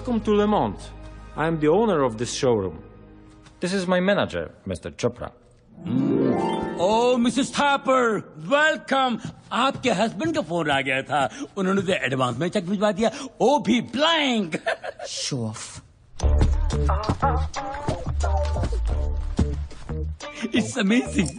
Welcome to Le Monde. I am the owner of this showroom. This is my manager, Mr. Chopra. Oh, Mrs. Thapar, welcome. आपके husband का phone आ गया था, उन्होंने तो advance में चेक भिजवा दिया, वो भी blank. Show off. It's amazing.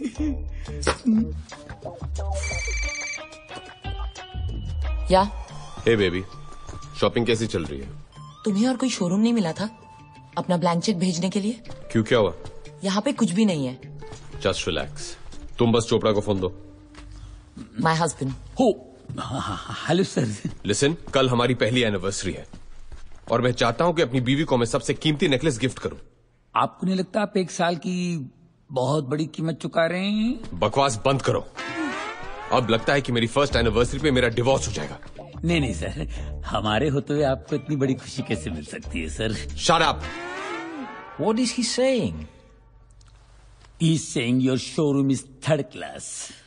या हे बेबी, शॉपिंग कैसी चल रही है? तुम्हें और कोई शोरूम नहीं मिला था अपना ब्लैंक चेक भेजने के लिए? क्यों, क्या हुआ? यहाँ पे कुछ भी नहीं है. Just relax. तुम बस चोपड़ा को फोन दो. My husband. हो, हेलो सर. लिसन, कल हमारी पहली एनिवर्सरी है और मैं चाहता हूँ कि अपनी बीवी को मैं सबसे कीमती नेकलेस गिफ्ट करूँ. आपको नहीं लगता आप 1 साल की बहुत बड़ी कीमत चुका रहे हैं? बकवास बंद करो. अब लगता है कि मेरी फर्स्ट एनिवर्सरी पे मेरा डिवोर्स हो जाएगा. नहीं सर, हमारे होते हुए आपको इतनी बड़ी खुशी कैसे मिल सकती है sir? Shut up. What is he saying? He's saying your showroom is third class.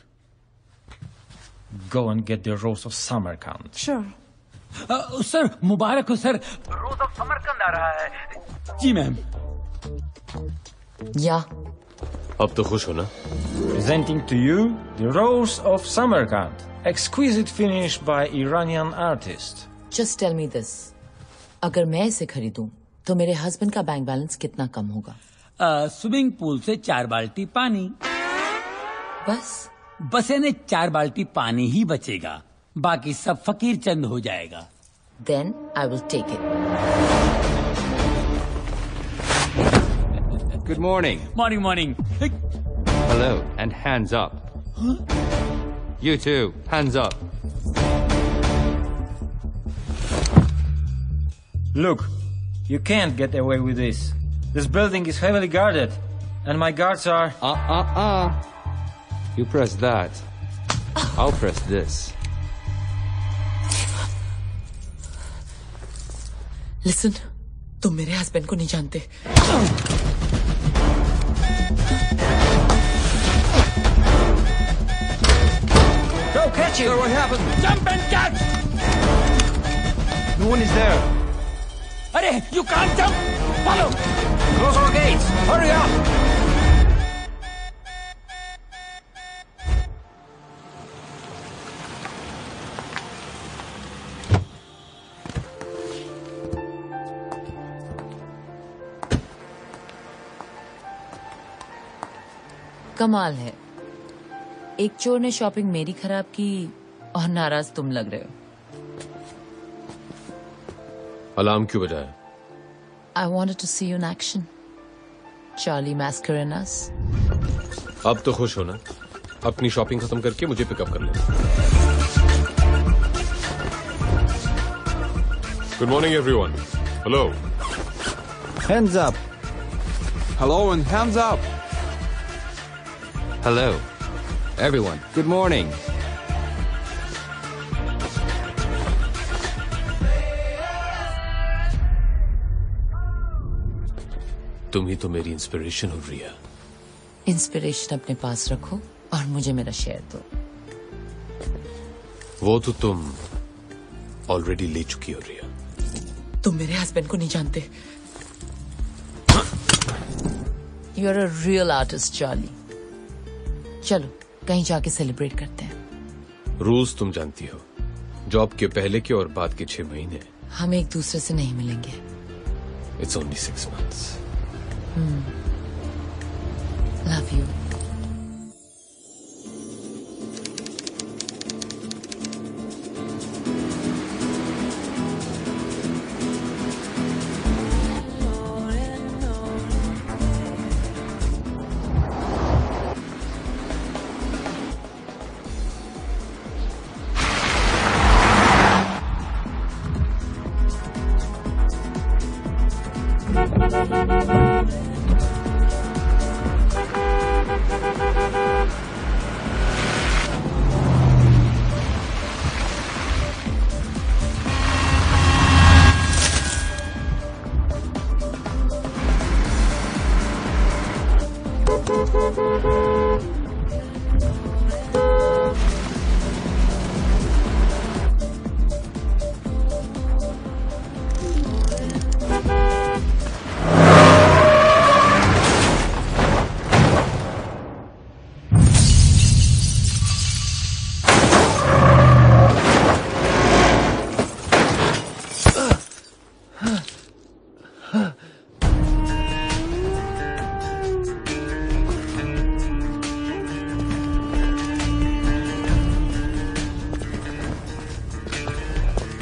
Go and get the Rose of Samarkand. Sure. Sir, मुबारक हो सर. रोज ऑफ समरकंद आ रहा है. जी मैम. या अब तो खुश हो ना? Presenting to you the Rose of Samarkand. Exquisite finish by Iranian artist. Just tell me this, अगर मैं इसे खरीदूं तो मेरे हस्बैंड का बैंक बैलेंस कितना कम होगा? स्विमिंग पूल से 4 बाल्टी पानी. बस यानी 4 बाल्टी पानी ही बचेगा, बाकी सब फकीर चंद हो जाएगा. Then I will take it. Good morning. Morning. Hello, and hands up. You too, hands up. Look, you can't get away with this. This building is heavily guarded, and my guards are... You press that. I'll press this. Listen, तुम मेरे husband को नहीं जानते. Go catch him! Sir, what happened? Jump and catch! No one is there. अरे, you can't jump! Follow! Close all gates! Hurry up! कमाल है, एक चोर ने शॉपिंग मेरी खराब की और नाराज तुम लग रहे हो. अलार्म क्यों बजाया? I wanted to see you in action. Charlie Mascarenas. अब तो खुश हो ना? अपनी शॉपिंग खत्म करके मुझे पिकअप कर ले. Good morning, everyone. Hello. Hands up. Hello, and hands up. Hello, everyone. Good morning. तुम ही तो मेरी इंस्पिरेशन हो रही है. इंस्पिरेशन अपने पास रखो और मुझे मेरा शेयर दो. वो तो तुम ऑलरेडी ले चुकी हो रही है. तुम मेरे हस्बैंड को नहीं जानते. You are a real artist Charlie. चलो कहीं जाके सेलिब्रेट करते हैं. रूल्स तुम जानती हो. जॉब के पहले के और बाद के 6 महीने. हम एक दूसरे से नहीं मिलेंगे. It's only 6 months. Love you.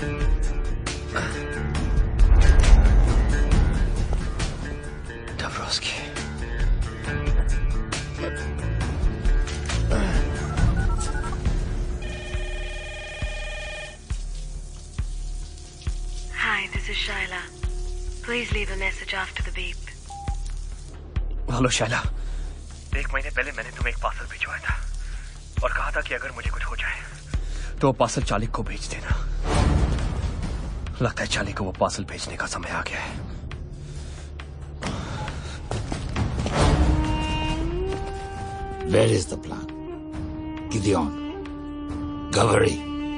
Dabrowski. Hi, this is Shaila. Please leave a message after the beep. Hello Shaila, 1 महीने पहले मैंने तुम्हें एक पार्सल भिजवाया था और कहा था कि अगर मुझे कुछ हो जाए तो वो पार्सल चाली को भेज देना। लगता है चाली को वो पार्सल भेजने का समय आ गया है। Where is the plan? Gideon. Gavary.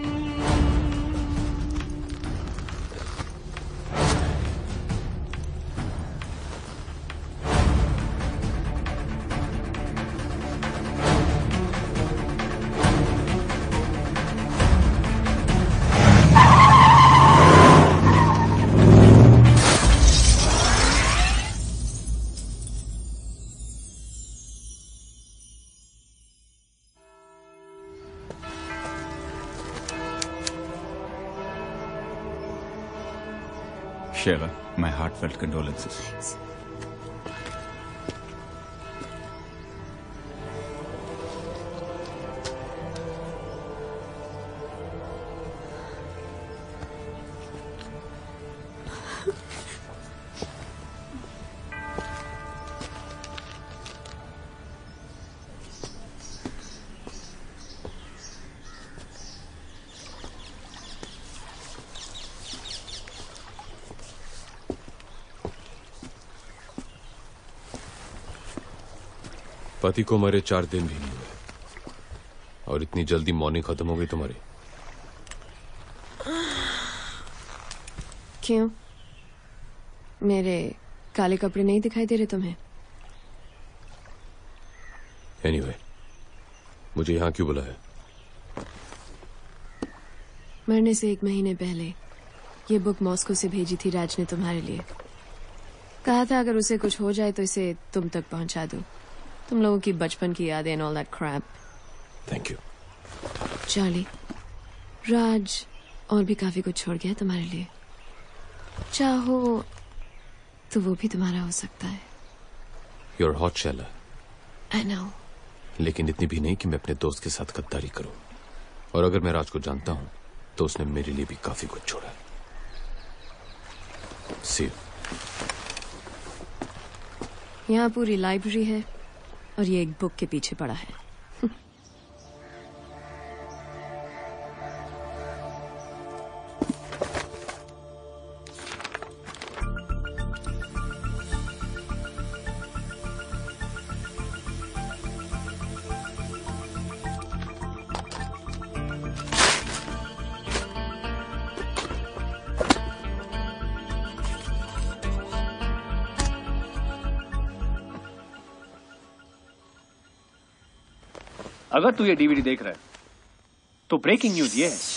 Shayla, my heartfelt condolences. पति को मरे 4 दिन भी नहीं हुए और इतनी जल्दी मॉर्निंग खत्म हो गई तुम्हारी। क्यों? मेरे काले कपड़े नहीं दिखाई दे रहे तुम्हें? एनीवे, मुझे यहां क्यों बुलाया? मरने से 1 महीने पहले ये बुक मॉस्को से भेजी थी राज ने तुम्हारे लिए। कहा था अगर उसे कुछ हो जाए तो इसे तुम तक पहुंचा दूं। तुम लोगों की बचपन की यादें and all that crap. Thank you. Charlie, राज और भी काफी कुछ छोड़ गया तुम्हारे लिए। चाहो तो वो भी तुम्हारा हो सकता है। You're hot, Shayla. I know. लेकिन इतनी भी नहीं कि मैं अपने दोस्त के साथ गद्दारी करूं। और अगर मैं राज को जानता हूं तो उसने मेरे लिए भी काफी कुछ छोड़ा। See you. यहाँ पूरी लाइब्रेरी है और ये एक बुक के पीछे पड़ा है। अगर तू ये डीवीडी देख रहा है तो ब्रेकिंग न्यूज ये है।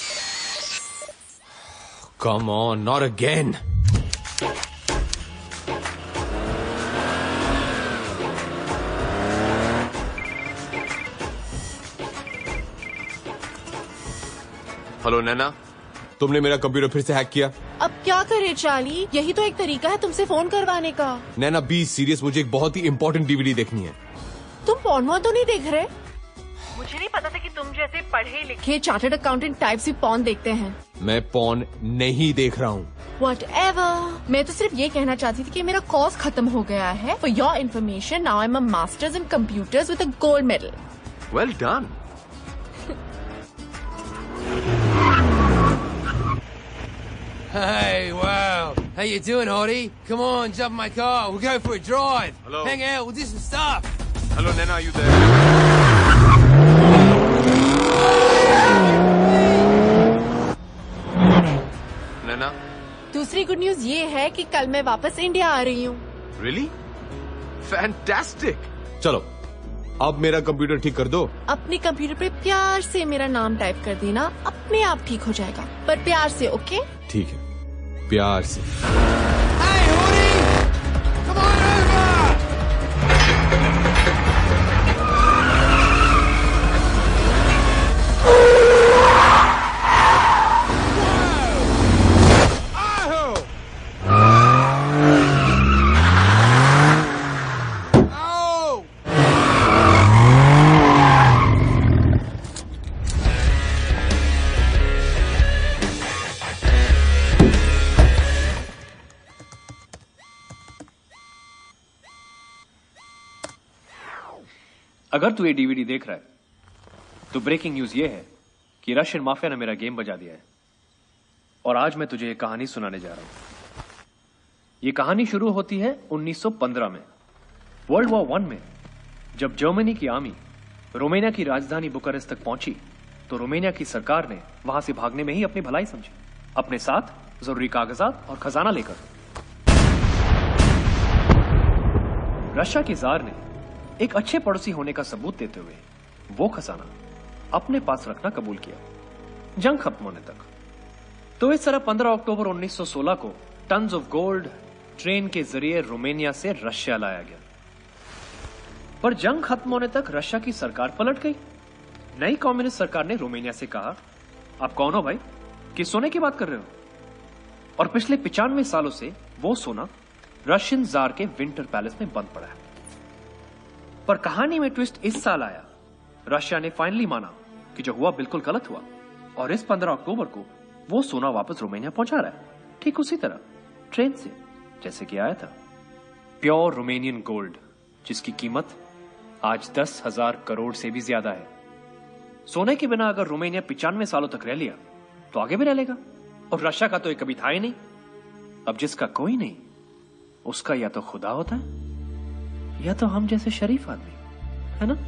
Come on, not again. Hello Naina, तुमने मेरा कंप्यूटर फिर से हैक किया। अब क्या करे चार्ली, यही तो एक तरीका है तुमसे फोन करवाने का। नैना बी सीरियस, मुझे एक बहुत ही इंपॉर्टेंट डीवीडी देखनी है। तुम पॉर्न तो नहीं देख रहे? मुझे नहीं पता था कि तुम जैसे पढ़े लिखे चार्टर्ड अकाउंटेंट टाइप्स भी पॉर्न देखते हैं। मैं पॉर्न नहीं देख रहा हूँ। Whatever. मैं तो सिर्फ ये कहना चाहती थी कि मेरा कोर्स खत्म हो गया है। For your information, now I'm a master's in computers with a gold medal. Well done. Hey, wow. How you doing, Hottie? Come on, jump in my car. We'll go for a drive. Hello. Hang out, we'll do some stuff. Hello, Nana, are you there? नैना, दूसरी good news ये है कि कल मैं वापस India आ रही हूँ। Really? Fantastic. चलो, अब मेरा कंप्यूटर ठीक कर दो। अपने कंप्यूटर पे प्यार से मेरा नाम टाइप कर देना, अपने आप ठीक हो जाएगा, पर प्यार से, ओके? ठीक है, प्यार से। Hey, Hottie! Come on over! अगर तू ये डीवीडी देख रहा है तो ब्रेकिंग न्यूज ये है कि रशियन माफिया ने मेरा गेम बजा दिया है और आज मैं तुझे एक कहानी सुनाने जा रहा हूं। ये कहानी शुरू होती है 1915 में, वर्ल्ड वॉर 1 में। जब जर्मनी की आर्मी रोमानिया की राजधानी बुखारेस्ट तक पहुंची तो रोमानिया की सरकार ने वहां से भागने में ही अपनी भलाई समझी, अपने साथ जरूरी कागजात और खजाना लेकर। रशिया के जार ने एक अच्छे पड़ोसी होने का सबूत देते हुए वो खजाना अपने पास रखना कबूल किया जंग खत्म होने तक। तो इस तरह 15 अक्टूबर 1916 को टन्स ऑफ गोल्ड ट्रेन के जरिए रोमानिया से रशिया लाया गया। पर जंग खत्म होने तक रशिया की सरकार पलट गई। नई कम्युनिस्ट सरकार ने रोमानिया से कहा, आप कौन हो भाई, किस सोने की बात कर रहे हो? और पिछले 95 सालों से वो सोना रशियन जार के विंटर पैलेस में बंद पड़ा है। पर कहानी में ट्विस्ट इस साल आया। रशिया ने फाइनली माना कि जो हुआ बिल्कुल गलत हुआ और इस 15 अक्टूबर को वो सोना वापस रोमानिया पहुंचा रहा है, ठीक उसी तरह ट्रेन से जैसे कि आया था। प्योर रोमानियन गोल्ड जिसकी कीमत आज 10,000 करोड़ से भी ज्यादा है। सोने के बिना अगर रोमानिया 95 सालों तक रह लिया तो आगे भी रह लेगा। और रशिया का तो ये कभी था ही नहीं। अब जिसका कोई नहीं उसका या तो खुदा होता है या तो हम जैसे शरीफ आदमी, है ना?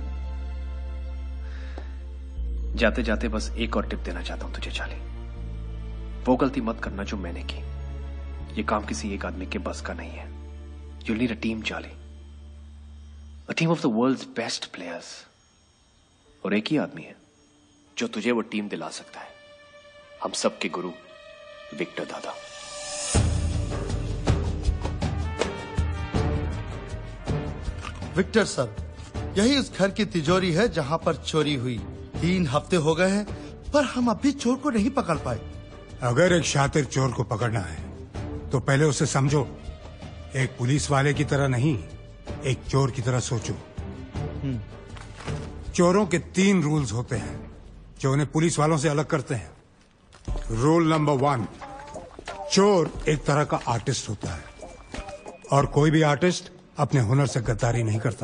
जाते जाते बस एक और टिप देना चाहता हूं तुझे चार्ली। वो गलती मत करना जो मैंने की। ये काम किसी एक आदमी के बस का नहीं है। You'll need a team, Charlie. A team of the world's best players. और एक ही आदमी है जो तुझे वो टीम दिला सकता है। हम सब के गुरु विक्टर दादा। विक्टर सर, यही उस घर की तिजोरी है जहां पर चोरी हुई। 3 हफ्ते हो गए हैं पर हम अभी चोर को नहीं पकड़ पाए। अगर एक शातिर चोर को पकड़ना है तो पहले उसे समझो। एक पुलिस वाले की तरह नहीं, एक चोर की तरह सोचो। चोरों के 3 रूल्स होते हैं जो उन्हें पुलिस वालों से अलग करते हैं। रूल नंबर 1, चोर एक तरह का आर्टिस्ट होता है और कोई भी आर्टिस्ट अपने हुनर से गद्दारी नहीं करता।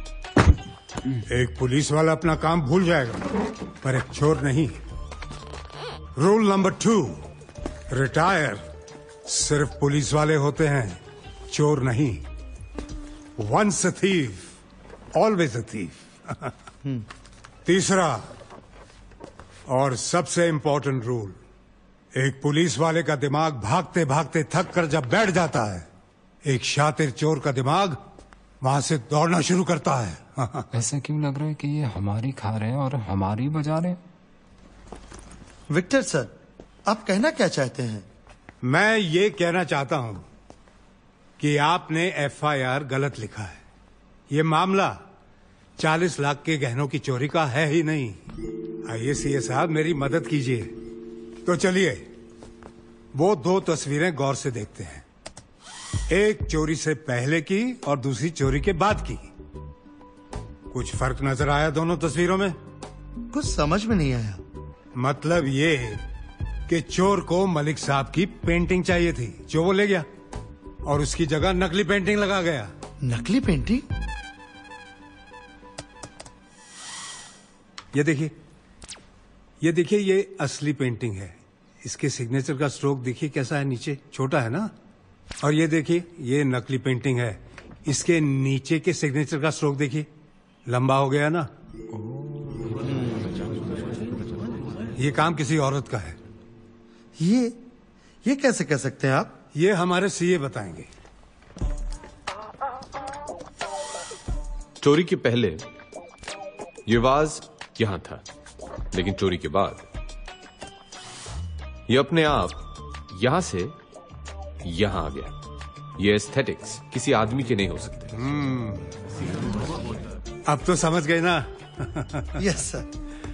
एक पुलिस वाला अपना काम भूल जाएगा पर एक चोर नहीं। रूल नंबर 2, रिटायर सिर्फ पुलिस वाले होते हैं, चोर नहीं। Once a thief always a thief. तीसरा और सबसे इंपॉर्टेंट रूल, एक पुलिस वाले का दिमाग भागते भागते थक कर जब बैठ जाता है, एक शातिर चोर का दिमाग वहां से दौड़ना शुरू करता है। ऐसा क्यों लग रहा है कि ये हमारी खा रहे हैं और हमारी बजा रहे हैं? विक्टर सर, आप कहना क्या चाहते हैं? मैं ये कहना चाहता हूं कि आपने FIR गलत लिखा है। ये मामला 40 लाख के गहनों की चोरी का है ही नहीं। आइए सीए साहब, मेरी मदद कीजिए। तो चलिए वो 2 तस्वीरें गौर से देखते हैं। एक चोरी से पहले की और दूसरी चोरी के बाद की। कुछ फर्क नजर आया दोनों तस्वीरों में? कुछ समझ में नहीं आया। मतलब ये कि चोर को मलिक साहब की पेंटिंग चाहिए थी जो वो ले गया और उसकी जगह नकली पेंटिंग लगा गया। नकली पेंटिंग? ये देखिए, ये असली पेंटिंग है। इसके सिग्नेचर का स्ट्रोक देखिए कैसा है, नीचे छोटा है ना। और ये देखिए, ये नकली पेंटिंग है। इसके नीचे के सिग्नेचर का स्ट्रोक देखिए, लंबा हो गया ना। ये काम किसी औरत का है। ये कैसे कह सकते हैं आप? ये हमारे सीए बताएंगे। चोरी के पहले ये वाज यहां था, लेकिन चोरी के बाद ये अपने आप यहां से यहां आ गया। ये एस्थेटिक्स किसी आदमी के नहीं हो सकते। अब तो समझ गए ना? Yes sir.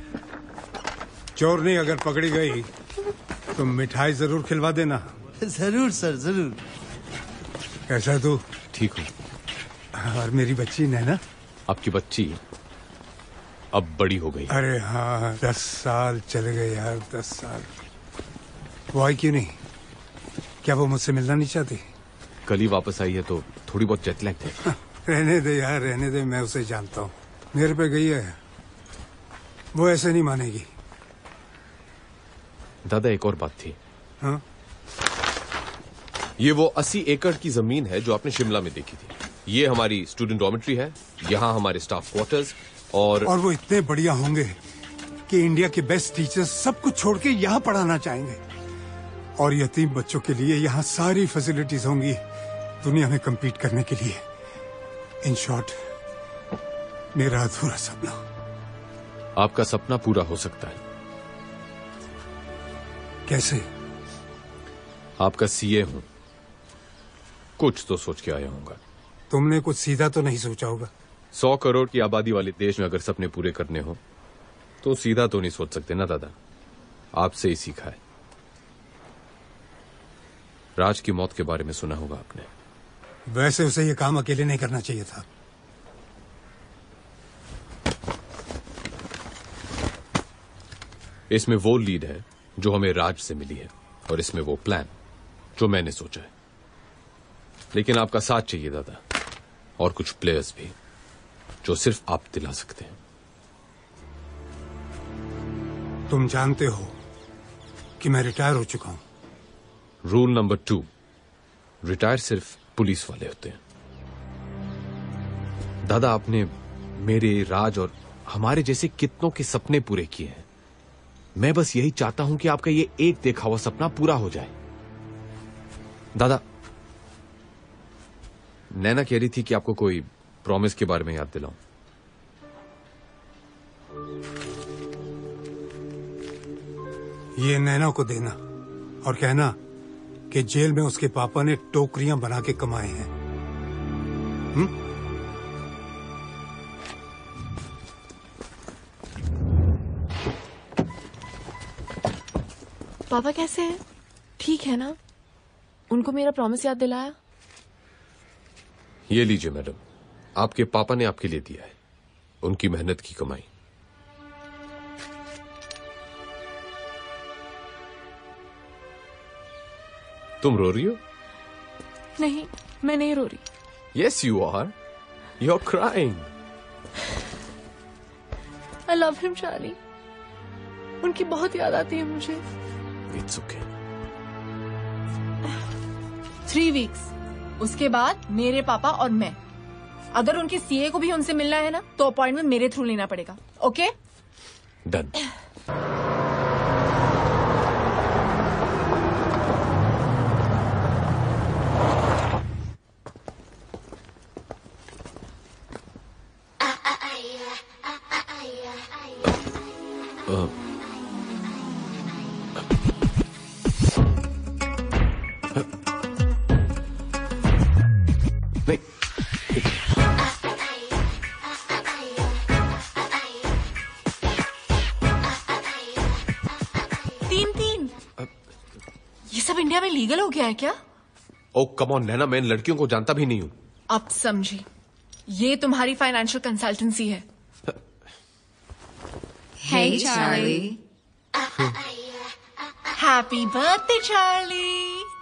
चोरनी अगर पकड़ी गई तो मिठाई जरूर खिलवा देना। जरूर सर, जरूर। कैसा है तू? ठीक हूँ। और मेरी बच्ची नैना? आपकी बच्ची अब बड़ी हो गई। अरे हाँ, 10 साल चले गए यार, 10 साल। वो आई क्यों नहीं? क्या वो मुझसे मिलना नहीं चाहती? कल ही वापस आई है तो थोड़ी बहुत जेट लैग है। रहने दे यार, रहने दे, मैं उसे जानता हूँ। मेरे पे गई है, वो ऐसे नहीं मानेगी। दादा एक और बात थी। हाँ? ये वो 80 एकड़ की जमीन है जो आपने शिमला में देखी थी। ये हमारी स्टूडेंट डॉर्मेट्री है, यहाँ हमारे स्टाफ क्वार्टर्स और वो इतने बढ़िया होंगे कि इंडिया के बेस्ट टीचर्स सब कुछ छोड़ के यहाँ पढ़ाना चाहेंगे। और यतीम बच्चों के लिए यहाँ सारी फैसिलिटीज होंगी दुनिया में compete करने के लिए। इन शॉर्ट, मेरा अधूरा सपना। आपका सपना पूरा हो सकता है। कैसे? आपका सीए हूं, कुछ तो सोच के आया हूंगा। तुमने कुछ सीधा तो नहीं सोचा होगा। 100 करोड़ की आबादी वाले देश में अगर सपने पूरे करने हो तो सीधा तो नहीं सोच सकते ना दादा। आपसे ही सीखा है। राज की मौत के बारे में सुना होगा आपने। वैसे उसे ये काम अकेले नहीं करना चाहिए था। इसमें वो लीड है जो हमें राज से मिली है और इसमें वो प्लान जो मैंने सोचा है। लेकिन आपका साथ चाहिए दादा, और कुछ प्लेयर्स भी जो सिर्फ आप दिला सकते हैं। तुम जानते हो कि मैं रिटायर हो चुका हूं। रूल नंबर 2, रिटायर सिर्फ पुलिस वाले होते हैं। दादा आपने मेरे, राज और हमारे जैसे कितनों के सपने पूरे किए हैं। मैं बस यही चाहता हूं कि आपका ये एक देखा हुआ सपना पूरा हो जाए। दादा, नैना कह रही थी कि आपको कोई प्रॉमिस के बारे में याद दिलाऊं। ये नैना को देना और कहना कि जेल में उसके पापा ने टोकरियां बना के कमाए हैं। पापा कैसे हैं? ठीक है ना? उनको मेरा प्रॉमिस याद दिलाया? ये लीजिए मैडम, आपके पापा ने आपके लिए दिया है, उनकी मेहनत की कमाई। तुम रो रही हो? नहीं, मैं नहीं रो रही। Yes, you are. You're crying. I love him, Charlie. उनकी बहुत याद आती है मुझे। It's okay. 3 weeks, उसके बाद मेरे पापा और मैं। अगर उनके सीए को भी उनसे मिलना है ना, तो अपॉइंटमेंट मेरे थ्रू लेना पड़ेगा। ओके? Done. इंडिया में लीगल हो गया है क्या? ओ कम ऑन नैना, मैं इन लड़कियों को जानता भी नहीं हूँ। अब समझी, ये तुम्हारी फाइनेंशियल कंसल्टेंसी है। Hey, Charlie. Happy birthday, Charlie.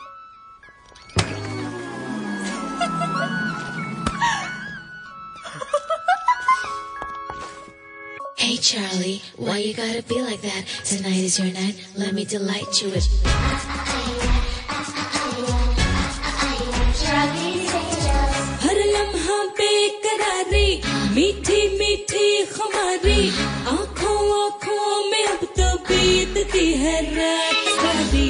Hey, Charlie, why you gotta be like that? Tonight is your night, let me delight you with... हर लम्हा बेकरारी, मीठी मीठी खुमारी, आँखों आँखों में अब तो बीतती है रात सारी।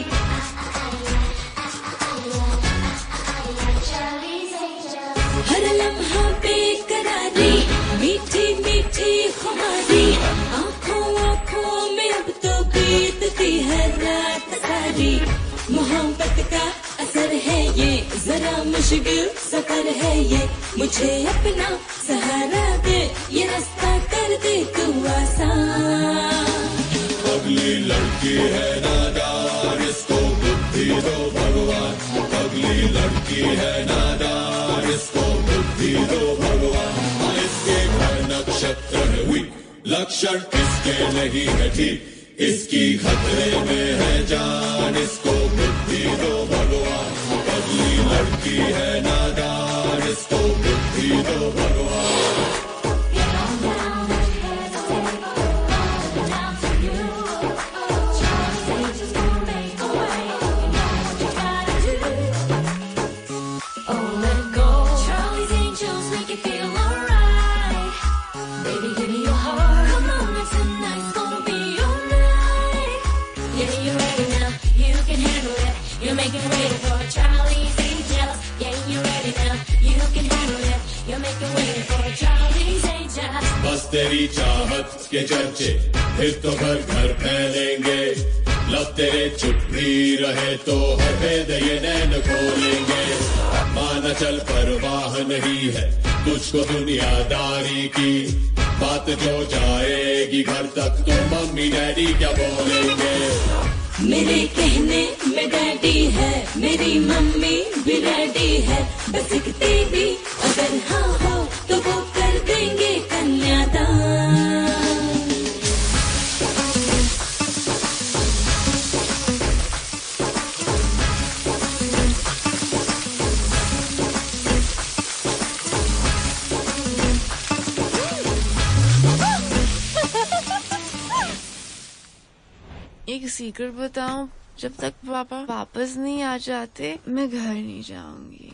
हर लम्हा बेकरारी, मीठी मीठी खुमारी, आँखों आँखों में अब तो बीतती है रात सारी। मोहब्बत का असर है ये, जरा मुश्किल सफर है ये, मुझे अपना सहारा दे, ये रास्ता कर दे तू आसान। अगली लड़की है नादान, इसको बुद्धि दो भगवान। अगली लड़की है नादान, इसको बुद्धि दो भगवान। इसके घर नक्षत्र है वीक, लक्षण इसके नहीं है ठीक, इसकी खतरे में है जान, इसको बुद्धि दो भगवान। अगली लड़की है नादान, इसको बुद्धि दो भगवान। You're making way for Charlie's Angels. बस तेरी चाहत के चर्चे फिर तो घर घर फैलेंगे, लब तेरे चुप भी रहे तो हर भेद ये नैन खोलेंगे। माना चल परवाह नहीं है तुझको दुनियादारी की, बात जो जाएगी घर तक तो मम्मी डैडी क्या बोलेंगे। मेरे कहने में डैडी है, मेरी मम्मी भी रेडी है, बस एक तेरी अगर हाँ हो तो वो कर देंगे कन्यादान। एक सीक्रेट बताऊं, जब तक पापा वापस नहीं आ जाते मैं घर नहीं जाऊंगी।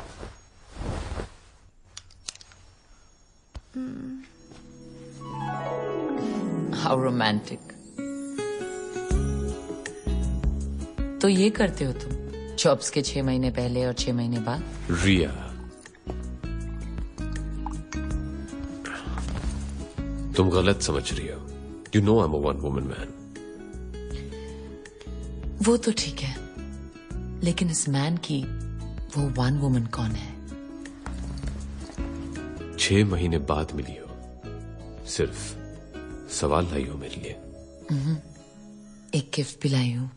How romantic. तो ये करते हो तुम जॉब्स के 6 महीने पहले और 6 महीने बाद? रिया, तुम गलत समझ रही हो। You know I'm a one woman man. वो तो ठीक है, लेकिन इस मैन की वो वन वुमन कौन है? 6 महीने बाद मिली हो, सिर्फ सवाल लाई हो मेरे लिए। एक गिफ्ट भी लाई हूँ।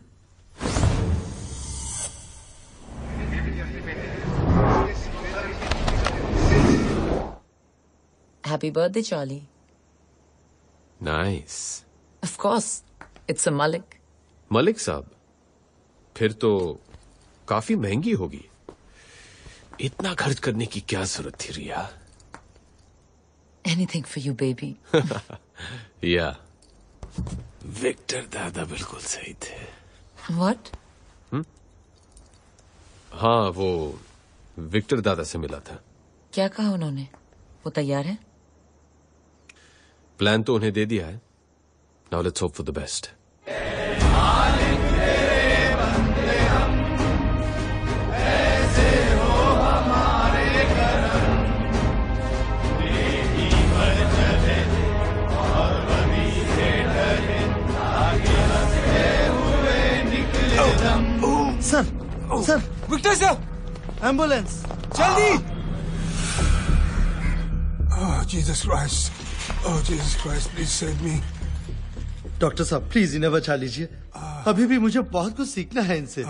Happy birthday Charlie. Nice. Of course, it's a Malik. Malik साहब, फिर तो काफी महंगी होगी। इतना खर्च करने की क्या जरूरत थी Riya? Anything for you baby. या विक्टर दादा बिल्कुल सही थे। व्हाट? हाँ, वो विक्टर दादा से मिला था। क्या कहा उन्होंने? वो तैयार है? प्लान तो उन्हें दे दिया है। Now let's hope for the best. Sir, sir, Victor sir, ambulance जल्दी। Oh, Jesus Christ. Oh, Jesus Christ, please save me. Doctor साहब प्लीज इन्हें बचा लीजिए, अभी भी मुझे बहुत कुछ सीखना है इनसे।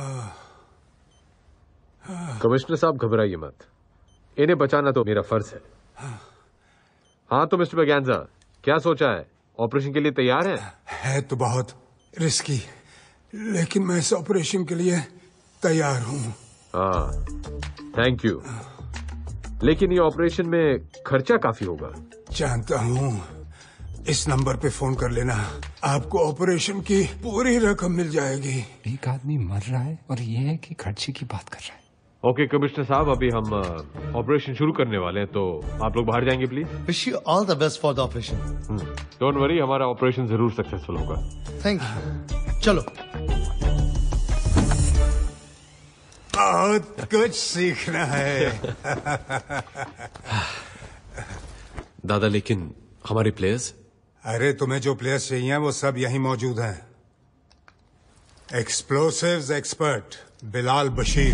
कमिश्नर साहब घबराइए मत, इन्हें बचाना तो मेरा फर्ज है। हाँ तो मिस्टर बगैंजा, क्या सोचा है? ऑपरेशन के लिए तैयार है? है तो बहुत रिस्की, लेकिन मैं इस ऑपरेशन के लिए तैयार हूँ। हाँ, थैंक यू। लेकिन ये ऑपरेशन में खर्चा काफी होगा। जानता हूँ, इस नंबर पे फोन कर लेना, आपको ऑपरेशन की पूरी रकम मिल जाएगी। एक आदमी मर रहा है और ये है कि खर्चे की बात कर रहा है। ओके कमिश्नर साहब, अभी हम ऑपरेशन शुरू करने वाले हैं, तो आप लोग बाहर जाएंगे please. Wish you all the best for the operation. Don't worry, हमारा ऑपरेशन जरूर सक्सेसफुल होगा। Thank you. चलो। बहुत कुछ सीखना है। दादा, लेकिन हमारे प्लेयर्स? अरे तुम्हें जो प्लेयर्स चाहिए वो सब यहीं मौजूद हैं। Explosives expert Bilal Bashir.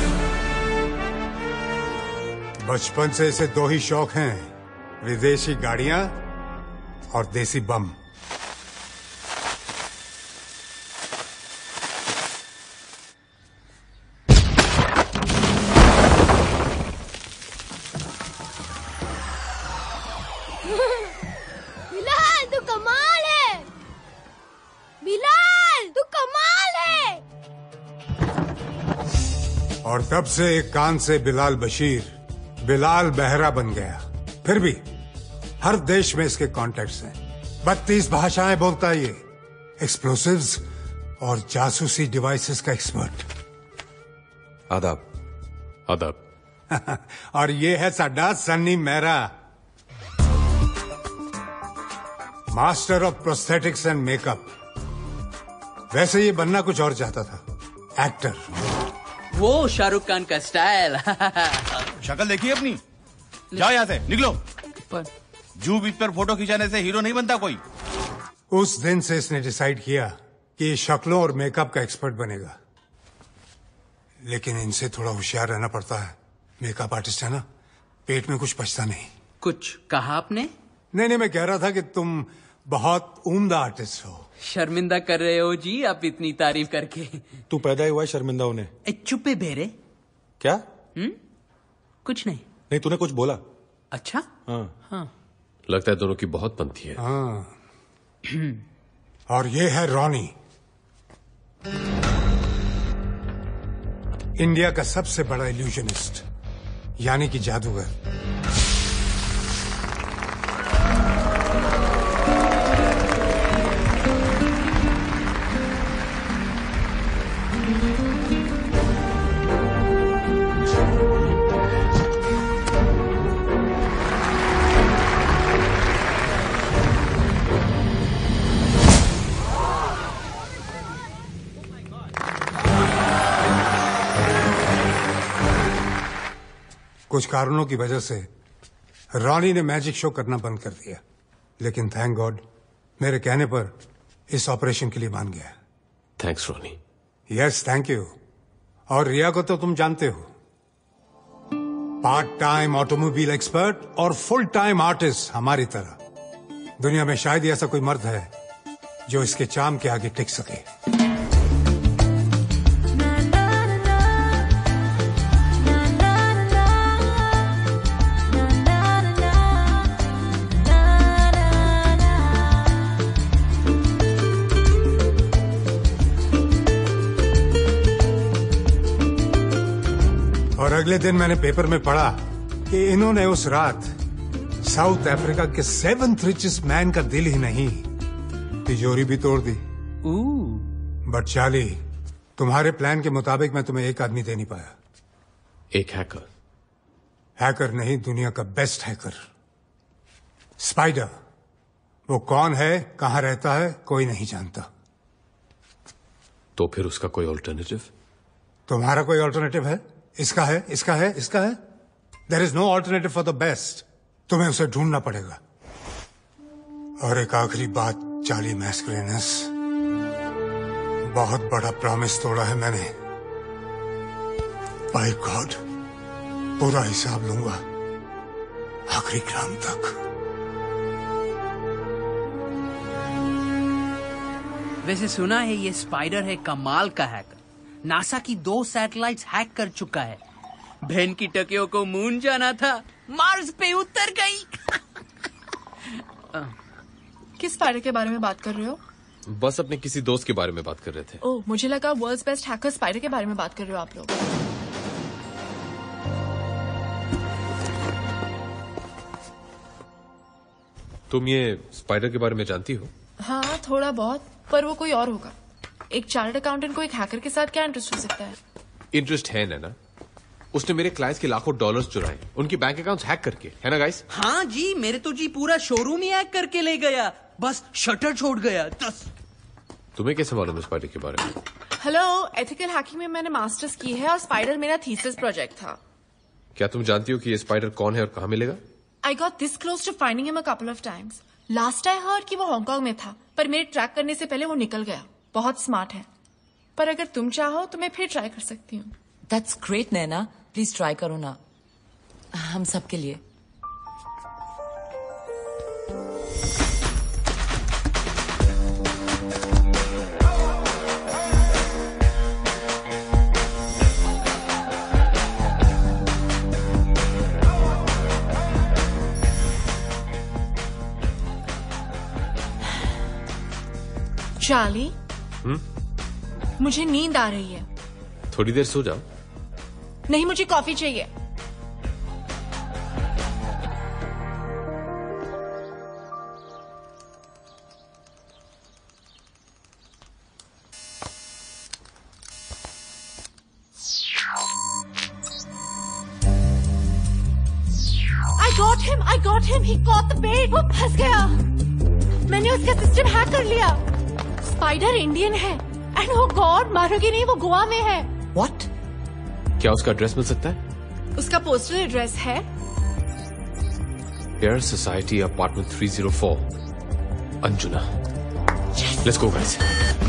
बचपन से इसे 2 ही शौक हैं, विदेशी गाड़ियां और देसी बम। बिलाल तू कमाल है, बिलाल तू कमाल है। और तब से एक कान से बिलाल बशीर बिलाल बहरा बन गया। फिर भी हर देश में इसके कॉन्टैक्ट्स हैं। 32 भाषाएं बोलता है ये। एक्सप्लोसिव्स और जासूसी डिवाइसेस का एक्सपर्ट। आदाब। आदाब। और ये है साडा Sunny Mehra, master of prosthetics and makeup. वैसे ये बनना कुछ और चाहता था, एक्टर। वो शाहरुख खान का स्टाइल। शक्ल देखिए अपनी। जाओ यहाँ से, निकलो। पर जू बीच पर फोटो खिंचाने से हीरो नहीं बनता कोई। उस दिन से इसने डिसाइड किया कि ये शक्लों और मेकअप का एक्सपर्ट बनेगा, लेकिन इनसे थोड़ा होशियार रहना पड़ता है। मेकअप आर्टिस्ट है ना, पेट में कुछ बचता नहीं। कुछ कहा आपने? नहीं, मैं कह रहा था कि तुम बहुत उम्दा आर्टिस्ट हो। शर्मिंदा कर रहे हो जी आप इतनी तारीफ करके। तू पैदा ही हुआ है शर्मिंदा होने। चुप्पे बेरे। क्या? कुछ नहीं। नहीं, तूने कुछ बोला। अच्छा। हाँ। लगता है दोनों की बहुत बनती है। हाँ। और ये है रॉनी, इंडिया का सबसे बड़ा इल्यूजनिस्ट, यानी कि जादूगर। कुछ कारणों की वजह से रॉनी ने मैजिक शो करना बंद कर दिया, लेकिन थैंक गॉड मेरे कहने पर इस ऑपरेशन के लिए मान गया। Thanks Ronnie. Yes, thank you. और रिया को तो तुम जानते हो, पार्ट टाइम ऑटोमोबाइल एक्सपर्ट और फुल टाइम आर्टिस्ट हमारी तरह। दुनिया में शायद ही ऐसा कोई मर्द है जो इसके चार्म के आगे टिक सके। और अगले दिन मैंने पेपर में पढ़ा कि इन्होंने उस रात साउथ अफ्रीका के 7th रिचेस्ट मैन का दिल ही नहीं, तिजोरी भी तोड़ दी। बट चार्ली, तुम्हारे प्लान के मुताबिक मैं तुम्हें एक आदमी दे नहीं पाया। एक हैकर? हैकर नहीं, दुनिया का बेस्ट हैकर, स्पाइडर। वो कौन है, कहां रहता है, कोई नहीं जानता। तो फिर उसका कोई ऑल्टरनेटिव? तुम्हारा कोई ऑल्टरनेटिव है? इसका है, इसका है, इसका है। There is no alternative for the best. तुम्हें उसे ढूंढना पड़ेगा। और एक आखिरी बात चार्ली मैस्करेनस, बहुत बड़ा प्रॉमिस तोड़ा है मैंने। बाय गॉड, पूरा हिसाब लूंगा आखिरी ग्राम तक। वैसे सुना है ये स्पाइडर है कमाल का हैकर। नासा की 2 सैटेलाइट्स हैक कर चुका है। बहन की टकियों को मून जाना था, मार्स पे उतर गई। किस स्पाइडर के बारे में बात कर रहे हो? बस अपने किसी दोस्त के बारे में बात कर रहे थे। ओह, मुझे लगा वर्ल्ड्स बेस्ट हैकर स्पाइडर के बारे में बात कर रहे हो आप लोग। तुम ये स्पाइडर के बारे में जानती हो? हाँ, थोड़ा बहुत, पर वो कोई और होगा। एक चार्टर्ड अकाउंटेंट को एक हैकर के साथ क्या इंटरेस्ट हो सकता है? इंटरेस्ट है ना, उसने मेरे क्लाइंट्स के लाखों डॉलर्स चुराए, उनकी बैंक अकाउंट्स हैक करके, है ना गाइस? हाँ जी, मेरे तो जी पूरा शोरूम ही हैक करके ले गया, बस शटर छोड़ गया। तुम्हें कैसे मालूम है स्पाइडर के बारे में? हेलो, एथिकल हैकिंग में मैंने मास्टर्स की है और स्पाइडर मेरा थीसिस प्रोजेक्ट था। क्या तुम जानती हो कि ये स्पाइडर कौन है और कहाँ मिलेगा? I got this close to finding him a couple of times. Last I heard कि वो हांगकांग में था, पर मेरे ट्रैक करने से पहले वो निकल गया। बहुत स्मार्ट है, पर अगर तुम चाहो तो मैं फिर ट्राई कर सकती हूँ। That's great, Naina. Please try करो ना, हम सबके लिए। चार्ली, मुझे नींद आ रही है। थोड़ी देर सो जाओ। नहीं, मुझे कॉफी चाहिए। I got him. He caught the bait. वो फंस गया। मैंने उसका सिस्टम हैक कर लिया। स्पाइडर इंडियन है एंड वो गॉड मारोगे नहीं, वो गोवा में है। What? क्या उसका एड्रेस मिल सकता है? उसका पोस्टल एड्रेस है air society apartment 304 Anjuna. Let's go guys.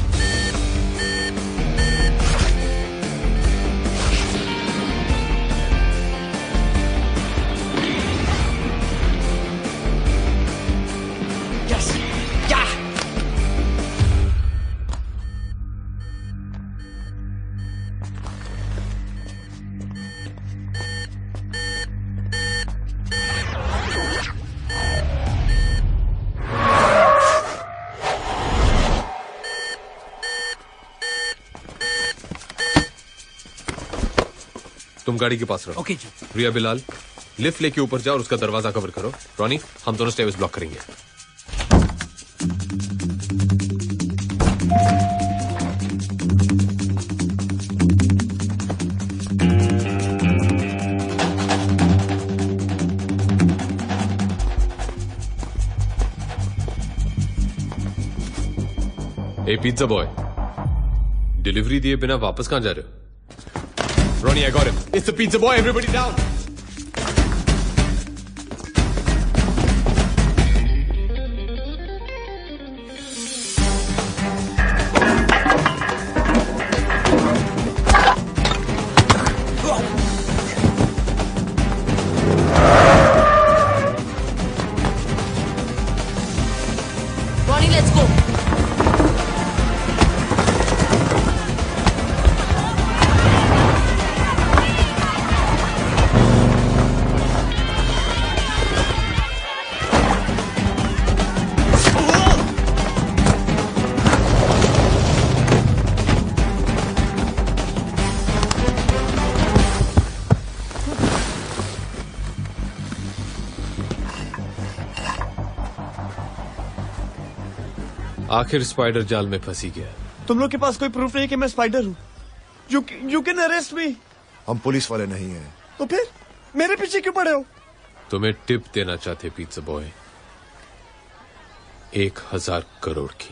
तुम गाड़ी के पास रहो। ओके जी। रिया बिलाल, लिफ्ट लेके ऊपर जाओ और उसका दरवाजा कवर करो। रॉनी, हम दोनों स्टेयर्स ब्लॉक करेंगे। ए पिज्जा बॉय, डिलीवरी दिए बिना वापस कहां जा रहे हो? Ronnie, I got him. It's the pizza boy. Everybody down. Ronnie, let's go. आखिर स्पाइडर जाल में फंसी गया। तुम लोग के पास कोई प्रूफ नहीं कि मैं स्पाइडर हूँ? You can arrest me. हम पुलिस वाले नहीं हैं। तो फिर मेरे पीछे क्यों पड़े हो? तुम्हें टिप देना चाहते पिज्जा बॉय, 1000 करोड़ की।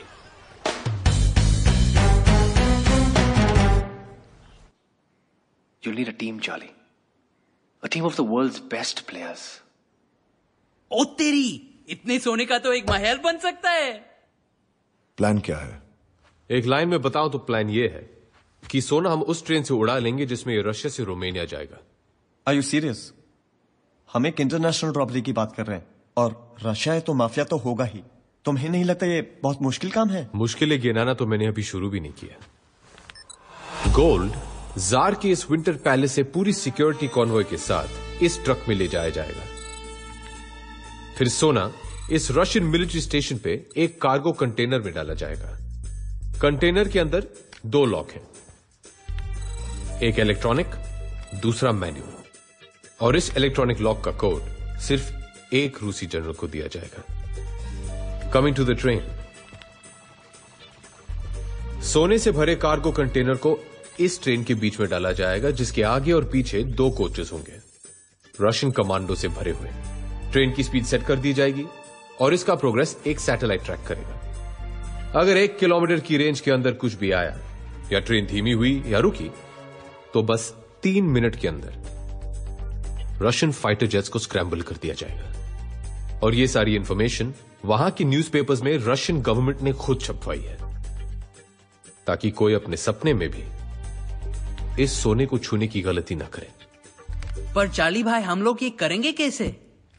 You'll need a team, Charlie. A team of the world's best players. ओ तेरी, इतने सोने का तो एक महल बन सकता है। प्लान क्या है? एक लाइन में बताओ तो प्लान ये है कि सोना हम उस ट्रेन से उड़ा लेंगे जिसमें ये रशिया से रोमानिया जाएगा। Are you serious? हम एक इंटरनेशनल रॉबरी की बात कर रहे हैं और रशिया है तो माफिया तो होगा ही। तुम्हें नहीं लगता ये बहुत मुश्किल काम है? मुश्किलें गिनाना तो मैंने अभी शुरू भी नहीं किया। गोल्ड जार के इस विंटर पैलेस से पूरी सिक्योरिटी कॉन्वॉय के साथ इस ट्रक में ले जाया जाएगा। फिर सोना इस रशियन मिलिट्री स्टेशन पे एक कार्गो कंटेनर में डाला जाएगा। कंटेनर के अंदर 2 लॉक हैं, एक इलेक्ट्रॉनिक, दूसरा मैनुअल, और इस इलेक्ट्रॉनिक लॉक का कोड सिर्फ एक रूसी जनरल को दिया जाएगा। कमिंग टू द ट्रेन, सोने से भरे कार्गो कंटेनर को इस ट्रेन के बीच में डाला जाएगा जिसके आगे और पीछे 2 कोचेस होंगे रशियन कमांडो से भरे हुए। ट्रेन की स्पीड सेट कर दी जाएगी और इसका प्रोग्रेस एक सैटेलाइट ट्रैक करेगा। अगर 1 किलोमीटर की रेंज के अंदर कुछ भी आया या ट्रेन धीमी हुई या रुकी तो बस 3 मिनट के अंदर रशियन फाइटर जेट्स को स्क्रैम्बल कर दिया जाएगा। और यह सारी इंफॉर्मेशन वहां की न्यूज़पेपर्स में रशियन गवर्नमेंट ने खुद छपवाई है ताकि कोई अपने सपने में भी इस सोने को छूने की गलती ना करे। पर चार्ली भाई, हम लोग ये करेंगे कैसे?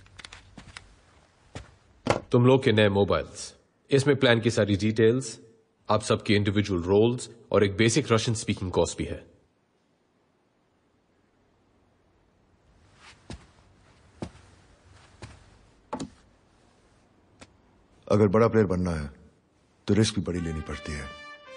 तुम लोग के नए मोबाइल्स, इसमें प्लान की सारी डिटेल्स, आप सबके इंडिविजुअल रोल्स और एक बेसिक रशियन स्पीकिंग कोर्स भी है। अगर बड़ा प्लेयर बनना है तो रिस्क भी बड़ी लेनी पड़ती है।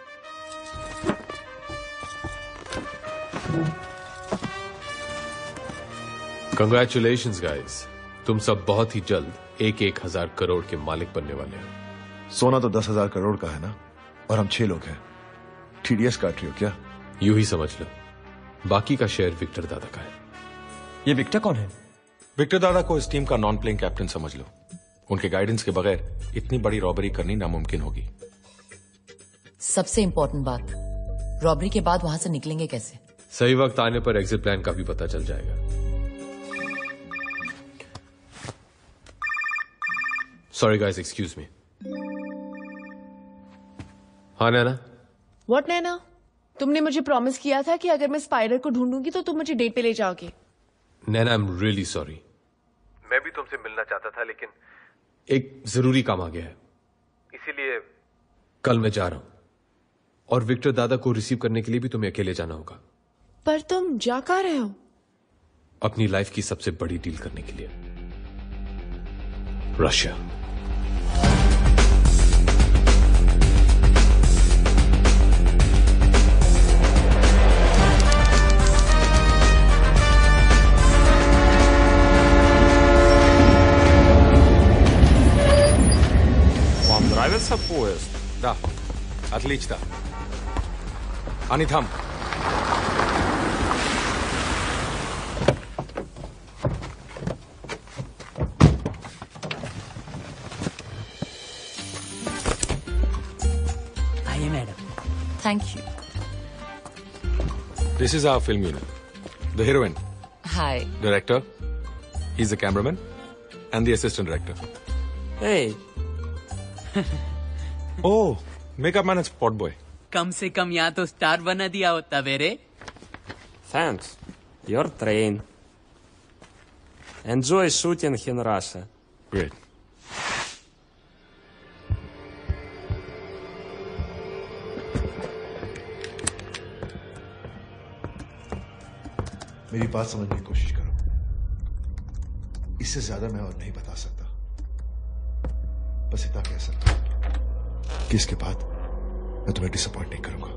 कंग्रेचुलेशंस गाइस, तुम सब बहुत ही जल्द 1,000 करोड़ के मालिक बनने वाले हो। सोना तो 10,000 करोड़ का है ना, और हम 6 लोग हैं। TDS काट रही हो क्या? यूं ही समझ लो, बाकी का शेयर विक्टर दादा का है। ये विक्टर कौन है? विक्टर दादा को इस टीम का नॉन प्लेइंग कैप्टन समझ लो। उनके गाइडेंस के बगैर इतनी बड़ी रॉबरी करनी नामुमकिन होगी। सबसे इंपॉर्टेंट बात, रॉबरी के बाद वहां से निकलेंगे कैसे? सही वक्त आने पर एग्जिट प्लान का भी पता चल जाएगा। Sorry guys, excuse me. हाँ नैना? व्हाट नैना? तुमने मुझे प्रॉमिस किया था कि अगर मैं स्पाइडर को ढूंढूंगी तो तुम मुझे डेट पे ले जाओगे। Naina, I am really sorry. मैं भी तुमसे मिलना चाहता था, लेकिन एक जरूरी काम आ गया है, इसीलिए कल मैं जा रहा हूं। और विक्टर दादा को रिसीव करने के लिए भी तुम्हें अकेले जाना होगा। पर तुम जा कहाँ रहे हो? अपनी लाइफ की सबसे बड़ी डील करने के लिए, रशिया। Вам нравится поезд? Да, отлично. Они там. आइए madam. Thank you. This is our film unit. The heroine, hi. director, he's the cameraman, and the assistant director. Hey. Oh, makeup man and spot boy. कम से कम यहाँ तो स्टार बना दिया होता मेरे। Thanks. Your train. Enjoy shooting in Russia. Great. मेरी बात समझने की कोशिश करो। इससे ज्यादा मैं और नहीं बता सकता। बस इतना कह सकता हूं कि इसके बाद मैं तुम्हें डिसअपॉइंट नहीं करूंगा।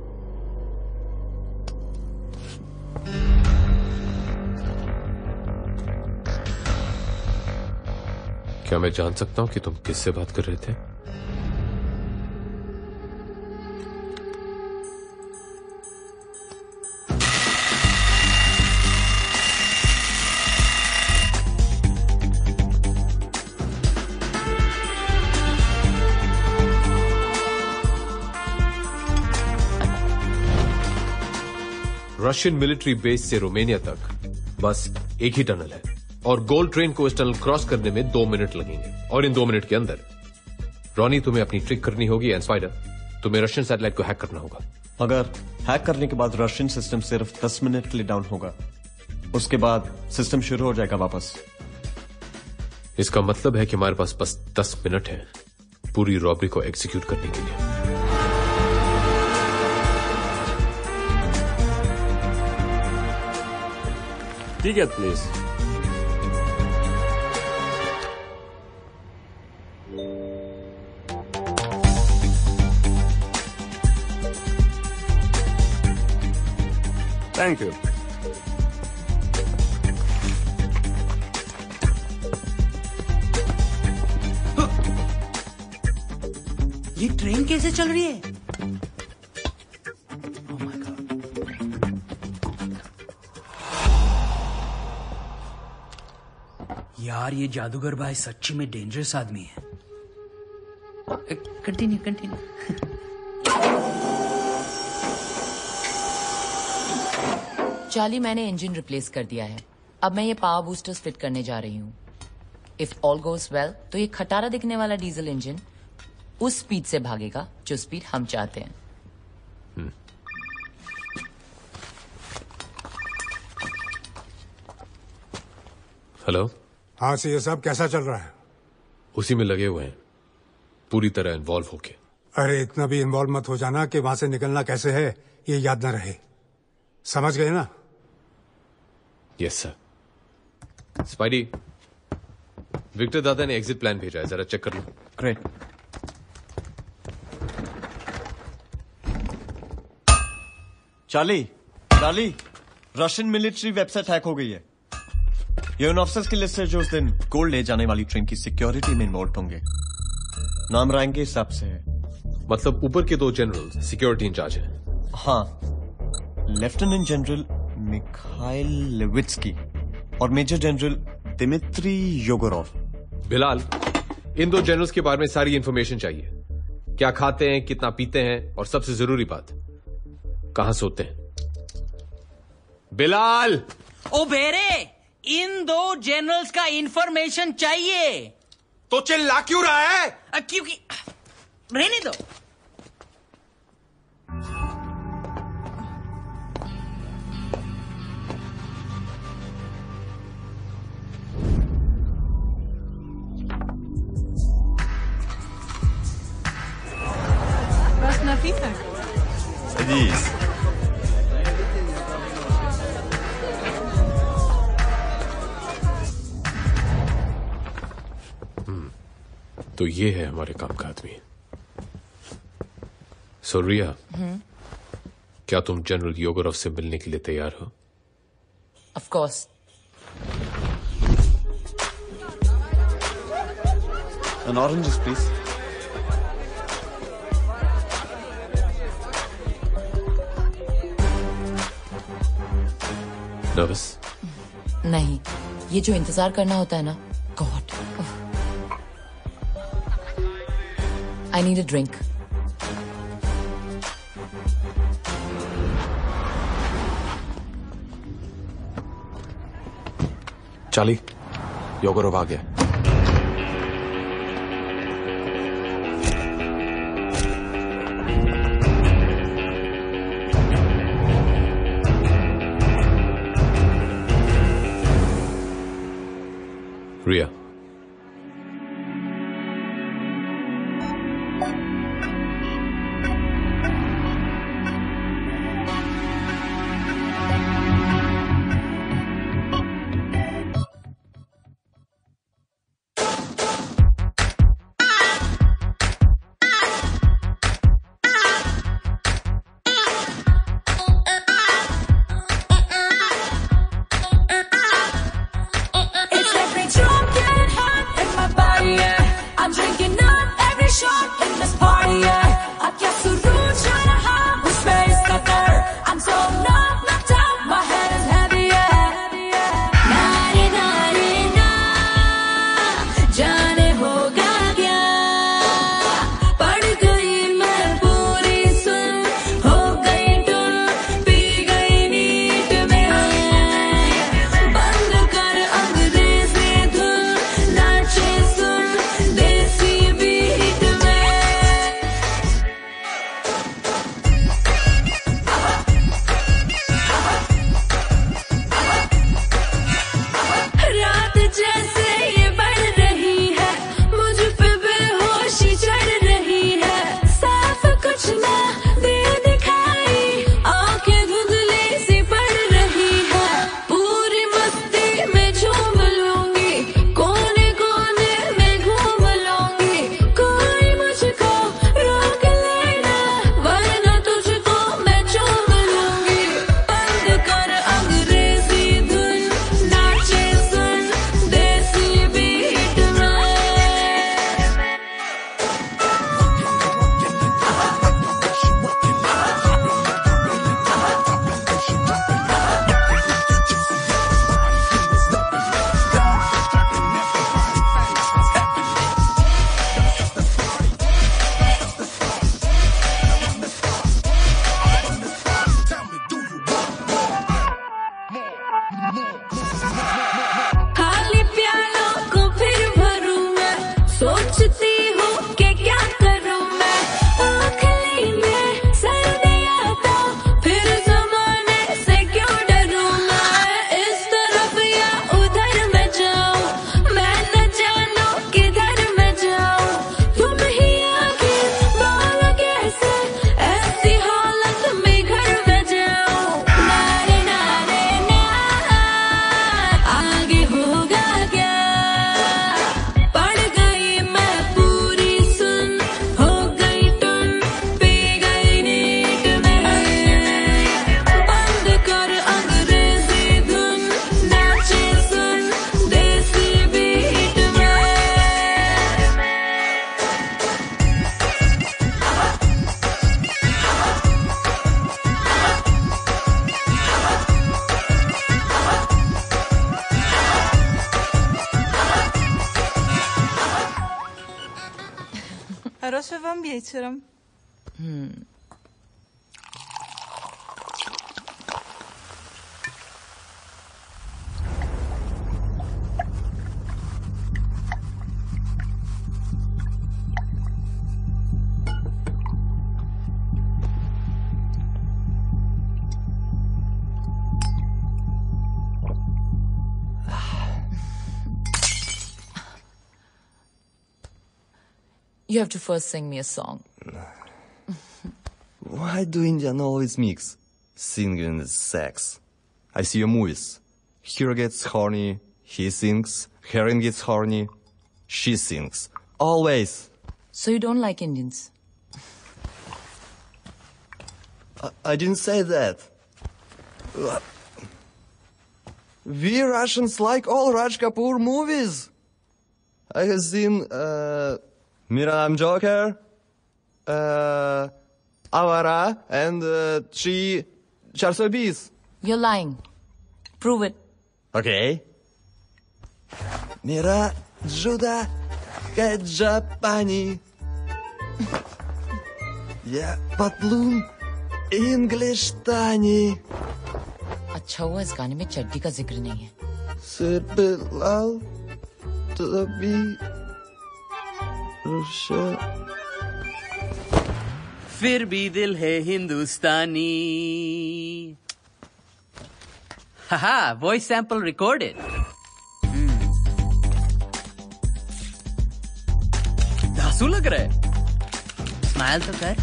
क्या मैं जान सकता हूं कि तुम किससे बात कर रहे थे? रशियन मिलिट्री बेस से रोमानिया तक बस एक ही टनल है और गोल्ड ट्रेन को इस टनल क्रॉस करने में 2 मिनट लगेंगे। और इन 2 मिनट के अंदर रॉनी तुम्हें अपनी ट्रिक करनी होगी एंड स्पाइडर तुम्हें रशियन सैटेलाइट को हैक करना होगा। अगर हैक करने के बाद रशियन सिस्टम सिर्फ 10 मिनट के लिए डाउन होगा, उसके बाद सिस्टम शुरू हो जाएगा वापस। इसका मतलब है कि हमारे पास बस 10 मिनट है पूरी रॉबरी को एग्जीक्यूट करने के लिए। Ticket, please. Thank you. ये ट्रेन कैसे चल रही है? यार ये जादूगर भाई सच्ची में डेंजरस आदमी है। Continue continue. चार्ली, मैंने इंजन रिप्लेस कर दिया है। अब मैं ये पावर बूस्टर्स फिट करने जा रही हूँ। इफ ऑल गोस वेल तो ये खटारा दिखने वाला डीजल इंजन उस स्पीड से भागेगा जो स्पीड हम चाहते हैं। हेलो। हाँ ये सब कैसा चल रहा है? उसी में लगे हुए हैं, पूरी तरह इन्वॉल्व होके। अरे इतना भी इन्वॉल्व मत हो जाना कि वहां से निकलना कैसे है ये याद ना रहे। समझ गए ना? Yes sir. स्पाइडी, विक्टर दादा ने एग्जिट प्लान भेजा है, जरा चेक कर लो। Great. Charlie, Russian military website hack हो गई है। ये उन ऑफिसर्स की लिस्ट है जो उस दिन गोल्ड ले जाने वाली ट्रेन की सिक्योरिटी में इन्वॉल्व होंगे। नाम रैंक के हिसाब से है। मतलब ऊपर के 2 जनरल सिक्योरिटी इंचार्ज हैं? हाँ, लेफ्टिनेंट जनरल मिखाइल लेविट्स्की और major general Dmitri Yogorov. Bilal, इन 2 जनरल्स के बारे में सारी इंफॉर्मेशन चाहिए। क्या खाते हैं, कितना पीते हैं, और सबसे जरूरी बात, कहां सोते हैं। बिलाल! ओ बेरे, इन 2 जनरल्स का इंफॉर्मेशन चाहिए। तो चिल्ला क्यों रहा है? क्योंकि रहने दो। बस नफीस है। अजीज। तो ये है हमारे काम का आदमी। सो रिया, क्या तुम जनरल योगोरोव से मिलने के लिए तैयार हो? Of course. An oranges, please. Nervous? नहीं, ये जो इंतजार करना होता है ना, god. I need a drink. Charlie, Yogorov आ गया। Riya, It's every drum getting hot in my body, yeah. I'm drinking up every shot in this party, yeah. अब क्या सुरूर जाना है उसमें इसका कर. I'm so knocked out, my head is heavy, yeah. नारे नारे ना, जाने होगा क्या. पड़ गई मैं पूरी सुन, हो गई टुन, पी गई नीट में. बंद कर अंग्रेजी धुन, नाचे सुन देसी बीट में. रात जैसे ये बढ़ रही है, मुझ पे बेहोशी चढ़ रही है. साफ कुछ ना दे दिखाई, आंखें धुंधली सी पड़ रही है. पूरी मस्ती में झूम लूंगी, कोने कोने में घूम लूंगी. कोई मुझको रोक लेना, वरना तुझको मैं चूम लूंगी. बंद कर अंग्रेजी धुन, नाचे सुन देसी बीट में. खाली प्यालों को फिर भरूं मैं, सोचती हूँ कि क्या करूं मैं. आखिरी में सर्दी आता, फिर जमाने से क्यों डरूं मैं. इस तरफ या उधर मैं जाऊं, मैं न जानूं किधर मैं जाऊं. तुम ही आगे बोलो कैसे ऐसी हालत में घर में जाऊं. नारे नारे ना, आगे होगा क्या. पड़ गई मैं पूरी सुन, हो गई टुन, पी गई नीट में. बंद कर अंग्रेजी धुन, नाचे सुन देसी बीट में. Хорошего вам вечера. You have to first sing me a song. Why do Indian always mix singing and sex? I see your movies. Hero gets horny, he sings. Heroine gets horny, she sings. Always. So you don't like Indians? I didn't say that. We Russians like all Raj Kapoor movies. I have seen Mera Naam Joker, Avara, and 420. You're lying. Prove it. Okay. Mera Juda Kajapani. Yeah, Patloon English Tani. अच्छा हुआ इस गाने में चड्डी का जिक्र नहीं है. सिर पे लाल तभी रुशा. फिर भी दिल है हिंदुस्तानी. हाहा, वॉइस सैंपल रिकॉर्डेड. धांसू लग रहा है. स्माइल तो कर.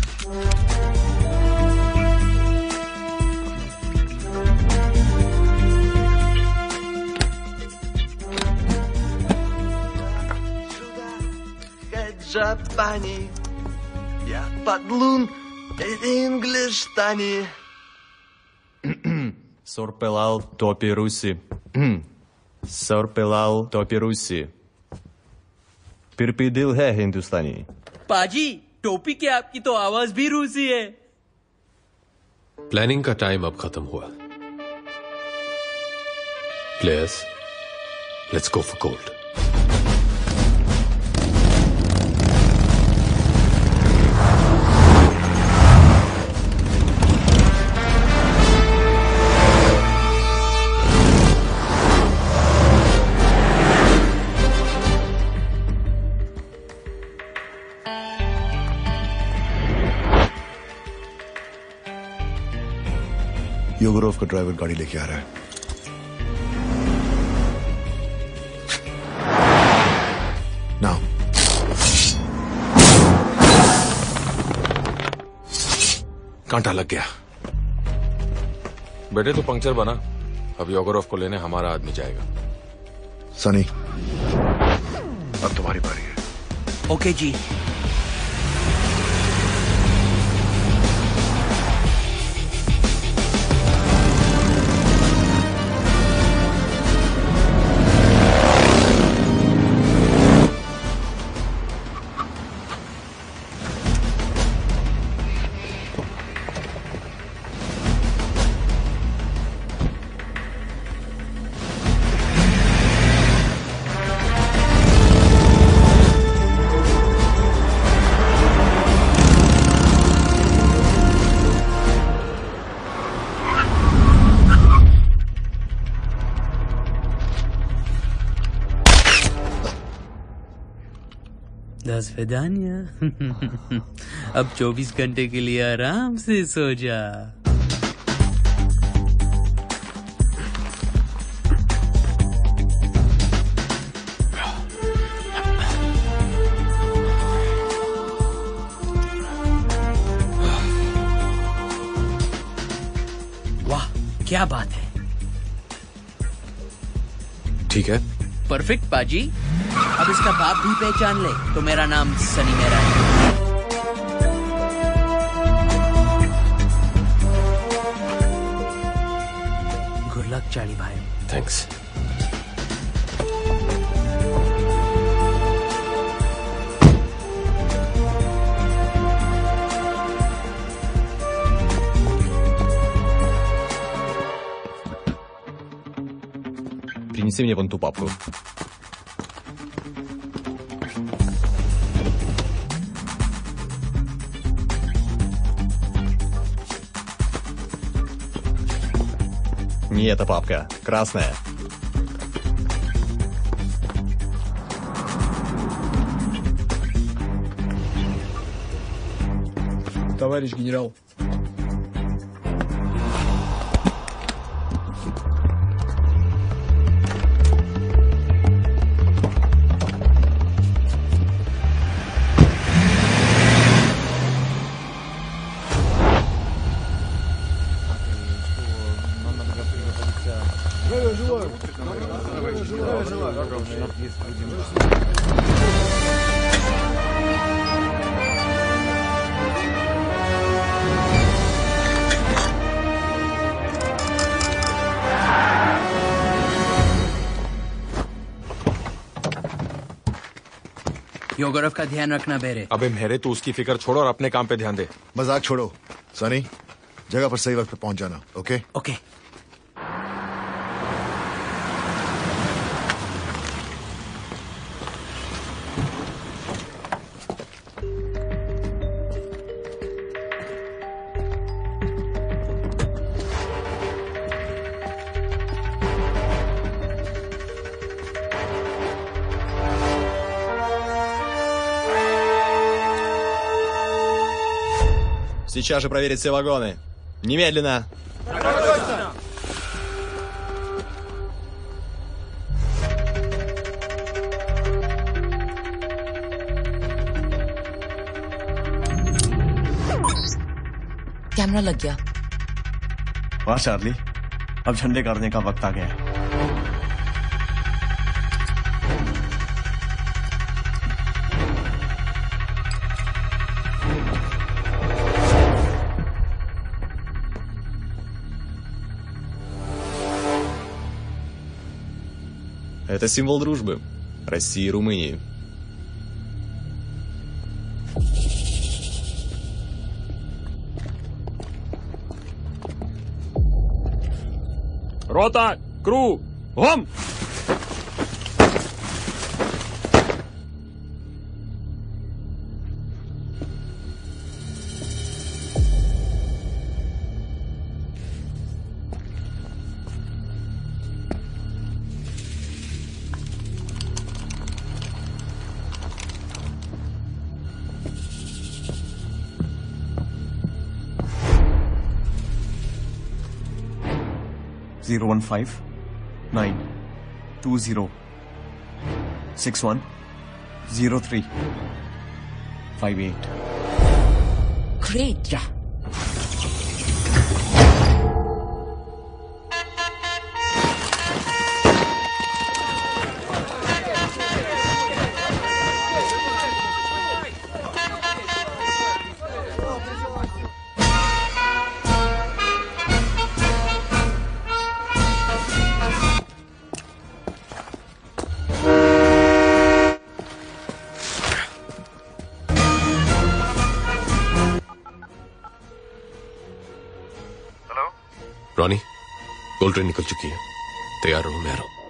Japani, yeah, Patloon English Tani. Сор пелал топи Руси. Сор пелал топи Руси. फिर भी दिल है हिंदुस्तानी. पाजी, टोपी के आपकी तो आवाज भी रूसी है. प्लानिंग का टाइम अब खत्म हुआ. Players, let's go for gold. Yogorov का ड्राइवर गाड़ी लेके आ रहा है. नाउ कांटा लग गया. बेटे तो पंक्चर बना. अब योगरोव को लेने हमारा आदमी जाएगा. सनी, अब तुम्हारी बारी है. ओके जी. दानिया. अब 24 घंटे के लिए आराम से सो जा. वाह, क्या बात है. ठीक है. परफेक्ट पाजी. अब इसका बाप भी पहचान ले तो मेरा नाम सनी मेरा है. गुड लक चार्ली भाई. थैंक्स. Принеси мне вон ту папку. Не эта папка, красная. Товарищ генерал. योगरफ का ध्यान रखना बेरे। अबे मेरे तो उसकी फिक्र छोड़ो और अपने काम पे ध्यान दे। मजाक छोड़ो सनी, जगह पर सही वक्त पे पहुंच जाना। Okay okay. Сейчас же проверить все вагоны. Немедленно. कैमरा लग गया। वाह चार्ली, अब झंडे गाड़ने का वक्त आ गया है। Это символ дружбы России и Румынии. Рота, кру, гом! Zero 1 5 9 2 0 6 1 0 3 5 8. Great. Yeah. Ronnie, gold train निकल चुकी है। तैयार रहो, मैं आ रहा हूं।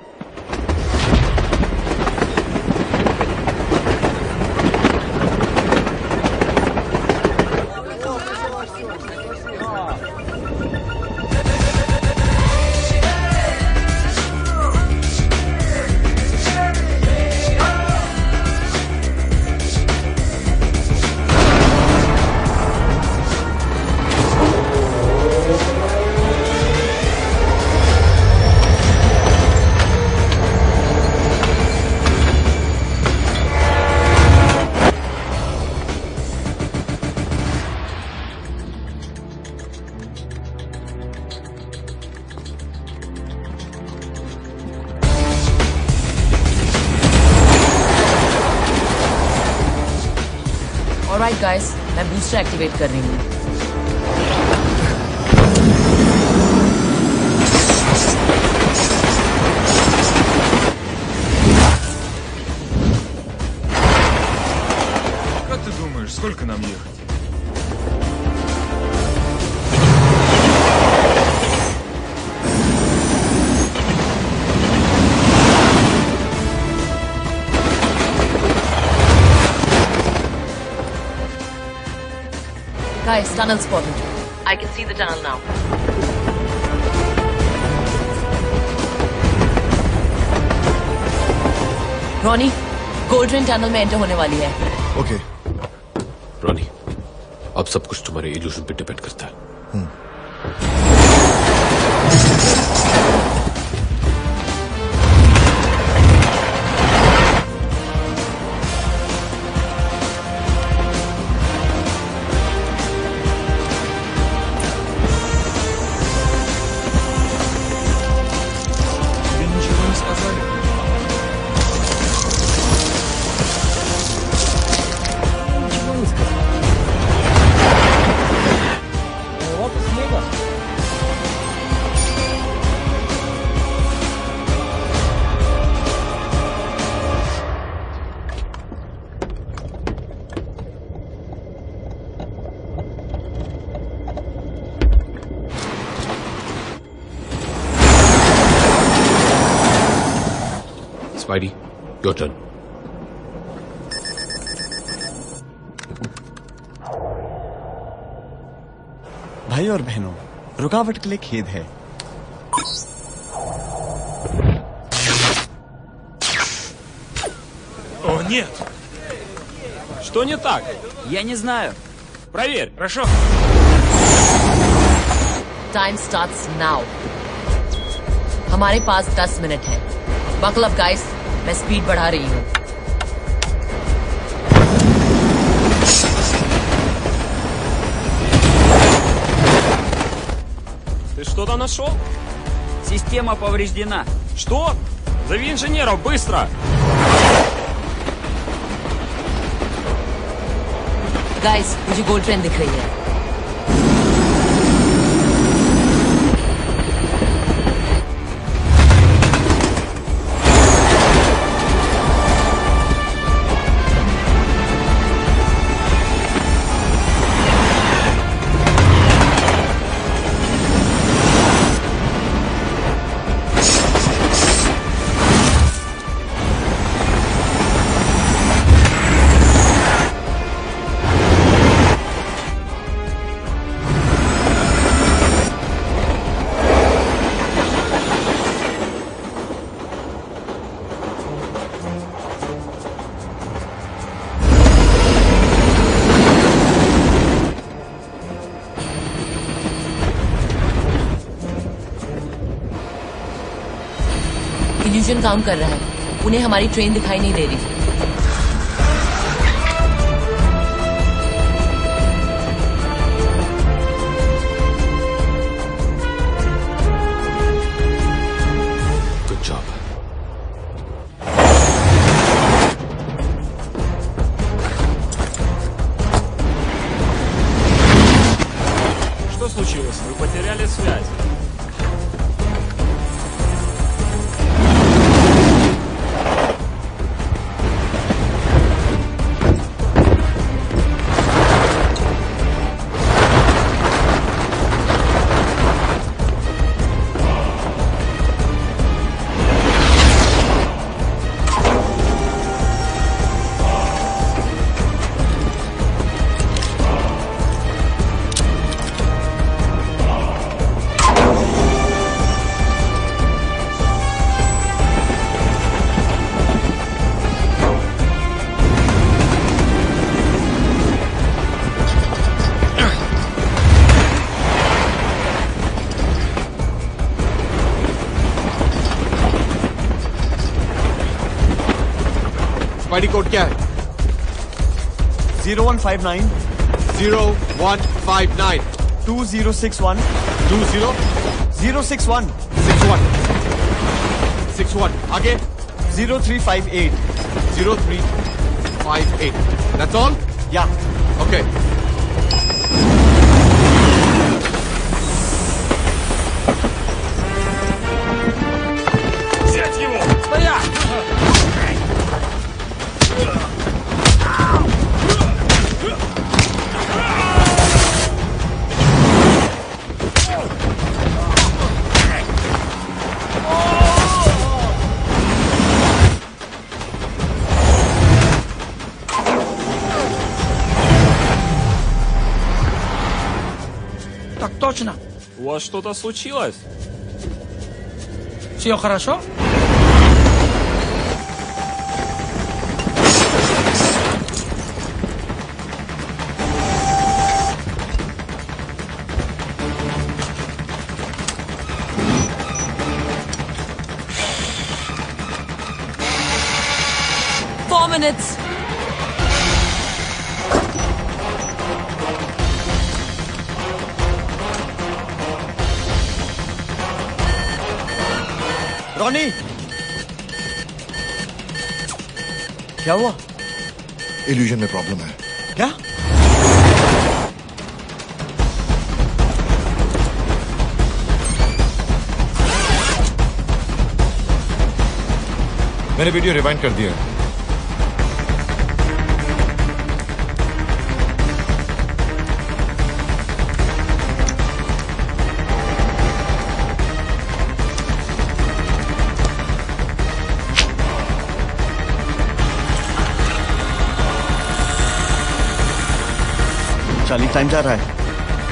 Alright guys, मैं बूस्टर एक्टिवेट कर रही हूँ। Как ты думаешь, сколько нам ехать? Guys, tunnel spotted. I can see the tunnel now. Ronnie, Gold Train tunnel में एंटर होने वाली है। ओके। रॉनी, अब सब कुछ तुम्हारे इल्यूजन पे डिपेंड करता है। Spidey, your turn. भाई और बहनों, रुकावट के लिए खेद है। О, нет! Что не так? Я не знаю. Проверь, хорошо? Time starts now. हमारे पास 10 मिनट है। Buckle up, guys. मैं स्पीड बढ़ा रही हूँ। Ты что-то нашел? Система повреждена. Что? Зови инженеров, быстро! Guys, मुझे गोल्ड ट्रेन दिख रही है। इल्यूजन काम कर रहा है। उन्हें हमारी ट्रेन दिखाई नहीं दे रही। Good job. Что случилось? Вы потеряли связь. स्पाइडी कोड क्या है? 0159 0159 2061 20 061 61 आगे 0358 0358 That's all? Yeah. Okay. Взять его! Стоять! Так точно. У вас что-то случилось? Все хорошо? Four minutes. Ronnie, क्या हुआ? इल्यूजन में प्रॉब्लम है। क्या? मैंने वीडियो रिवाइंड कर दिया है। चार्ली, टाइम जा रहा है।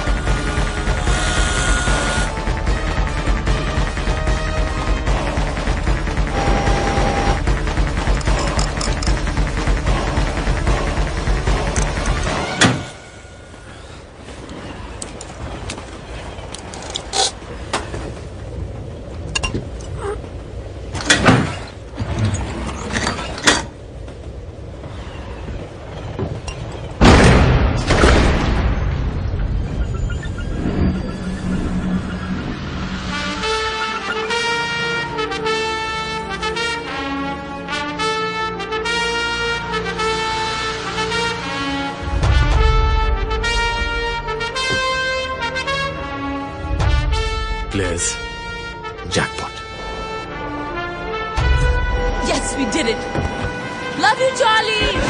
Players, jackpot. Yes, we did it. Love you, Charlie.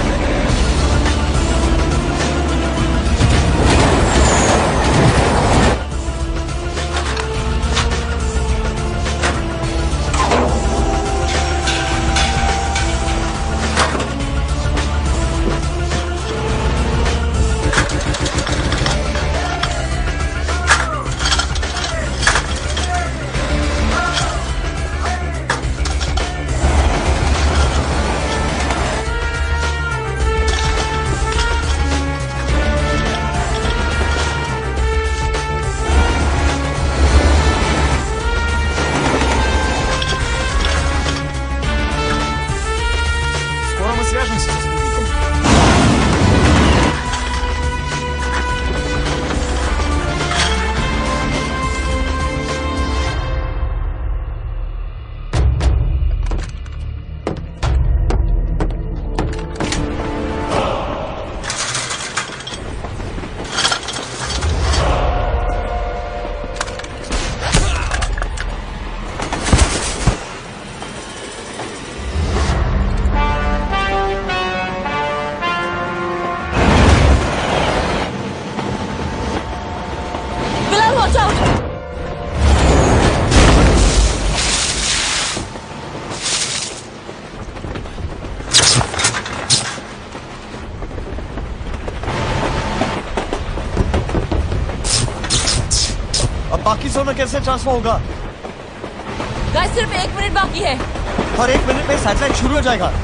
बाकी जोन में कैसे ट्रांसफर होगा? गाइस, सिर्फ 1 मिनट बाकी है। और 1 मिनट में सैटेलाइट शुरू हो जाएगा।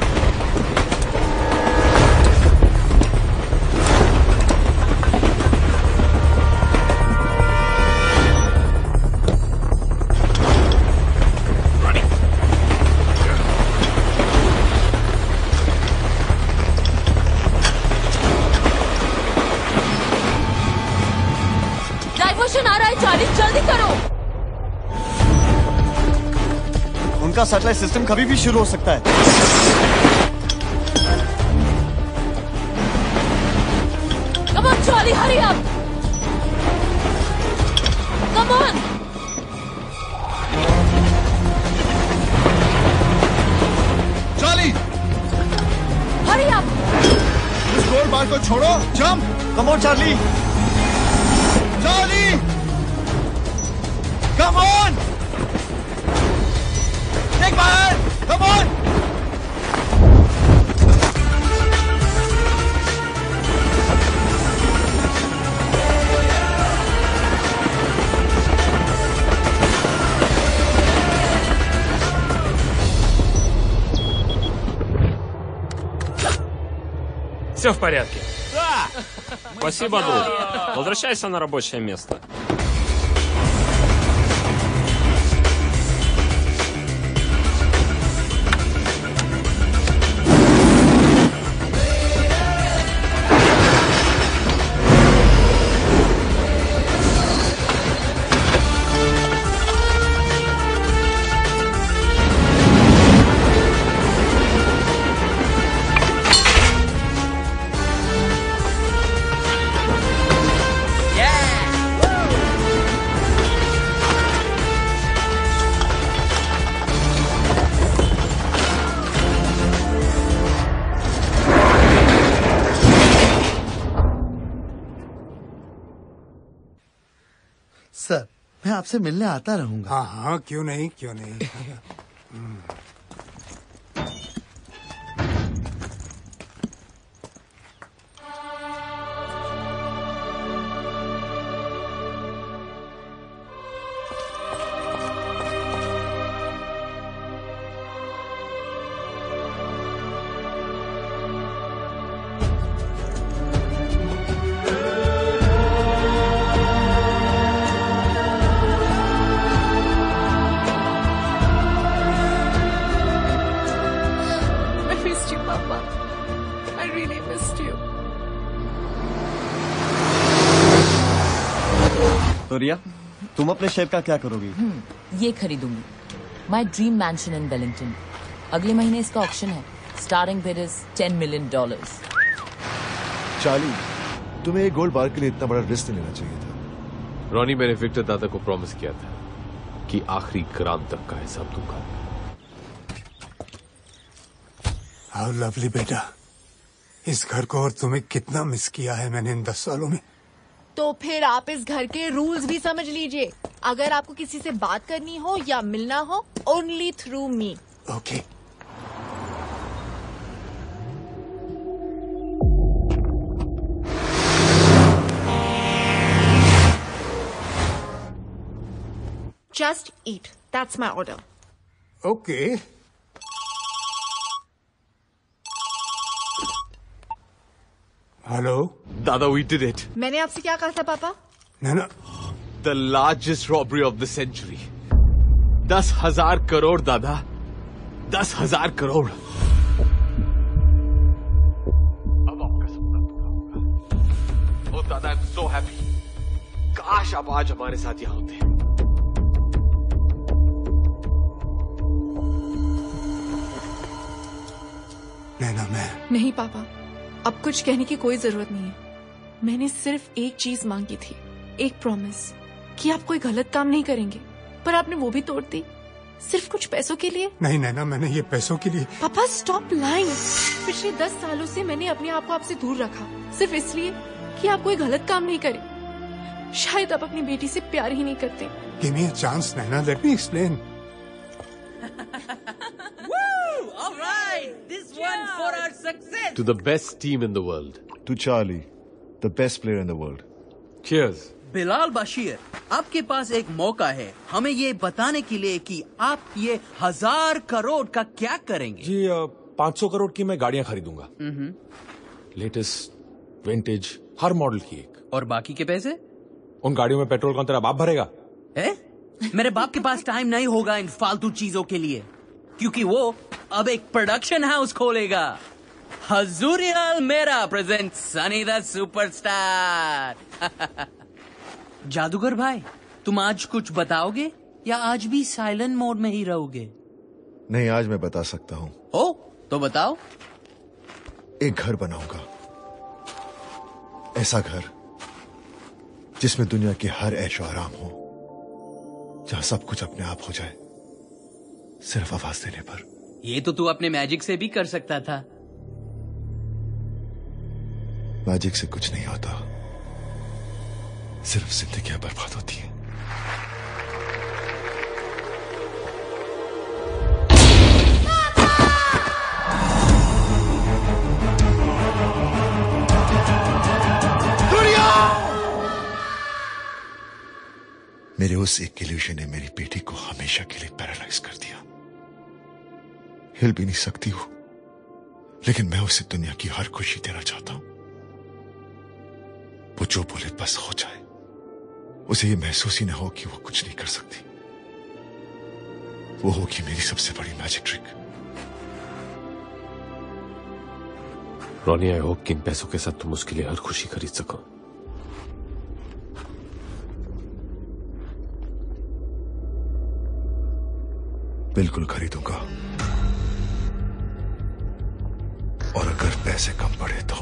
डाइवर्शन आ रहा है, चार्ली, जल्दी करो। उनका सैटेलाइट सिस्टम कभी भी शुरू हो सकता है। Come on, Charlie, hurry up. Come on. Charlie, hurry up. उस गोल बार को छोड़ो, jump. Come on, Charlie. Charlie, come on. Take my hand, come on. Все в порядке. Да! Спасибо, друг. Возвращайся на рабочее место. Sir, मैं आपसे मिलने आता रहूंगा। हाँ हाँ, क्यों नहीं, क्यों नहीं। तो रिया, तुम अपने शेफ का क्या करोगी? ये खरीदूंगी, my dream mansion in Wellington. अगले महीने इसका ऑक्शन है। Starting bid is $10 million। Charlie, तुम्हें एक गोल्ड बार के लिए इतना बड़ा रिस्क नहीं लेना चाहिए था। रॉनी, मैंने विक्टर दादा को प्रॉमिस किया था कि आखिरी ग्राम तक का हिसाब दूंगा। हाउ लवली बेटा, इस घर को और तुम्हें कितना मिस किया है मैंने इन 10 सालों में। तो फिर आप इस घर के रूल्स भी समझ लीजिए। अगर आपको किसी से बात करनी हो या मिलना हो, only through me. Okay. Just eat. That's my order. Okay. Hello? Dada, we did it. मैंने आपसे क्या कहा था पापा? No. The largest robbery of the century. 10,000 crore दादा, 10,000 करोड़। अब आपका सपना पूरा होगा। Oh दादा, I'm so happy. काश आप आज हमारे साथ यहाँ होते। नैना, मैं नहीं पापा, अब कुछ कहने की कोई जरूरत नहीं है। मैंने सिर्फ एक चीज मांगी थी, एक प्रॉमिस कि आप कोई गलत काम नहीं करेंगे, पर आपने वो भी तोड़ दी, सिर्फ कुछ पैसों के लिए। नहीं नैना, मैंने ये पैसों के लिए। पापा स्टॉप लाइंग। पिछले 10 सालों से मैंने अपने आप को आपसे दूर रखा, सिर्फ इसलिए कि आप कोई गलत काम नहीं करें। शायद आप अपनी बेटी से प्यार ही नहीं करते। Give me a chance, Naina. Let me explain. All right, this one for our success. To the best team in the world. To Charlie, the best player in the world. Cheers. Bilal Bashir, आपके पास एक मौका है हमें ये बताने के लिए कि आप ये 1000 करोड़ का क्या करेंगे। जी 500 करोड़ की मैं गाड़ियां खरीदूंगा। लेटेस्ट, विंटेज, हर मॉडल की एक। और बाकी के पैसे? उन गाड़ियों में पेट्रोल कौन तेरा बाप भरेगा? मेरे बाप के पास टाइम नहीं होगा इन फालतू चीजों के लिए, क्योंकि वो अब एक प्रोडक्शन हाउस खोलेगा। हजूरियल मेरा प्रेजेंट सनी द सुपरस्टार। जादूगर भाई, तुम आज कुछ बताओगे या आज भी साइलेंट मोड में ही रहोगे? नहीं, आज मैं बता सकता हूँ। ओ, तो बताओ। एक घर बनाऊंगा, ऐसा घर जिसमें दुनिया के हर ऐशो आराम हो, जहां सब कुछ अपने आप हो जाए, सिर्फ आवाज देने पर। ये तो तू अपने मैजिक से भी कर सकता था। मैजिक से कुछ नहीं होता, सिर्फ जिंदगियां बर्बाद होती हैं। मेरे उस एक इल्यूजन ने मेरी बेटी को हमेशा के लिए पैरालाइज कर दिया। हिल भी नहीं सकती वो, लेकिन मैं उसे दुनिया की हर खुशी देना चाहता हूं। वो जो बोले बस हो जाए, उसे ये महसूस ही ना हो कि वो कुछ नहीं कर सकती। वो होगी मेरी सबसे बड़ी magic trick. Ronnie, I hope कि इन पैसों के साथ तुम उसके लिए हर खुशी खरीद सको। बिल्कुल खरीदूंगा, और अगर पैसे कम पड़े तो।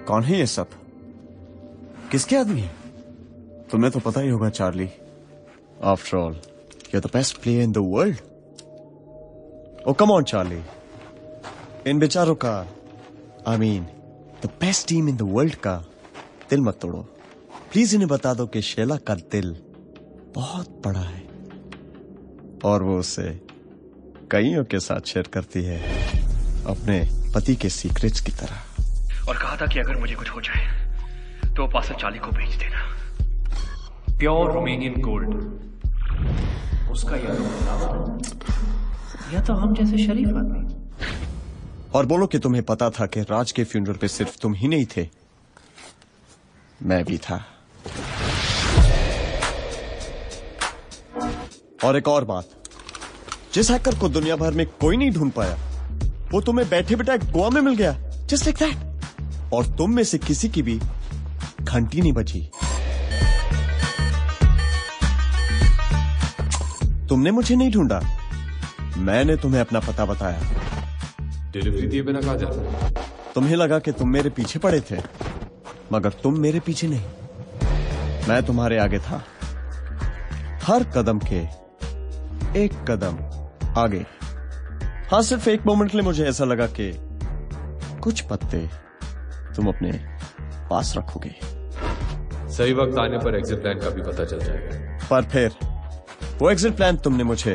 कौन है ये सब? किसके आदमी है? तुम्हें तो पता ही होगा Charlie. After all you are the best player in the world. Oh come on Charlie, इन बेचारों का I mean the best team in the world का दिल मत तोड़ो। प्लीज इन्हें बता दो कि शैला का दिल बहुत बड़ा है और वो उसे कईयों के साथ शेयर करती है, अपने पति के सीक्रेट्स की तरह। और कहा था कि अगर मुझे कुछ हो जाए तो पार्सल चार्ली को भेज देना। प्योर रोमेनियन गोल्ड, उसका या तो हम जैसे शरीफ आदमी। और बोलो कि तुम्हें पता था कि राज के फ्यूनरल पे सिर्फ तुम ही नहीं थे, मैं भी था। और एक और बात, जिस हैकर को दुनिया भर में कोई नहीं ढूंढ पाया वो तुम्हें बैठे बैठे गोवा में मिल गया, जस्ट लाइक दैट। और तुम में से किसी की भी घंटी नहीं बची। तुमने मुझे नहीं ढूंढा, मैंने तुम्हें अपना पता बताया। डिलीवरी दिए बिना कहा जाता? तुम्हें लगा कि तुम मेरे पीछे पड़े थे, मगर तुम मेरे पीछे नहीं, मैं तुम्हारे आगे था, हर कदम के एक कदम आगे। हाँ, सिर्फ एक मोमेंट के लिए मुझे ऐसा लगा कि कुछ पत्ते तुम अपने पास रखोगे। सही वक्त आने पर एग्जिट प्लान का भी पता चल जाएगा। पर फिर वो एग्जिट प्लान तुमने मुझे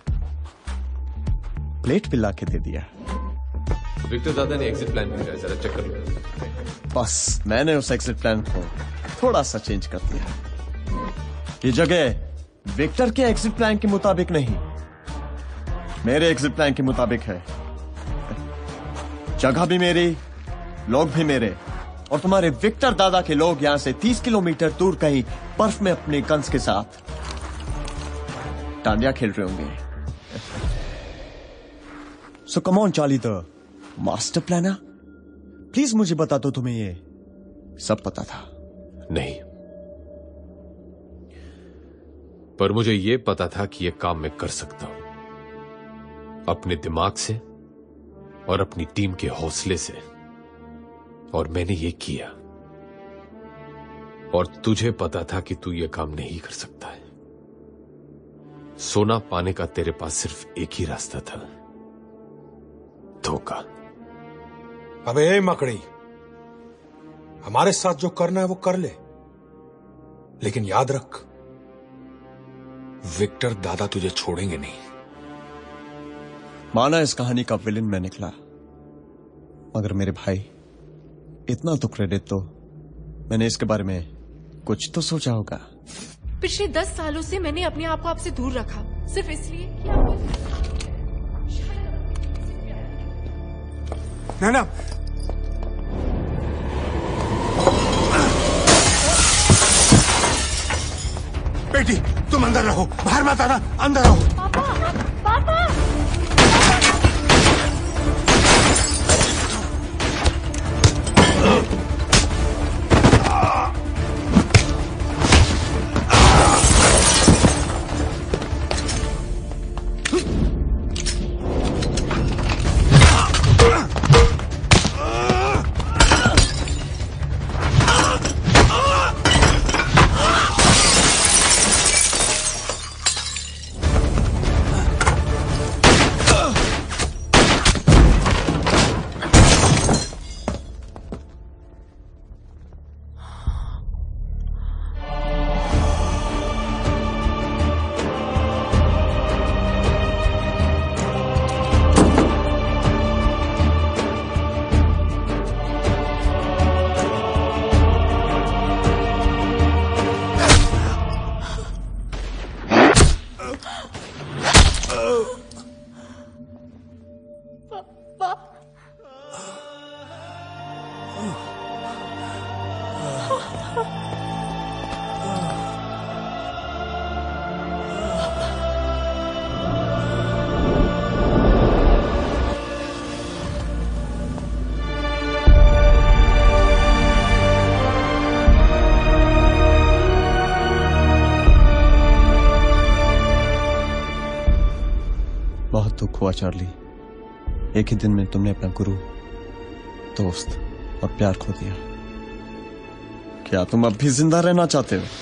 प्लेट पे लाके दे दिया। विक्टर दादा ने एग्जिट प्लान भेजा है, जरा चेक कर लो। बस मैंने उस एग्जिट प्लान को थोड़ा सा चेंज कर दिया। ये जगह विक्टर के एग्जिट प्लान के मुताबिक नहीं, मेरे एग्जिट प्लान के मुताबिक है। जगह भी मेरी, लोग भी मेरे, और तुम्हारे विक्टर दादा के लोग यहां से 30 किलोमीटर दूर कहीं बर्फ में अपने गन्स के साथ डांडिया खेल रहे होंगे। So come on Charlie, the master planner, please मुझे बता दो तुम्हें ये सब पता था? नहीं, पर मुझे ये पता था कि ये काम मैं कर सकता हूं, अपने दिमाग से और अपनी टीम के हौसले से, और मैंने ये किया। और तुझे पता था कि तू ये काम नहीं कर सकता है। सोना पाने का तेरे पास सिर्फ एक ही रास्ता था, धोखा। अबे ए मकड़ी, हमारे साथ जो करना है वो कर ले, लेकिन याद रख, विक्टर दादा तुझे छोड़ेंगे नहीं। माना इस कहानी का विलेन मैं निकला, मगर मेरे भाई, इतना तो क्रेडिट तो मैंने इसके बारे में कुछ तो सोचा होगा। पिछले 10 सालों से मैंने अपने आप को आपसे दूर रखा, सिर्फ इसलिए कि आप ना बेटी, तुम अंदर रहो, बाहर मत आना, अंदर रहो। पापा, पापा। बहुत दुख हुआ चार्ली, एक ही दिन में तुमने अपना गुरु, दोस्त और प्यार खो दिया। क्या तुम अब भी जिंदा रहना चाहते हो?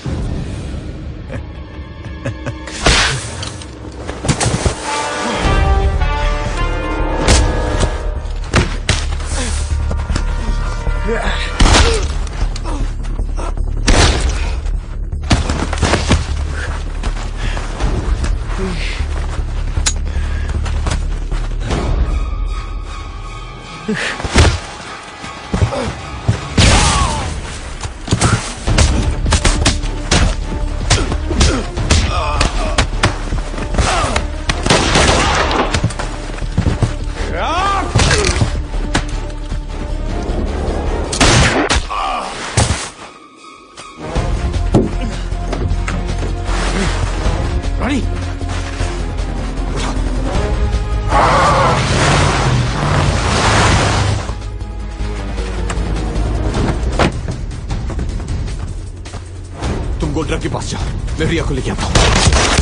गोल्ड के पास जा, मैं रिया को लेके आता हूं।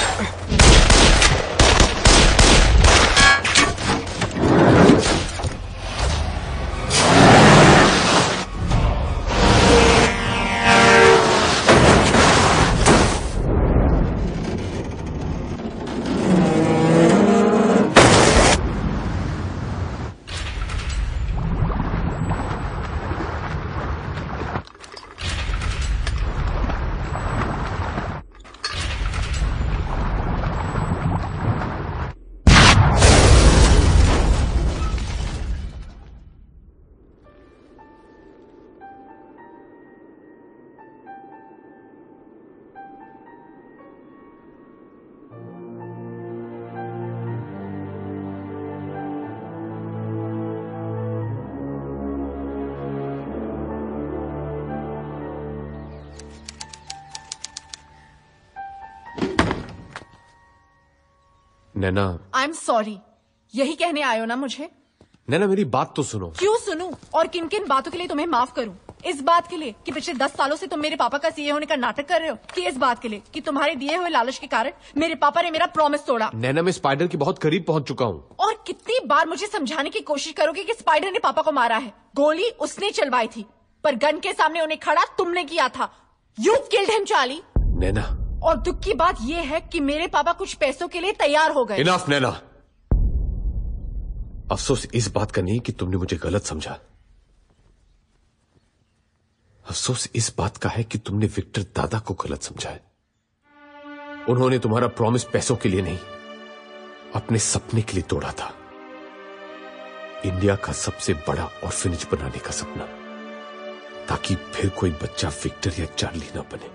नैना, आई एम सॉरी, यही कहने आए हो ना मुझे? नैना मेरी बात तो सुनो। क्यों सुनूं? और किन किन बातों के लिए तुम्हें माफ करूं? इस बात के लिए कि पिछले 10 सालों से तुम मेरे पापा का सीए होने का नाटक कर रहे हो, कि इस बात के लिए कि तुम्हारे दिए हुए लालच के कारण मेरे पापा ने मेरा प्रॉमिस तोड़ा? नैना, मैं स्पाइडर के बहुत करीब पहुंच चुका हूँ। और कितनी बार मुझे समझाने की कोशिश करोगे कि स्पाइडर ने पापा को मारा है? गोली उसने चलवाई थी, पर गन के सामने उन्हें खड़ा तुमने किया था। You killed him Charlie. Naina, और दुख की बात यह है कि मेरे पापा कुछ पैसों के लिए तैयार हो गए। इनफ नैना, अफसोस इस बात का नहीं कि तुमने मुझे गलत समझा। अफसोस इस बात का है कि तुमने विक्टर दादा को गलत समझा है। उन्होंने तुम्हारा प्रॉमिस पैसों के लिए नहीं, अपने सपने के लिए तोड़ा था। इंडिया का सबसे बड़ा ऑर्फनेज बनाने का सपना, ताकि फिर कोई बच्चा विक्टर या चार्ली ना बने।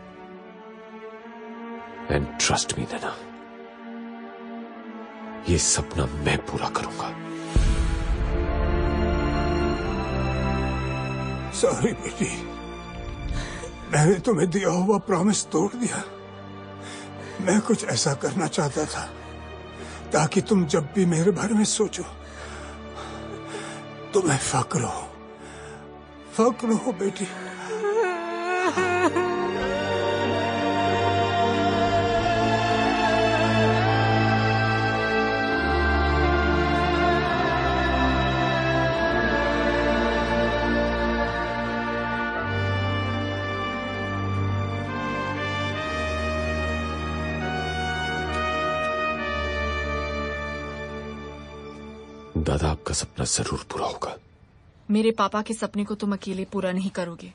एंड ट्रस्ट मी नैना, ये सपना मैं पूरा करूंगा। सॉरी बेटी, मैंने तुम्हें दिया हुआ प्रॉमिस तोड़ दिया। मैं कुछ ऐसा करना चाहता था ताकि तुम जब भी मेरे बारे में सोचो तुम्हें फक्र हो बेटी। दादा, आपका सपना जरूर पूरा होगा। मेरे पापा के सपने को तुम अकेले पूरा नहीं करोगे।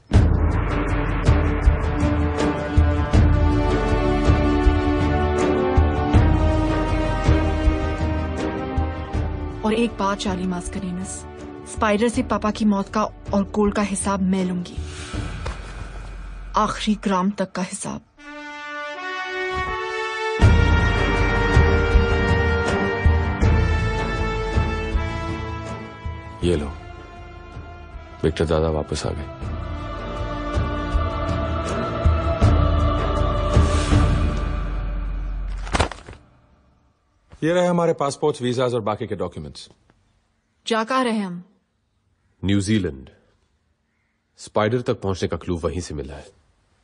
और एक बात चार्ली मास्करेनस, स्पाइडर से पापा की मौत का और गोल्ड का हिसाब मैं लूंगी, आखिरी ग्राम तक का हिसाब। ये लो, विक्टर दादा वापस आ गए। ये रहे हमारे पासपोर्ट्स, वीजास और बाकी के डॉक्यूमेंट्स। जा कहाँ रहे हम? न्यूजीलैंड। स्पाइडर तक पहुंचने का क्लू वहीं से मिला है।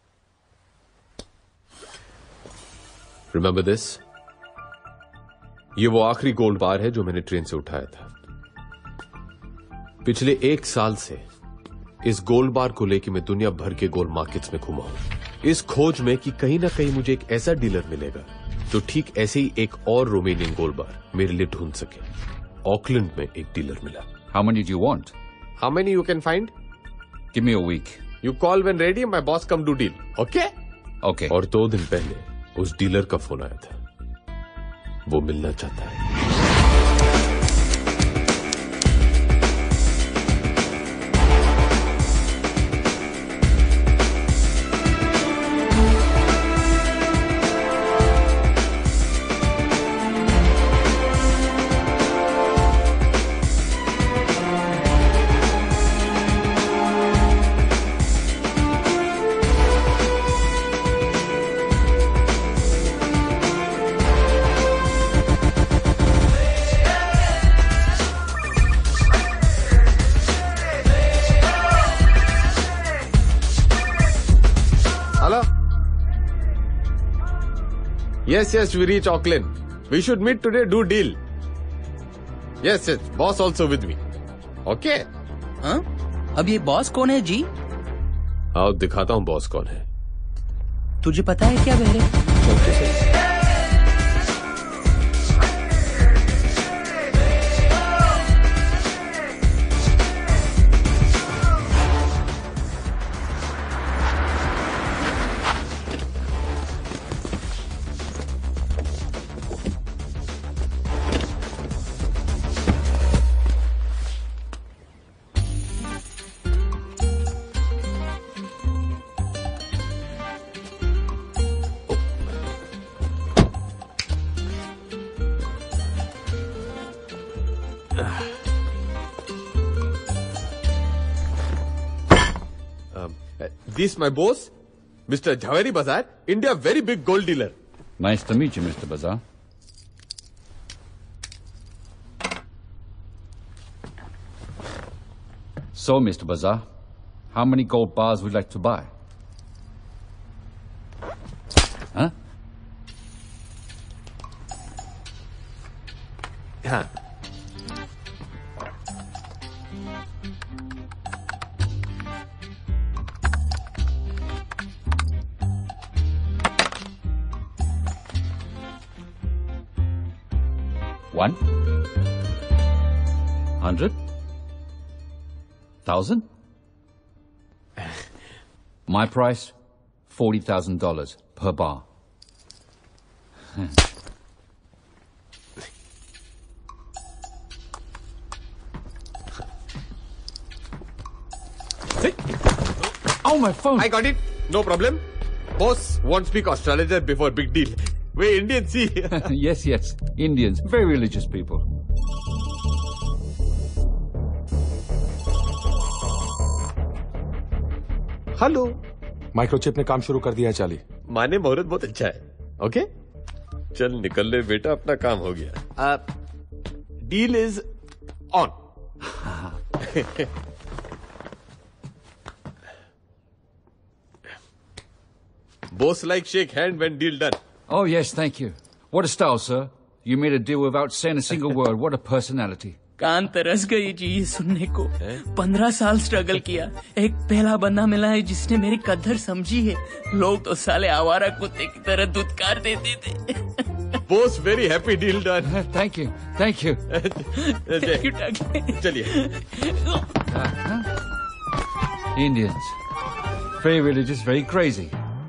Remember this? ये वो आखिरी गोल्ड बार है जो मैंने ट्रेन से उठाया था। पिछले 1 साल से इस गोल्ड बार को लेके मैं दुनिया भर के गोल्ड मार्केट्स में घूमा हूं, इस खोज में कि कहीं ना कहीं मुझे एक ऐसा डीलर मिलेगा जो ठीक ऐसे ही एक और रोमेनियन गोल्ड बार मेरे लिए ढूंढ सके। ऑकलैंड में एक डीलर मिला। How many do you want? How many you can find? Give me a week. You call when ready, my boss come to deal. Okay? Okay. और 2 दिन पहले उस डीलर का फोन आया था, वो मिलना चाहता है। Yes, we reach Auckland. We should meet today, do deal. Yes, boss also with me. Okay? हाँ? अब ये बॉस कौन है जी? आओ दिखाता हूँ बॉस कौन है। तुझे पता है क्या बहरे? चलते चलते। This my boss, Mr. Jhaveri Bazar, India very big gold dealer. Nice to meet you, Mr. Bazar. So, Mr. Bazar, how many gold bars would you like to buy? Huh? हाँ। One? 100? 1,000? My price, $40,000 per bar. Oh, my phone. I got it. No problem. Boss won't speak astrologer before big deal. We Indians, see. Yes. Indians, very religious people. Hello. Microchip ने काम शुरू कर दिया है चाली। माने मुहूर्त बहुत अच्छा है। ओके चल निकल ले बेटा, अपना काम हो गया। Deal is on. Boss like shake hand when deal done. Oh, yes, thank you. What a style, sir. You made a deal without saying a single word. What a personality. कान तरस गई जी ये सुनने को। 15 साल स्ट्रगल किया, एक पहला बंदा मिला है जिसने मेरी कदर समझी है। लोग तो साले आवारा कुत्ते की तरह दुत्कार देते थे। Boss very happy deal done. Thank you. Thank you, चलिए। Indians, very religious, very crazy.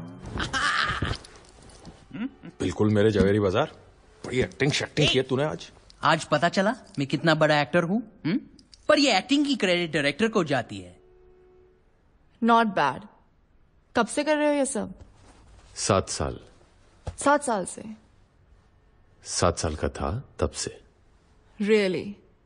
बिल्कुल मेरे जवेरी बाजार। बड़ी एक्टिंग शक्टिंग की है तूने आज। आज पता चला मैं कितना बड़ा एक्टर हूँ। पर ये एक्टिंग की क्रेडिट डायरेक्टर को जाती है। Not bad. कब से कर रहे हो ये सब? 7 साल। 7 साल से? 7 साल का था तब से। रियली?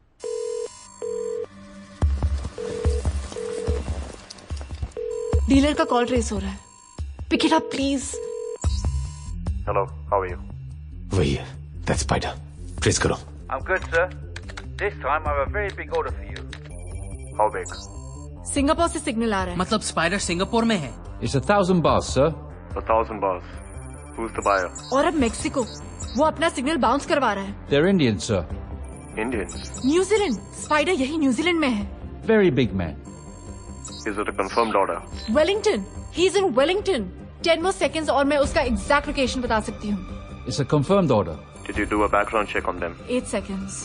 डीलर का कॉल ट्रेस हो रहा है। Pick it up please. Hello, how are you? वही है, that's Spider. Trace करो। I'm good, sir. This time I have a very big order for you. How big? Singapore से signal आ रहा है। मतलब स्पाइडर सिंगापुर में है। It's 1,000 bars, sir. 1,000 bars. Who's the buyer? और अब मेक्सिको, वो अपना सिग्नल बाउंस करवा रहा है। They're Indians, sir. Indians? New Zealand, spider यही न्यूजीलैंड में है। Very big man. Is it a confirmed order? Wellington, he is in Wellington. 10 more seconds और मैं उसका एग्जैक्ट लोकेशन बता सकती हूँ। It's a confirmed order. Did you do a background check on them? 8 seconds.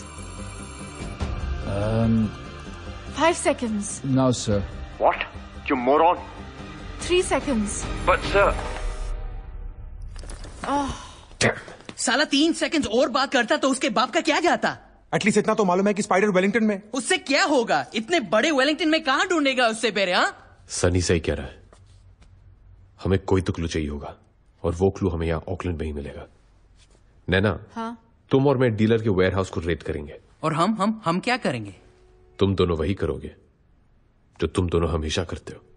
5 5 seconds. No, sir. What? You moron! 3 seconds. But sir. साला 3 seconds और बात करता तो उसके बाप का क्या जाता? एटलीस्ट इतना तो मालूम है कि स्पाइडर वेलिंगटन में। उससे क्या होगा? इतने बड़े वेलिंगटन में कहाँ ढूंढेगा उससे पहले? हाँ, सनी सही कह रहा है। हमें कोई तो क्लू चाहिए होगा और वो क्लू हमें यहाँ ऑकलैंड में ही मिलेगा। नैना, हाँ? तुम और मैं डीलर के वेयरहाउस को रेड करेंगे। और हम क्या करेंगे? तुम दोनों वही करोगे जो तुम दोनों हमेशा करते हो।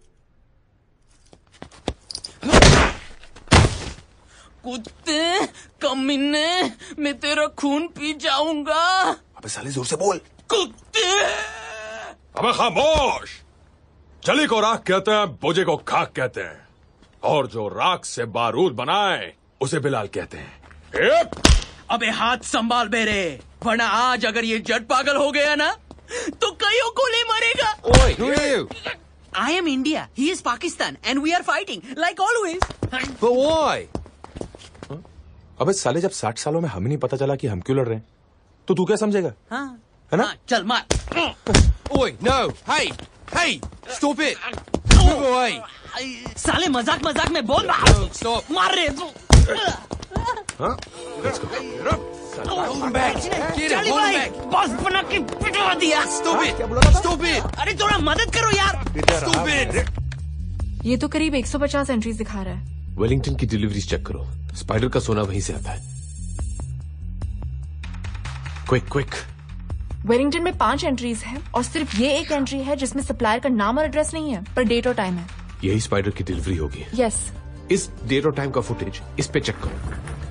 कुत्ते कमीने, मैं तेरा खून पी जाऊंगा। अबे साले जोर से बोल। कुत्ते! अबे खामोश। चली को राख कहते हैं, बोझे को खाक कहते हैं, और जो राख से बारूद बनाए उसे बिलाल कहते हैं। अबे हाथ संभाल बेरे, वरना आज अगर ये जट पागल हो गया ना तो कईयों को ले मरेगा। ओए, I am India, he is Pakistan, and we are fighting like always. But why? अबे साले, जब 60 सालों में हमें नहीं पता चला कि हम क्यों लड़ रहे हैं, तो तू क्या समझेगा? हाँ, है ना? हाँ, चल मार। ओए, no, hey, hey, stop it. Move away. साले मजाक में बोल Stop. मार रहे तू। हाँ? Let's go. Hold him back. Get him, hold him back. Boss बना के पिटवा दिया। Stop it. Stop it. अरे थोड़ा मदद करो यार। Stop it. ये तो करीब 150 एंट्रीज दिखा रहा है। वेलिंगटन की डिलीवरीज चेक करो, स्पाइडर का सोना वहीं से आता है। क्विक। वेलिंगटन में 5 एंट्रीज हैं और सिर्फ ये एक एंट्री है जिसमें सप्लायर का नाम और एड्रेस नहीं है, पर डेट और टाइम है। यही स्पाइडर की डिलीवरी होगी। यस। इस डेट और टाइम का फुटेज इस पे चेक करो।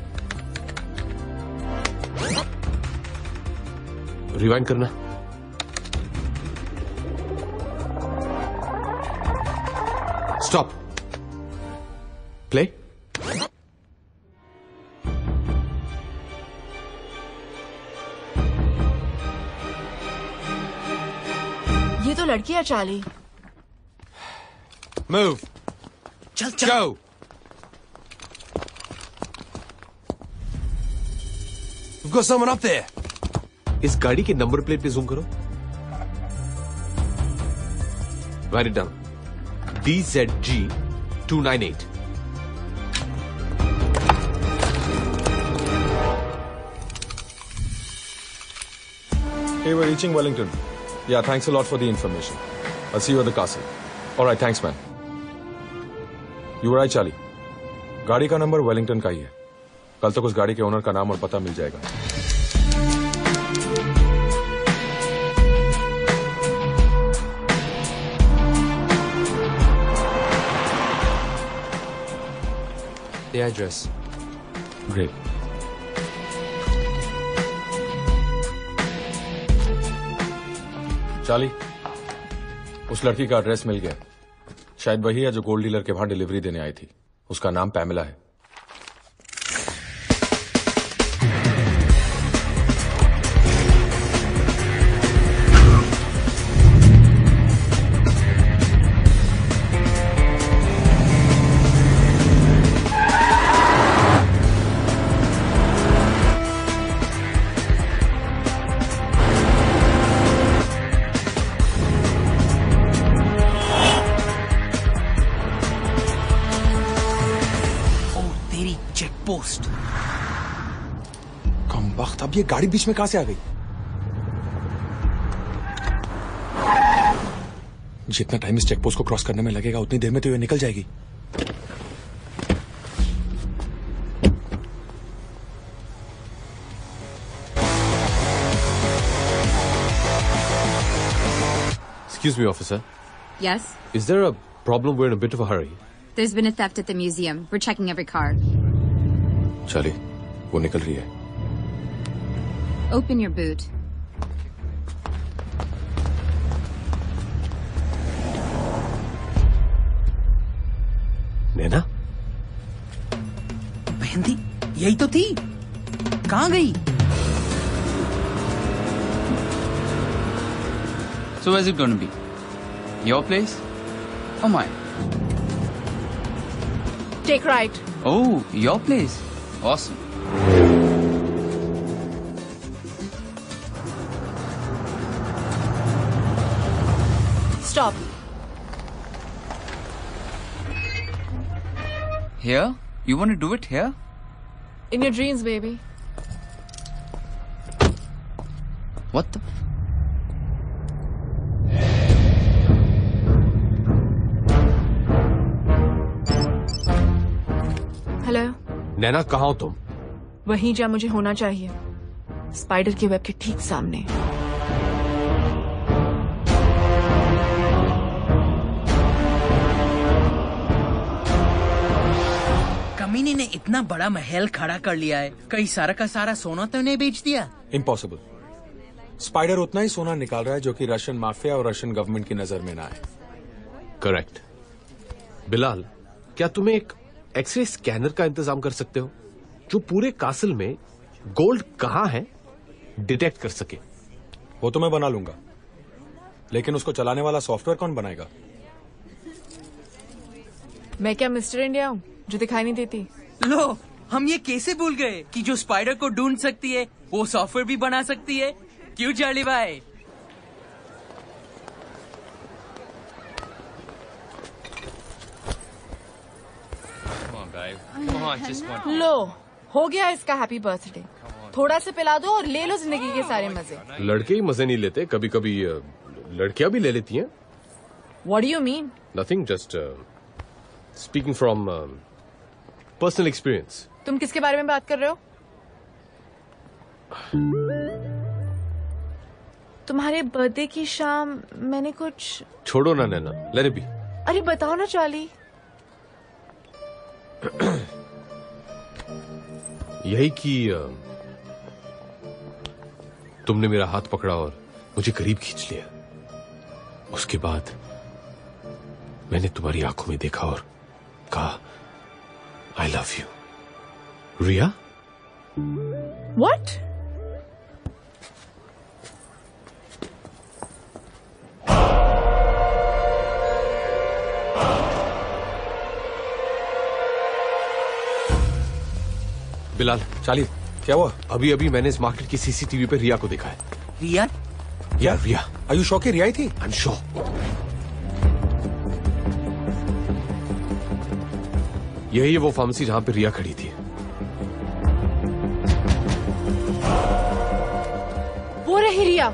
रिवाइंड करना। स्टॉप। प्ले। ये तो लड़की है चार्ली। Move. चल। Go. We've got someone up there. इस गाड़ी के नंबर प्लेट पे जूम करो। Write it down. DZG 298। Hey, we're reaching Wellington. Yeah, thanks a lot for the information. I'll see you at the castle. All right, thanks, man. You were right, Charlie. गाड़ी का number Wellington का ही है। कल तक उस गाड़ी के owner का नाम और पता मिल जाएगा। The address. Great. चार्ली, उस लड़की का एड्रेस मिल गया। शायद वही है जो गोल्ड डीलर के वहां डिलीवरी देने आई थी। उसका नाम पैमेला है। पोस्ट। कम वक्त, अब ये गाड़ी बीच में कहां से आ गई? जितना टाइम इस चेक पोस्ट को क्रॉस करने में लगेगा उतनी देर में तो ये निकल जाएगी। Excuse me, officer. Yes? Is there a problem? We're in a bit of a hurry. There's been a theft at the museum. We're checking every car. Charlie, वो निकल रही है। Open your boot. नैना? मेहंदी यही तो थी, कहाँ गई? So where's it going to be? Your place Oh my. Take right. Oh, your place. Awesome. Stop. Here? You want to do it here? In your dreams, baby. What the? Hello. Naina, कहाँ हो तुम? वहीं जहाँ मुझे होना चाहिए, spider के web के ठीक सामने। कमीने ने इतना बड़ा महल खड़ा कर लिया है, कहीं सारा का सारा सोना तो नहीं बेच दिया? इम्पॉसिबल। स्पाइडर उतना ही सोना निकाल रहा है जो कि रशियन माफिया और रशियन गवर्नमेंट की नजर में ना आए। करेक्ट। बिलाल, क्या तुम्हें एक एक्सरे स्कैनर का इंतजाम कर सकते हो जो पूरे कासल में गोल्ड कहां है डिटेक्ट कर सके? वो तो मैं बना लूंगा, लेकिन उसको चलाने वाला सॉफ्टवेयर कौन बनाएगा? मैं क्या मिस्टर इंडिया हूँ जो दिखाई नहीं देती? लो, हम ये कैसे भूल गए कि जो स्पाइडर को ढूंढ सकती है वो सॉफ्टवेयर भी बना सकती है। क्यों चार्ली भाई? लो, हो गया इसका हैप्पी बर्थडे। थोड़ा सा पिला दो और ले लो जिंदगी के सारे मजे। लड़के ही मजे नहीं लेते, कभी कभी लड़कियां भी ले लेती हैं। What do you mean? Nothing, just speaking from personal experience. तुम किसके बारे में बात कर रहे हो? तुम्हारे बर्थडे की शाम मैंने कुछ। छोड़ो ना नैना, let it be. अरे बताओ ना चार्ली। यही कि तुमने मेरा हाथ पकड़ा और मुझे करीब खींच लिया। उसके बाद मैंने तुम्हारी आंखों में देखा और कहा, I love you. Riya? What? Bilal, Charlie, क्या हुआ? अभी अभी मैंने इस मार्केट की सीसीटीवी पे रिया को देखा है। रिया? या रिया। Are you sure कि रिया ही थी? I'm sure. यही है वो फार्मेसी जहां पे रिया खड़ी थी। वो रही रिया।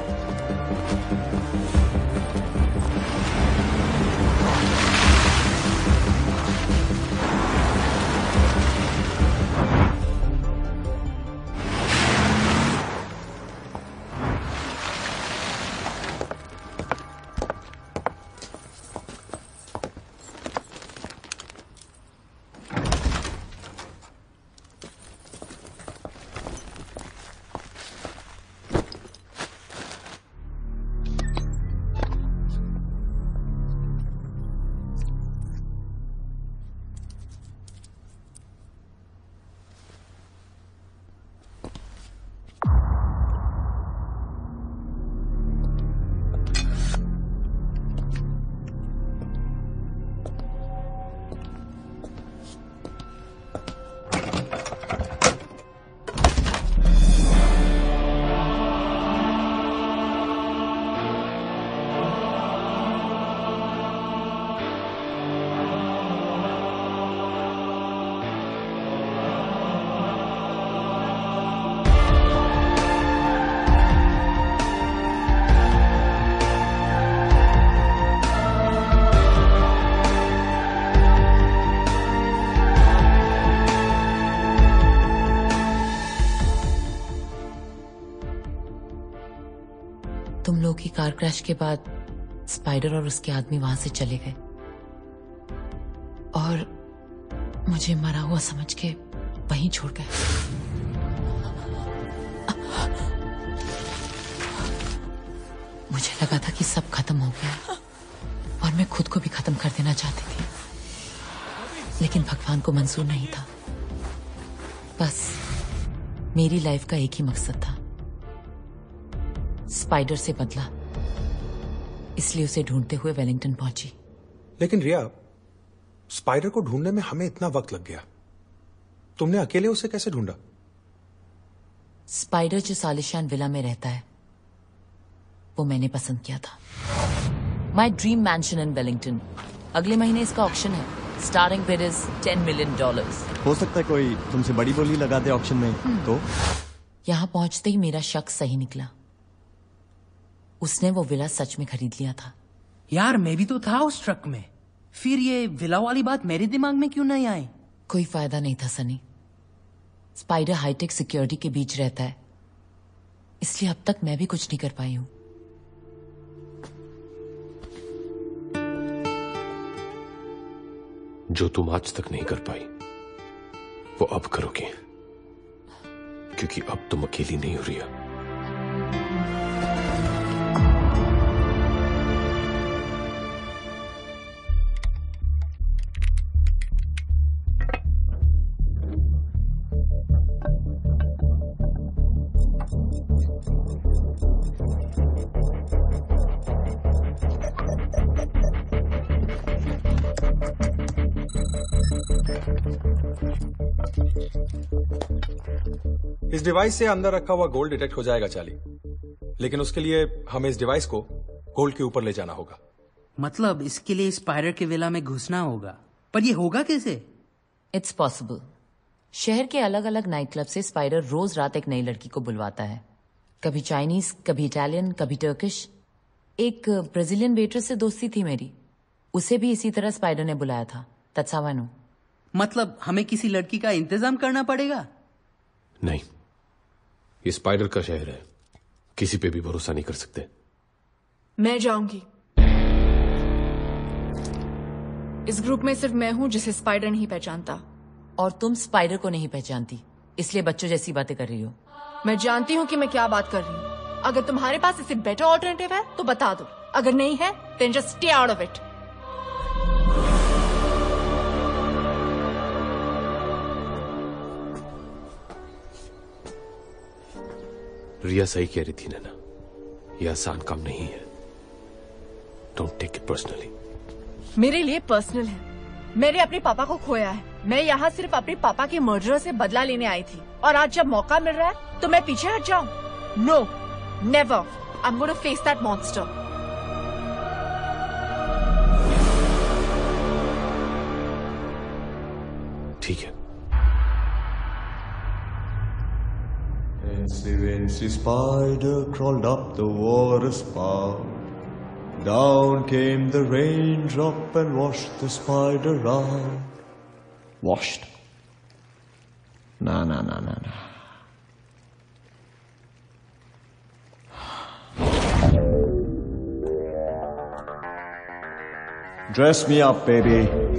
तुम लोग की कार क्रैश के बाद स्पाइडर और उसके आदमी वहां से चले गए और मुझे मरा हुआ समझ के वहीं छोड़ गए। मुझे लगा था कि सब खत्म हो गया और मैं खुद को भी खत्म कर देना चाहती थी, लेकिन भगवान को मंजूर नहीं था। बस मेरी लाइफ का एक ही मकसद था, स्पाइडर से बदला। इसलिए उसे ढूंढते हुए वेलिंगटन पहुंची। लेकिन रिया, स्पाइडर को ढूंढने में हमें इतना वक्त लग गया, तुमने अकेले उसे कैसे ढूंढा? स्पाइडर जो सालिशान विला में रहता है वो मैंने पसंद किया था। My dream mansion in Wellington. अगले महीने इसका ऑक्शन है। Starting bid is $10 million। हो सकता है कोई तुमसे बड़ी बोली लगा दे ऑक्शन में। तो यहां पहुंचते ही मेरा शक सही निकला। उसने वो विला सच में खरीद लिया था। यार मैं भी तो था उस ट्रक में, फिर ये विला वाली बात मेरे दिमाग में क्यों नहीं आई? कोई फायदा नहीं था सनी। स्पाइडर हाईटेक सिक्योरिटी के बीच रहता है, इसलिए अब तक मैं भी कुछ नहीं कर पाई हूं। जो तुम आज तक नहीं कर पाई वो अब करोगे, क्योंकि अब तुम अकेली नहीं हो रिया। इस डिवाइस से अंदर रखा हुआ गोल्ड डिटेक्ट हो जाएगा चार्ली, लेकिन उसके लिए हमें इस डिवाइस को गोल्ड के ऊपर ले जाना होगा। मतलब इसके लिए स्पाइडर के विला में घुसना होगा, पर ये होगा कैसे? It's possible. शहर के अलग अलग नाइट क्लब से स्पाइडर रोज रात एक नई लड़की को बुलवाता है, कभी चाइनीज, कभी इटालियन, कभी टर्किश। एक ब्राजीलियन वेट्रेस से दोस्ती थी मेरी, उसे भी इसी तरह स्पाइडर ने बुलाया था। That's how I know। मतलब हमें किसी लड़की का इंतजाम करना पड़ेगा? नहीं, ये स्पाइडर का शहर है, किसी पे भी भरोसा नहीं कर सकते। मैं जाऊंगी। इस ग्रुप में सिर्फ मैं हूं जिसे स्पाइडर नहीं पहचानता। और तुम स्पाइडर को नहीं पहचानती, इसलिए बच्चों जैसी बातें कर रही हो। मैं जानती हूं कि मैं क्या बात कर रही हूं। अगर तुम्हारे पास इससे बेटर ऑल्टरनेटिव है तो बता दो, अगर नहीं है then just stay out of it। रिया सही कह रही थी नैना, ये आसान काम नहीं है। Don't take it personally. मेरे लिए पर्सनल है। मैंने अपने पापा को खोया है। मैं यहाँ सिर्फ अपने पापा के मर्डर से बदला लेने आई थी, और आज जब मौका मिल रहा है तो मैं पीछे हट जाऊं? No, never. I am gonna face that monster. ठीक है। Fancy Fancy spider crawled up the water spout. Down came the raindrop and washed the spider out. Washed? Nah. Dress me up, baby.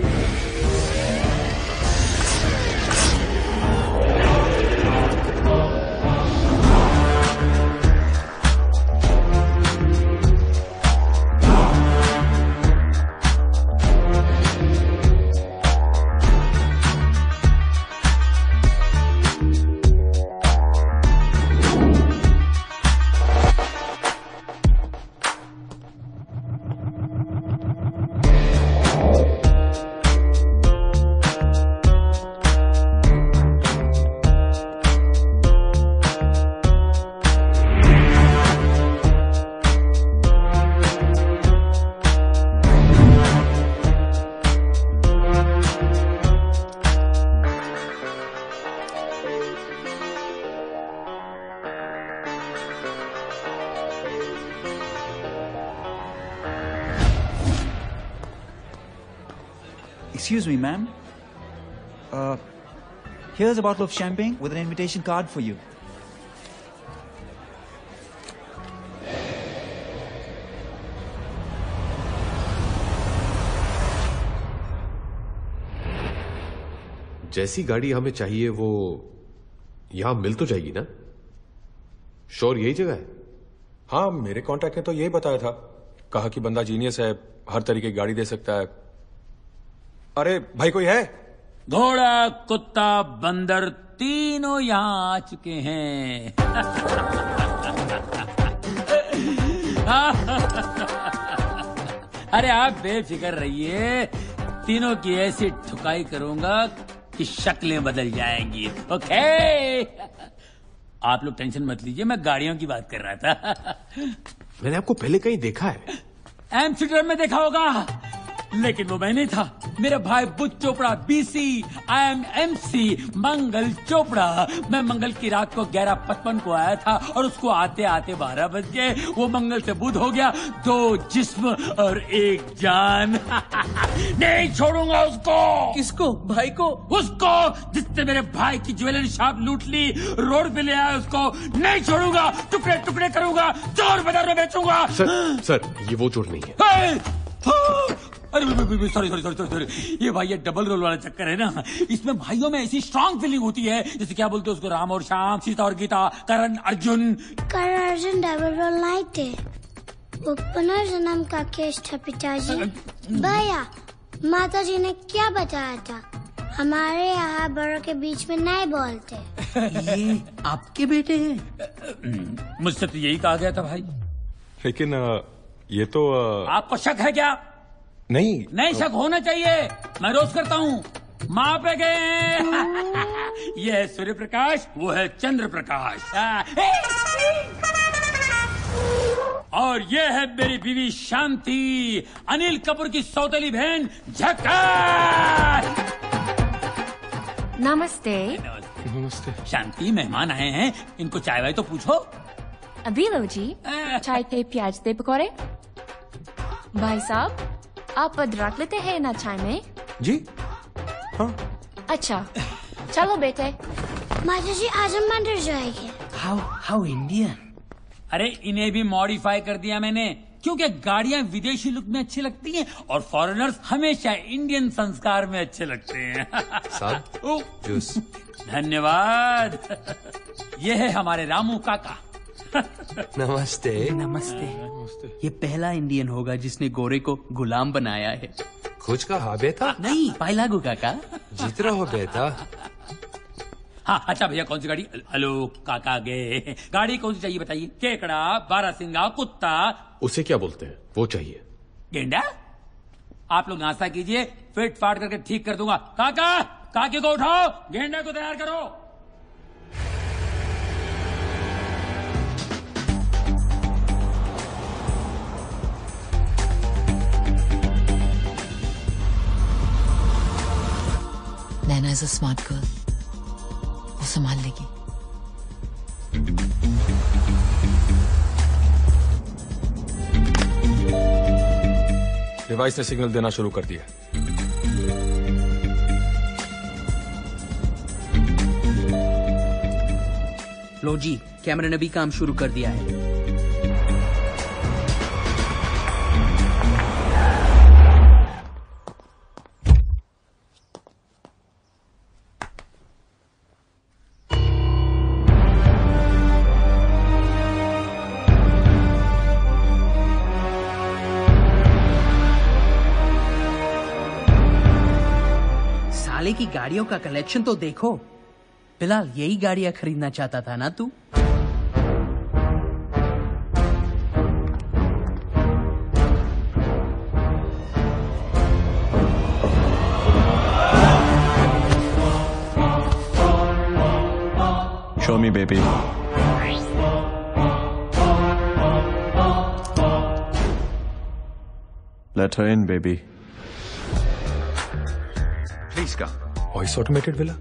Excuse me, ma'am. Here's a bottle of champagne with an invitation card for you. जैसी गाड़ी हमें चाहिए वो यहां मिल तो जाएगी ना? Sure यही जगह है? हाँ, मेरे कॉन्टैक्ट ने तो यही बताया था। कहा कि बंदा जीनियस है, हर तरीके की गाड़ी दे सकता है। अरे भाई, कोई है? घोड़ा, कुत्ता, बंदर तीनों यहाँ आ चुके हैं। अरे आप बेफिक्र रहिए, तीनों की ऐसी ठुकाई करूंगा कि शक्लें बदल जाएंगी। ओके, आप लोग टेंशन मत लीजिए, मैं गाड़ियों की बात कर रहा था। मैंने आपको पहले कहीं देखा है। एम्स्टर्डम में देखा होगा, लेकिन वो मैं नहीं था। मेरा भाई Buch Chopra, BC, IM MC, मंगल चोपड़ा। मैं मंगल की रात को 11:55 को आया था और उसको आते आते 12 बज गए। वो मंगल से बुध हो गया, 2 जिस्म और 1 जान। नहीं छोड़ूंगा उसको। किसको? भाई को? उसको जिसने मेरे भाई की ज्वेलरी शॉप लूट ली, रोड पे ले आया उसको नहीं छोड़ूंगा। टुकड़े टुकड़े करूंगा, चोर बाजार में बेचूंगा। सर ये वो चोर नहीं है। अरे सॉरी, ये भाई ये डबल रोल वाला चक्कर है ना। इसमें भाइयों में ऐसी स्ट्रांग फीलिंग होती है, जैसे क्या बोलते हैं उसको, राम और श्याम, सीता और गीता, करण अर्जुन। करण अर्जुन डबल रोल नहीं थे, वो पुनर्जन्म का केस था पिताजी। भैया, माता जी ने क्या बताया था, हमारे यहाँ बड़ों के बीच में नहीं बोलते। ये आपके बेटे हैं? मुझसे तो यही कहा गया था भाई। लेकिन ये तो आपको शक है क्या? नहीं शक होना चाहिए, मैं रोज करता हूँ। माँ पे गए। ये है सूर्य प्रकाश, वो है चंद्र प्रकाश। और ये है मेरी बीवी शांति, अनिल कपूर की सौतेली बहन झक्कार। नमस्ते। नमस्ते। शांति, मेहमान आए हैं, इनको चाय वाय तो पूछो। अभी लो जी, चाय ते प्याज ते पकौड़े। भाई साहब, आप अदरक लेते हैं ना चाय में? जी हाँ। अच्छा, चलो बेटे। माता जी आज हम मंदिर जाएंगे। How Indian. अरे इन्हें भी मॉडिफाई कर दिया मैंने, क्योंकि गाड़ियां विदेशी लुक में अच्छी लगती हैं और फॉरेनर्स हमेशा इंडियन संस्कार में अच्छे लगते हैं। साहब, जूस। धन्यवाद। ये है हमारे रामू काका। नमस्ते। नमस्ते। ये पहला इंडियन होगा जिसने गोरे को गुलाम बनाया है। कुछ कहा बेटा? नहीं, पाइलागू काका। जीत रहा हो बेटा। हाँ अच्छा भैया, कौन सी गाड़ी? हेलो काका गए। गाड़ी कौन सी चाहिए बताइए? केकड़ा, बारहसिंगा, कुत्ता। उसे क्या बोलते हैं, वो चाहिए। गेंडा? आप लोग नाश्ता कीजिए, फिट फाट करके ठीक कर दूंगा। काका, काके को उठाओ, गेंडा को तैयार करो। Naina is a smart girl, वो संभाल लेगी। डिवाइस ने सिग्नल देना शुरू कर दिया। लो जी, कैमरे ने भी काम शुरू कर दिया है। की गाड़ियों का कलेक्शन तो देखो। फिलहाल यही गाड़ियां खरीदना चाहता था ना तू? Show me, baby. Let her in, baby. Please come. Voice automated villa,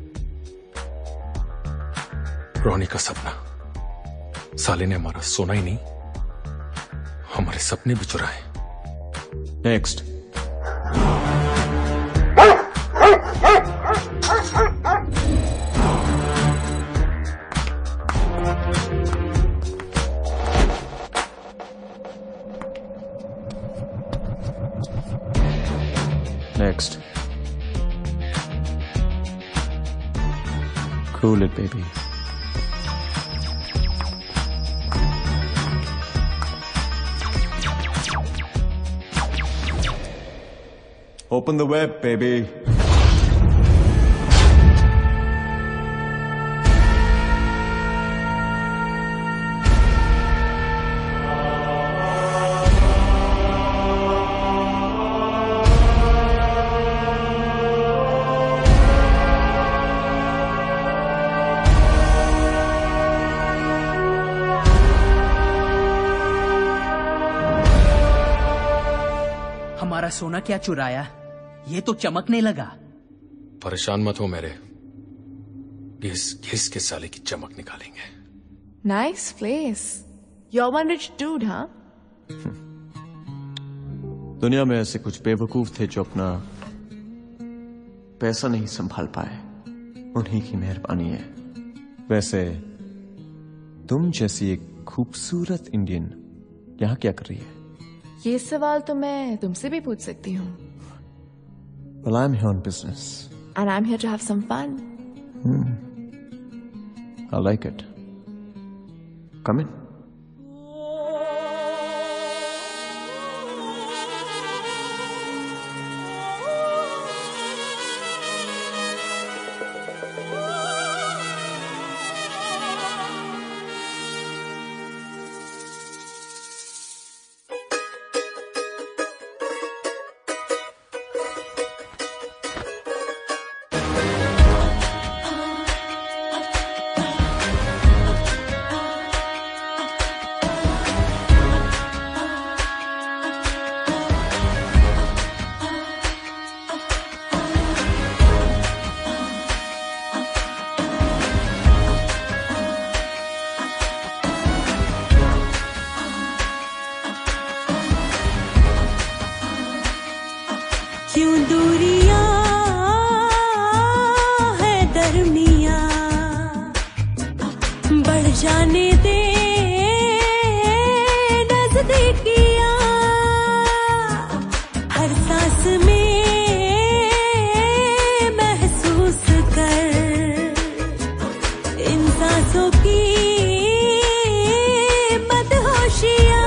Ronnie का सपना। साले ने हमारा सोना ही नहीं, हमारे सपने भी चुराए। Next. Next. Cool it, baby. Open the web, baby. हमारा सोना क्या चुराया? ये तो चमकने लगा। परेशान मत हो मेरे, घिस घिस के साले की चमक निकालेंगे। Nice place. You're one rich dude, huh? दुनिया में ऐसे कुछ बेवकूफ थे जो अपना पैसा नहीं संभाल पाए, उन्हीं की मेहरबानी है। वैसे तुम जैसी एक खूबसूरत इंडियन यहां क्या कर रही है? ये सवाल तो मैं तुमसे भी पूछ सकती हूँ। Well, I'm here on business. And I'm here to have some fun. I like it. Come in. क्यों दूरियां है दरमियां, बढ़ जाने दे नजदीकियां, हर सांस में महसूस कर इन सांसों की मदहोशियां।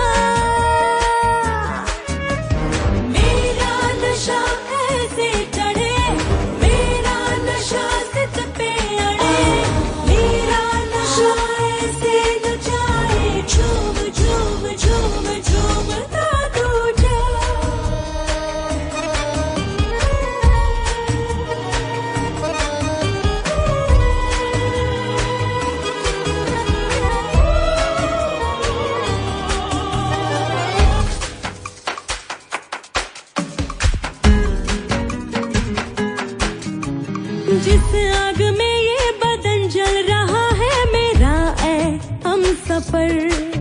जिस आग में ये बदन जल रहा है मेरा ऐ हम सफर,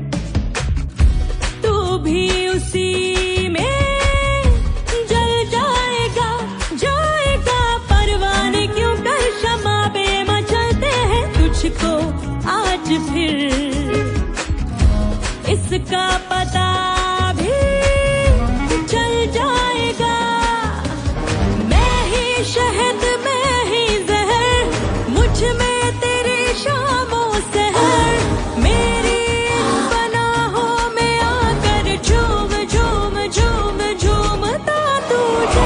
तू भी उसी में जल जाएगा जाएगा। परवाने क्यों कर शमा बे मचलते हैं तुझको आज फिर, इसका पता भी चल जाएगा। मैं ही शहद में तेरे शामों सहर, मेरी पनाहों में आकर झूम झूम झूम झूमता तू जा।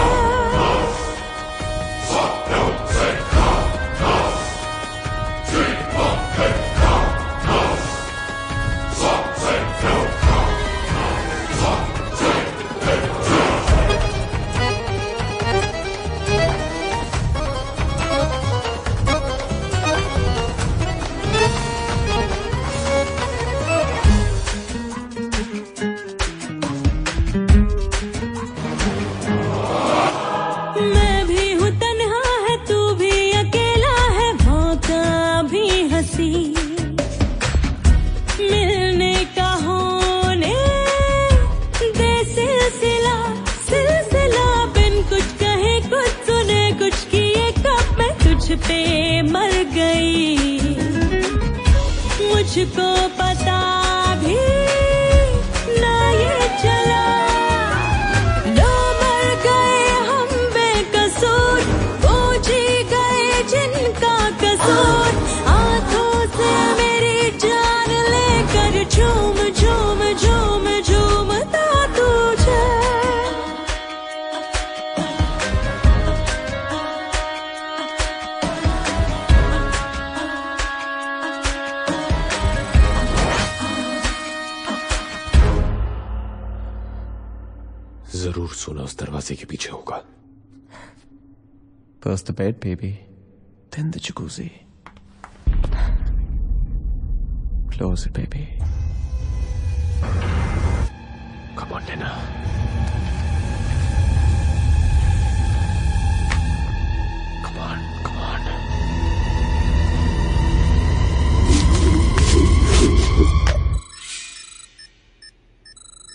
मिलने का होने दे सिलसिला सिलसिला, बिन कुछ कहे कुछ सुने कुछ किए, कब मैं तुझ पे मर गई। मुझको पता भी ना ये चला, लो मर गए हम बेकसूर, पूछ ही गए जिनका कसूर। हाथों से मेरी जान लेकर झूम झूम झूम झूमता तू जा। जरूर सोना उस दरवाजे के पीछे होगा। First the bed, baby, then the jacuzzi. Close it, baby. Come on, Nina.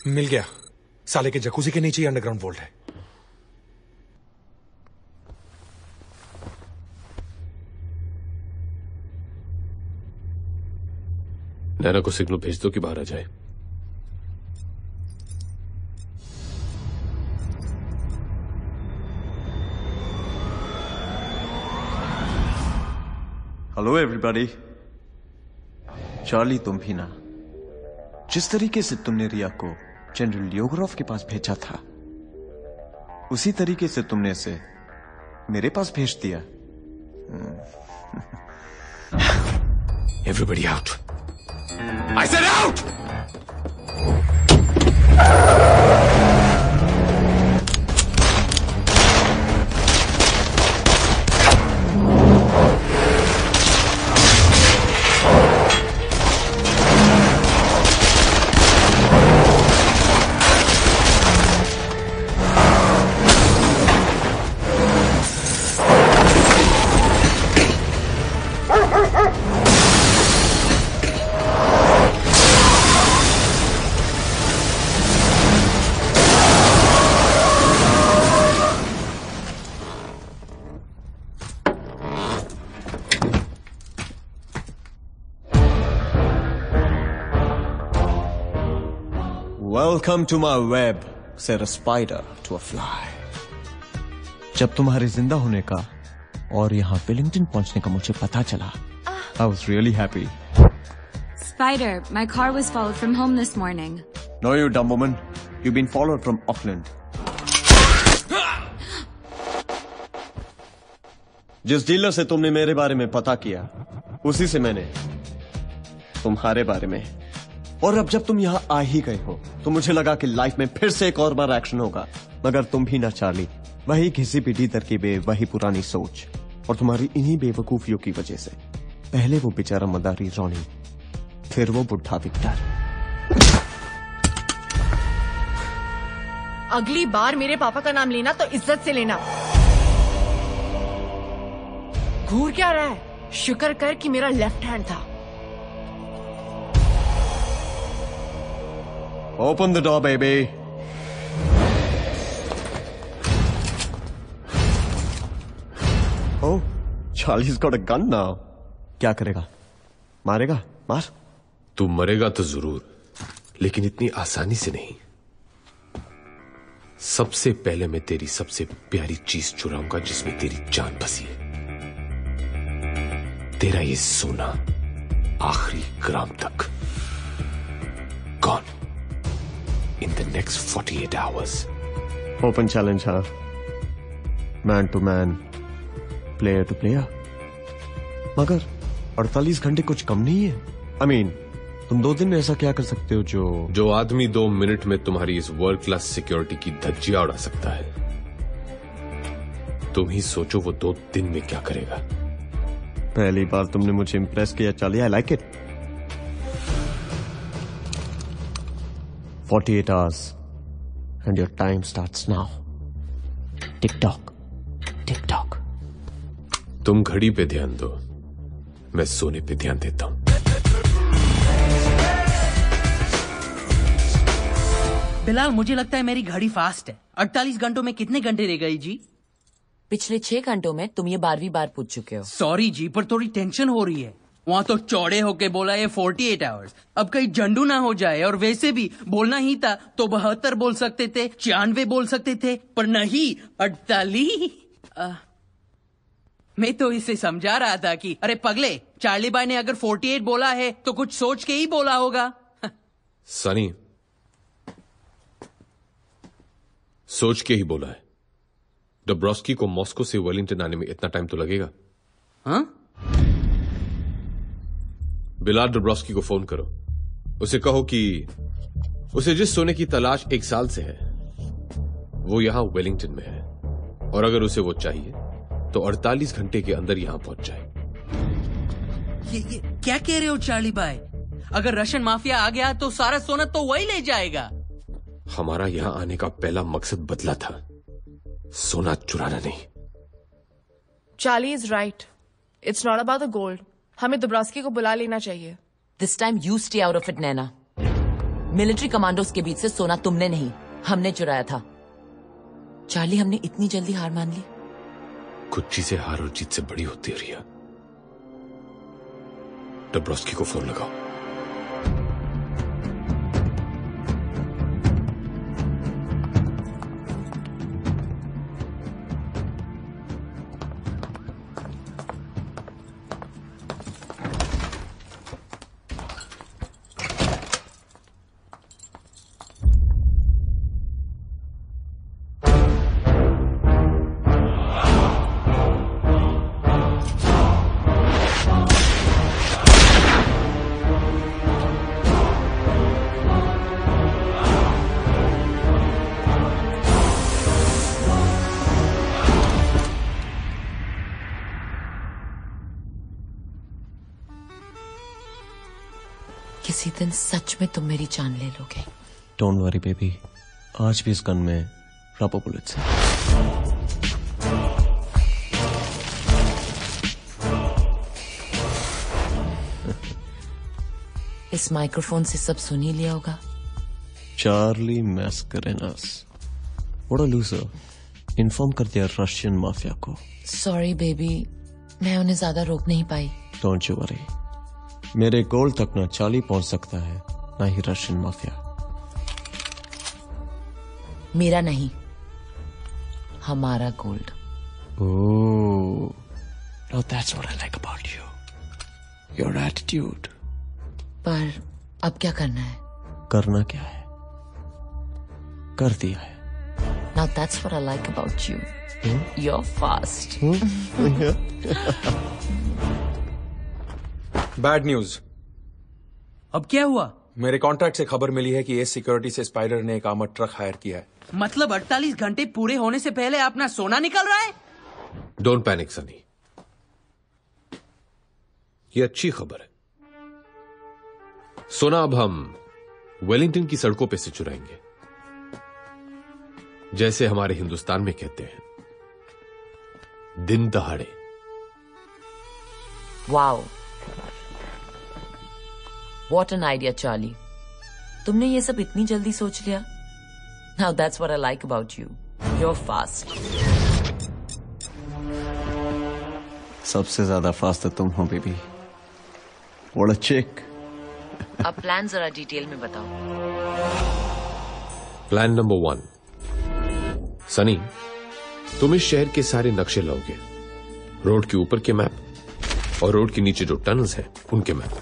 मिल गया। साले के जकूजी के नीचे ही अंडरग्राउंड वोल्ट है। नैना को सिग्नल भेज दो कि बाहर आ जाए। Hello everybody. चार्ली, तुम भी ना। जिस तरीके से तुमने रिया को जनरल योगरोफ के पास भेजा था, उसी तरीके से तुमने इसे मेरे पास भेज दिया। Everybody out. I said out! Welcome to my web, said a spider to a fly. जब तुम्हारे जिंदा होने का और यहाँ वेलिंगटन पहुंचने का मुझे पता चला, I was really happy. Spider, my car was followed from home this morning. No, you dumb woman. You've been followed from Auckland. जिस डीलर से तुमने मेरे बारे में पता किया, उसी से मैंने तुम्हारे बारे में। और अब जब तुम यहाँ आ ही गए हो, तो मुझे लगा कि लाइफ में फिर से एक और बार एक्शन होगा। मगर तुम भी ना चार्ली, वही घिसी पिटी तरकीबें, वही पुरानी सोच, और तुम्हारी इन्हीं बेवकूफियों की वजह से पहले वो बेचारा मदारी रॉनी, फिर वो बुढ़ा विक्टर। अगली बार मेरे पापा का नाम लेना तो इज्जत से लेना। घूर क्या रहा है? शुक्र कर कि मेरा लेफ्ट हैंड था। Open the door, baby. Oh, Charlie's got a gun now. क्या करेगा? मारेगा? मार। तू मरेगा तो जरूर, लेकिन इतनी आसानी से नहीं। सबसे पहले मैं तेरी सबसे प्यारी चीज चुराऊंगा जिसमें तेरी जान बसी है। तेरा ये सोना आखिरी ग्राम तक। Gone. In the next 48 hours. Open challenge, हाँ? Man to man, player to player. मगर 48 घंटे कुछ कम नहीं है। I mean, तुम 2 दिन में ऐसा क्या कर सकते हो जो आदमी 2 मिनट में तुम्हारी इस वर्ल्ड क्लास सिक्योरिटी की धज्जियां उड़ा सकता है। तुम ही सोचो वो 2 दिन में क्या करेगा। पहली बार तुमने मुझे इम्प्रेस किया Charlie. I like it. 48 hours. And your time starts now. Tick-tock. Tick-tock. तुम घड़ी पे ध्यान दो, मैं सोने पे ध्यान देता हूं। बिलाल, मुझे लगता है मेरी घड़ी फास्ट है। 48 घंटों में कितने घंटे रह गई जी? पिछले 6 घंटों में तुम ये 12वीं बार पूछ चुके हो। सॉरी जी, पर थोड़ी टेंशन हो रही है। वहां तो चौड़े होके बोला ये 48 आवर्स। अब कहीं जंडू ना हो जाए। और वैसे भी बोलना ही था तो 72 बोल सकते थे, 96 बोल सकते थे, पर नहीं 48। मैं तो इसे समझा रहा था कि अरे पगले, चार्ली भाई ने अगर 48 बोला है तो कुछ सोच के ही बोला होगा। सनी, सोच के ही बोला है। डब्रोस्की को मॉस्को से वेलिंगटन आने में इतना टाइम तो लगेगा। हाँ? बिलाल डब्रोस्की को फोन करो। उसे कहो कि उसे जिस सोने की तलाश 1 साल से है वो यहां वेलिंगटन में है, और अगर उसे वो चाहिए तो 48 घंटे के अंदर यहां पहुंच जाए। ये क्या कह रहे हो चार्ली भाई? अगर रशियन माफिया आ गया तो सारा सोना तो वही ले जाएगा। हमारा यहां आने का पहला मकसद बदला था, सोना चुराना नहीं। Charlie is right. It's not about the gold. हमें दुब्रास्की को बुला लेना चाहिए। This time you stay out of it, Naina. Military commandos के बीच से सोना तुमने नहीं, हमने चुराया था। चार्ली, हमने इतनी जल्दी हार मान ली? कुछ चीजें हार और जीत से बड़ी होती है रिया। डब्रोस्की को फोन लगाओ। किसी दिन सच में तुम मेरी जान ले लोगे। डोंट वरी बेबी, आज भी इस गन में रबर बुलेट्स हैं। इस माइक्रोफोन से सब सुन ही लिया होगा। Charlie Mascarenhas, what a loser, inform कर दिया रशियन माफिया को। सॉरी बेबी, मैं उन्हें ज्यादा रोक नहीं पाई। डोंट यू वरी, मेरे गोल तक ना चार्ली पहुंच सकता है ना ही रशियन माफिया। मेरा नहीं, हमारा gold. Oh, now that's what I like about you, your attitude. पर अब क्या करना है? करना क्या है, कर दिया है। Now that's what I like about you. You're fast. Bad news. अब क्या हुआ? मेरे कॉन्ट्रैक्ट से खबर मिली है कि एस सिक्योरिटी से स्पाइडर ने एक आर्मर्ड ट्रक हायर किया है। मतलब 48 घंटे पूरे होने से पहले अपना सोना निकल रहा है? डोंट पैनिक सनी, ये अच्छी खबर है। सोना अब हम वेलिंगटन की सड़कों पे से चुराएंगे, जैसे हमारे हिंदुस्तान में कहते हैं, दिन दहाड़े। Wow, what an idea Charlie, तुमने ये सब इतनी जल्दी सोच लिया। Now that's what I like about you, you are fast. सबसे ज्यादा फास्ट तो तुम हो बेबी, व्हाट अ चिक। अब प्लान जरा डिटेल में बताओ। प्लान नंबर 1, सनी, तुम इस शहर के सारे नक्शे लाओगे, रोड के ऊपर के मैप और रोड के नीचे जो टनल्स हैं उनके मैप।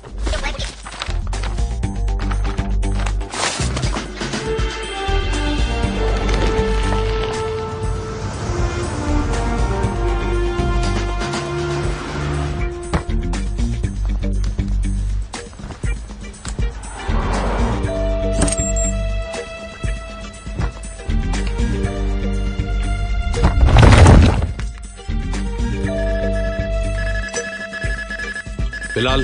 फिलहाल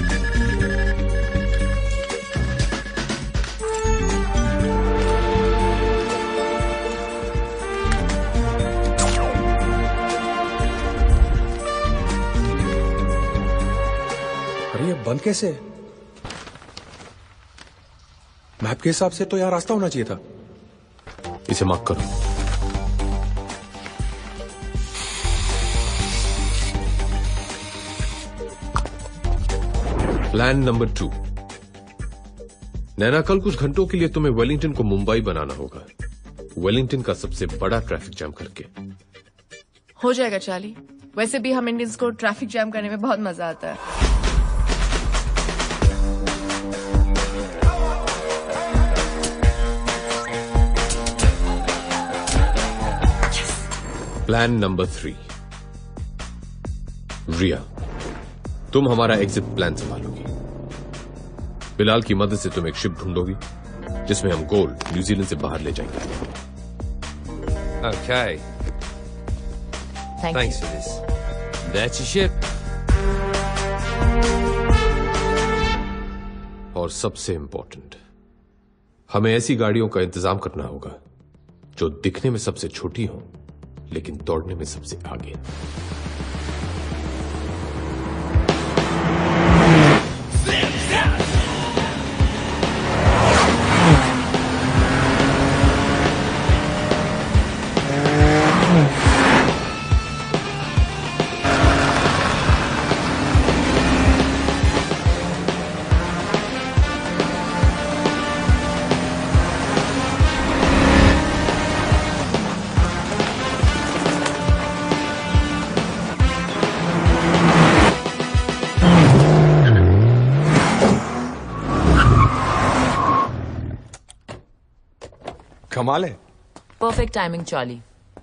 अरे ये बंद कैसे है? मैप के हिसाब से तो यहाँ रास्ता होना चाहिए था। इसे मार्क करो। प्लान नंबर 2, नैना, कल कुछ घंटों के लिए तुम्हें वेलिंगटन को मुंबई बनाना होगा, वेलिंगटन का सबसे बड़ा ट्रैफिक जैम करके। हो जाएगा चार्ली, वैसे भी हम इंडियंस को ट्रैफिक जैम करने में बहुत मजा आता है। प्लान नंबर 3, रिया, तुम हमारा एग्जिट प्लान संभालोगी। बिलाल की मदद से तुम एक शिप ढूंढोगी जिसमें हम गोल्ड न्यूजीलैंड से बाहर ले जाएंगे। Okay. Thanks for this. That's your ship. और सबसे इंपॉर्टेंट, हमें ऐसी गाड़ियों का इंतजाम करना होगा जो दिखने में सबसे छोटी हो लेकिन दौड़ने में सबसे आगे। कमाल है। Perfect timing Charlie.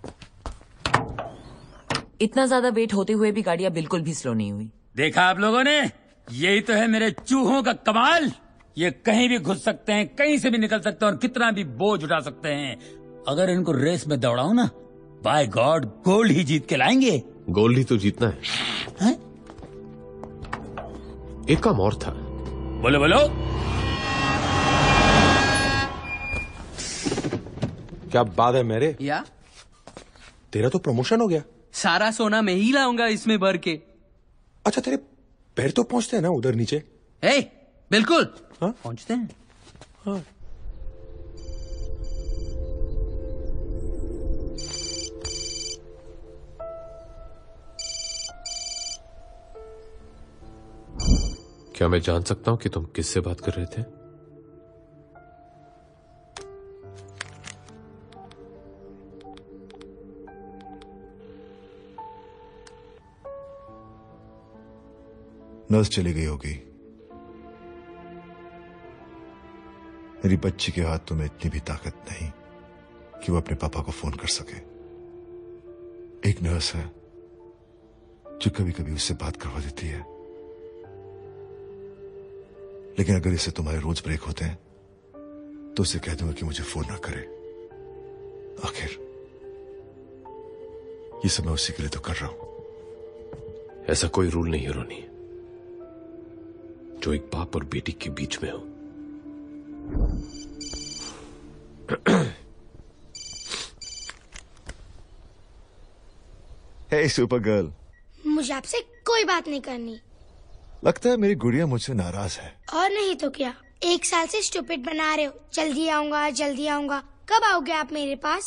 इतना ज्यादा वेट होते हुए भी गाड़ियां बिल्कुल भी स्लो नहीं हुई। देखा आप लोगों ने, यही तो है मेरे चूहों का कमाल। ये कहीं भी घुस सकते हैं, कहीं से भी निकल सकते हैं और कितना भी बोझ उठा सकते हैं। अगर इनको रेस में दौड़ाऊं ना, बाय गॉड गोल्ड ही जीत के लाएंगे। गोल्ड ही तो जीतना है। एक काम और था। बोलो बोलो। क्या बात है मेरे? या तेरा तो प्रमोशन हो गया। सारा सोना मैं ही लाऊंगा इसमें भर के। अच्छा तेरे पैर तो पहुंचते हैं ना उधर नीचे? बिल्कुल। हाँ? पहुंचते हैं। हाँ। क्या मैं जान सकता हूं कि तुम किससे बात कर रहे थे? नर्स चली गई होगी। मेरी बच्ची के हाथों में इतनी भी ताकत नहीं कि वो अपने पापा को फोन कर सके। एक नर्स है जो कभी कभी उससे बात करवा देती है, लेकिन अगर इससे तुम्हारे रूल्स ब्रेक होते हैं तो उसे कह दूंगा कि मुझे फोन ना करे। आखिर ये सब मैं उसी के लिए तो कर रहा हूं। ऐसा कोई रूल नहीं है रोनी जो एक बाप और बेटी के बीच में हो। हे सुपर गर्ल, मुझे आपसे कोई बात नहीं करनी। लगता है मेरी गुड़िया मुझसे नाराज है। और नहीं तो क्या, 1 साल से स्टूपिड बना रहे हो। जल्दी आऊंगा जल्दी आऊंगा, कब आओगे आप मेरे पास?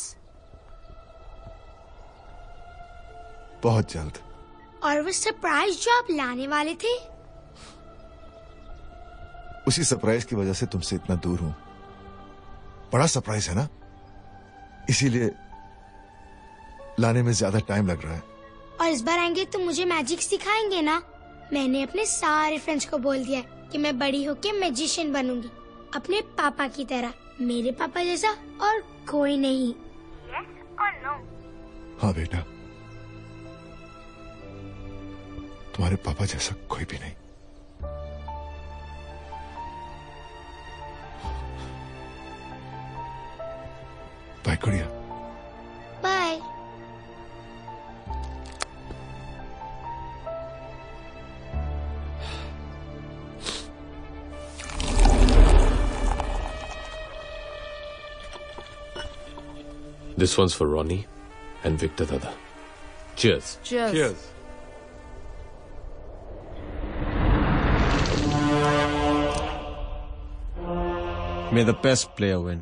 बहुत जल्द। और वो सरप्राइज जो आप लाने वाले थे? उसी सरप्राइज की वजह से तुमसे इतना दूर हूं। बड़ा सरप्राइज है ना, इसीलिए लाने में ज्यादा टाइम लग रहा है। और इस बार आएंगे तो मुझे मैजिक सिखाएंगे ना? मैंने अपने सारे फ्रेंड्स को बोल दिया कि मैं बड़ी होके मैजिशियन बनूंगी, अपने पापा की तरह। मेरे पापा जैसा और कोई नहीं। Yes or no? हाँ बेटा, तुम्हारे पापा जैसा कोई भी नहीं। बाय गुड़िया। Bye. This one's for Ronnie and Victor Dada. Cheers. Cheers. Cheers. May the best player win.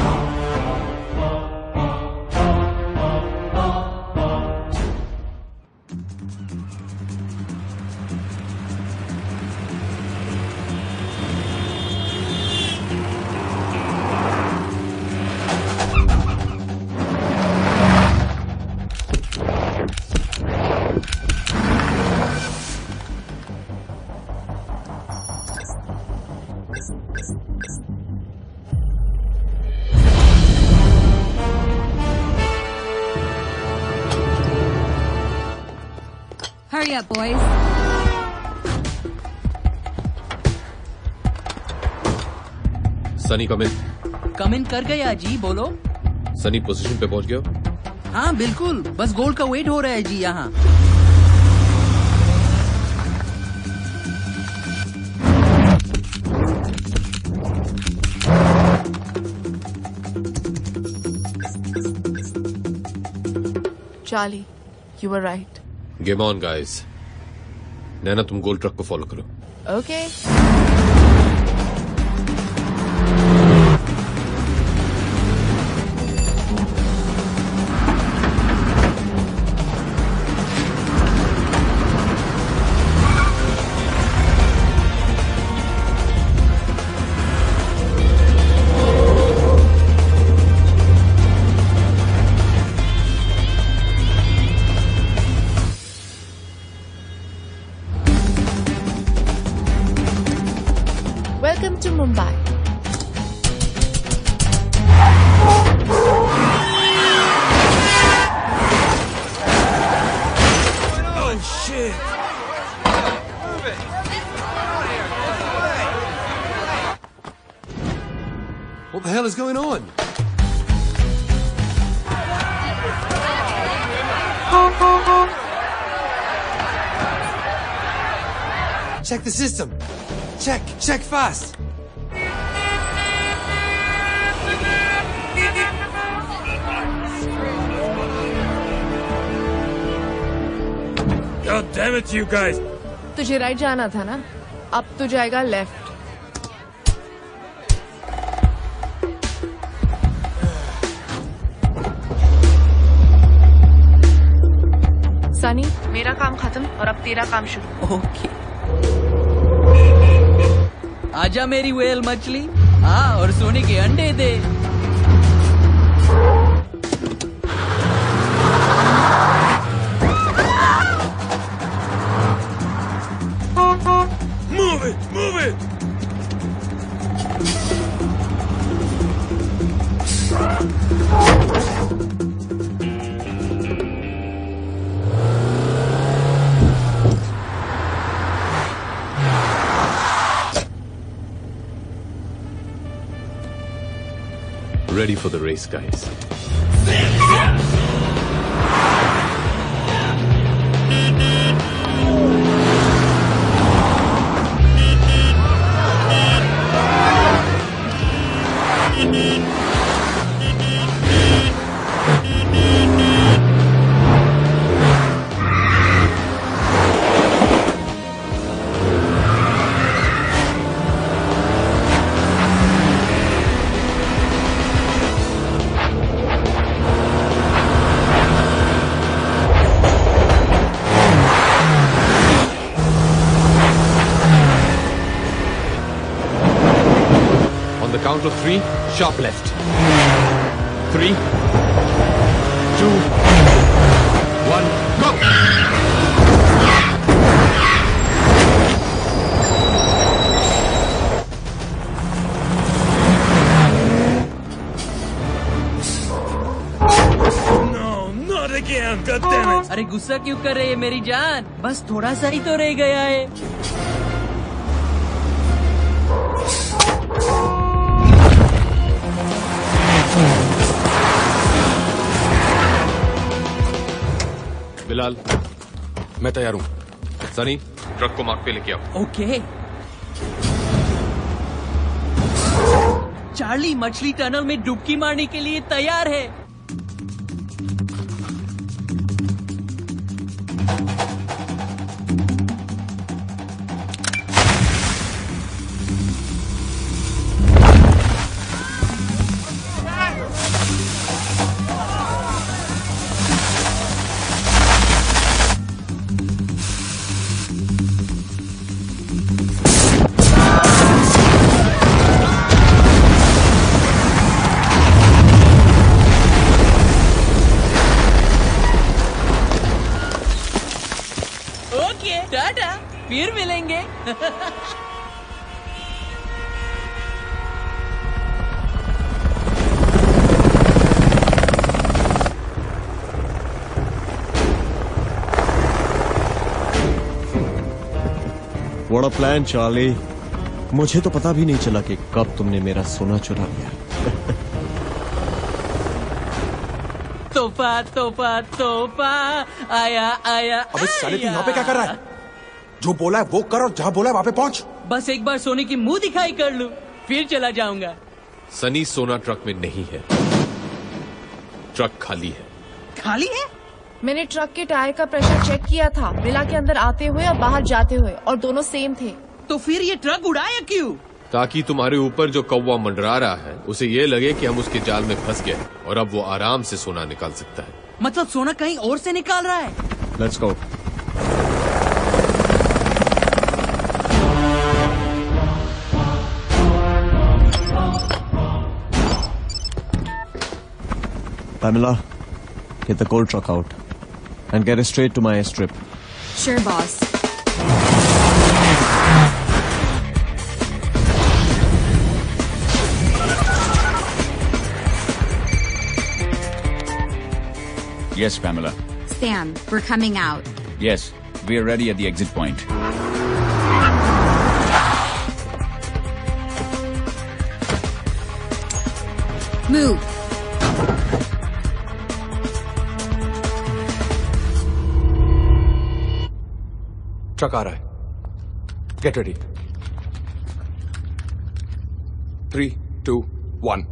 Hurry up, boys. Sunny come in कर गया जी, बोलो। सनी पोजीशन पे पहुंच गया? हाँ बिल्कुल, बस गोल का वेट हो रहा है जी यहाँ। Charlie, you were right. Game on guys. Naina तुम गोल ट्रक को फॉलो करो। Okay. hell is going on? Check the system. Check fast. God damn it, you guys! तुझे राइट जाना था ना, अब तू जाएगा लेफ्ट। सनी, मेरा काम खत्म और अब तेरा काम शुरू। ओके। आजा मेरी व्हेल मछली, आ और सोने के अंडे दे। Move it! Ready for the race, guys. Count of 3, sharp left. 3, 2, 1, go! No, not again, God damn it! अरे गुस्सा क्यों कर रही है मेरी जान? बस थोड़ा सा ही तो रह गया है। बिलाल, मैं तैयार हूं। सनी, ट्रक को मार्ग पे लेके आओ। ओके। चार्ली मछली टनल में डुबकी मारने के लिए तैयार है। टाटा, फिर मिलेंगे। What a plan, Charlie. मुझे तो पता भी नहीं चला कि कब तुमने मेरा सोना चुरा लिया। तोहफा तोहफा तोहफा आया आया। अबे साले तू यहाँ पे क्या कर रहा है? जो बोला है वो कर और जहाँ बोला है वहाँ पे पहुँच। बस एक बार सोने की मुंह दिखाई कर लूं, फिर चला जाऊंगा। सनी, सोना ट्रक में नहीं है। ट्रक खाली है। खाली है? मैंने ट्रक के टायर का प्रेशर चेक किया था, मिला के अंदर आते हुए और बाहर जाते हुए, और दोनों सेम थे। तो फिर ये ट्रक उड़ाया क्यों? ताकि तुम्हारे ऊपर जो कौवा मंडरा रहा है उसे ये लगे कि हम उसके जाल में फंस गए और अब वो आराम से सोना निकाल सकता है। मतलब सोना कहीं और से निकाल रहा है? Let's go. Pamela, get the gold truck out and get it straight to my airstrip. Sure, boss. Yes, Pamela. Sam, we're coming out. Yes, we are ready at the exit point. Move. Truck आ रहा है. Get ready. 3, 2, 1.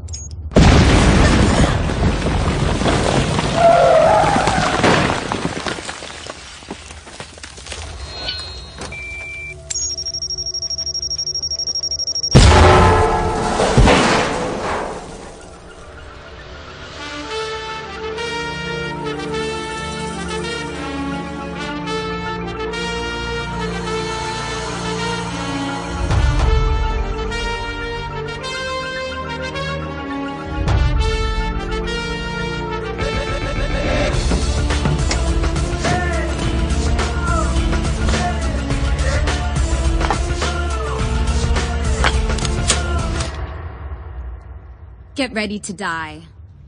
Get ready to die.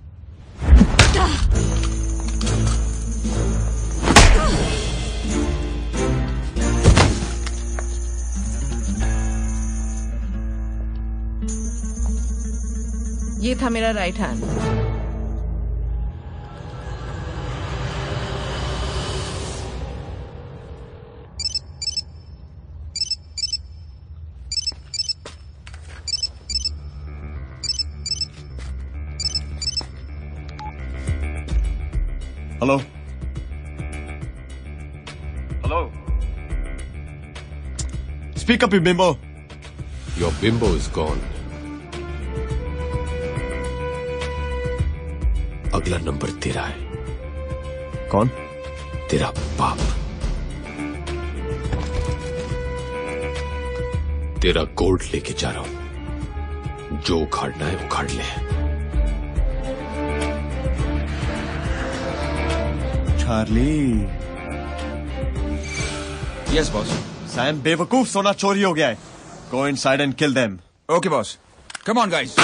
ये था मेरा right hand. Hello? Hello? Speak up, you bimbo. Your bimbo is gone. अगला number तेरा है. कौन? तेरा बाप. तेरा गोल्ड लेके जा रहा हूं. जो उखाड़ना है उखाड़ ले. चार्ली. Yes, boss. सैम बेवकूफ, सोना चोरी हो गया है. Go inside and kill them. Okay, boss. Come on, guys.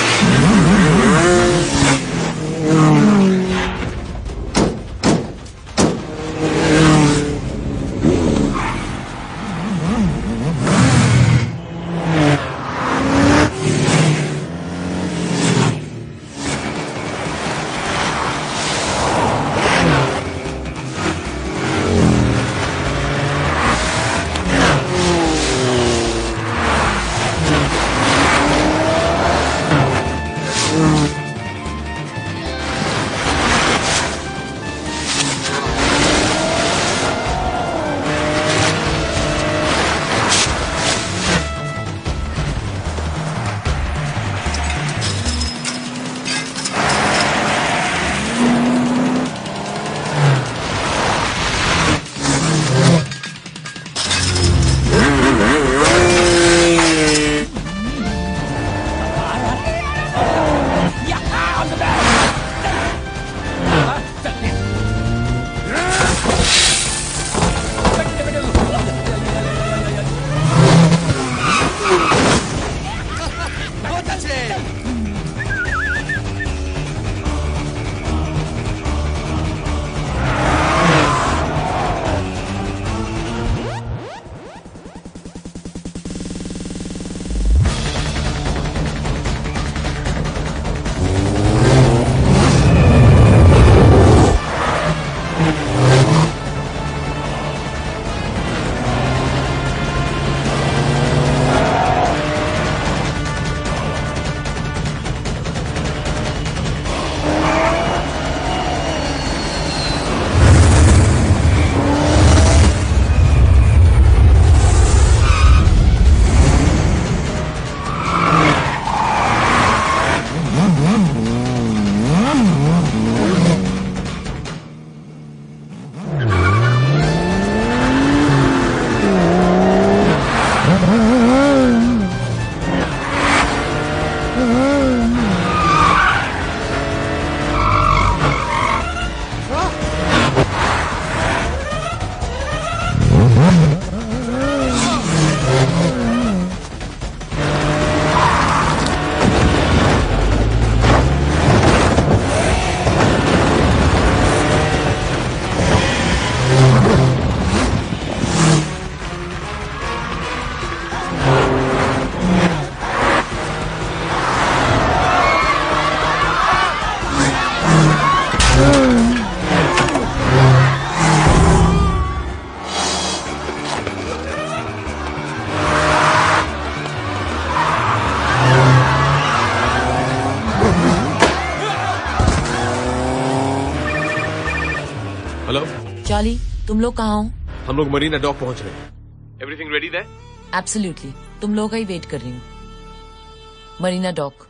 Hello Charlie, तुम लोग कहाँ हो? हम लोग मरीना डॉक पहुंच रहे हैं। Everything ready there? एब्सोल्युटली, तुम लोग का ही वेट कर रही हूँ। मरीना डॉक।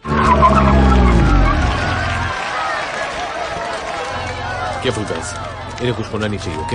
केयरफुल गाइस, इन्हें कुछ होना नहीं चाहिए, ओके?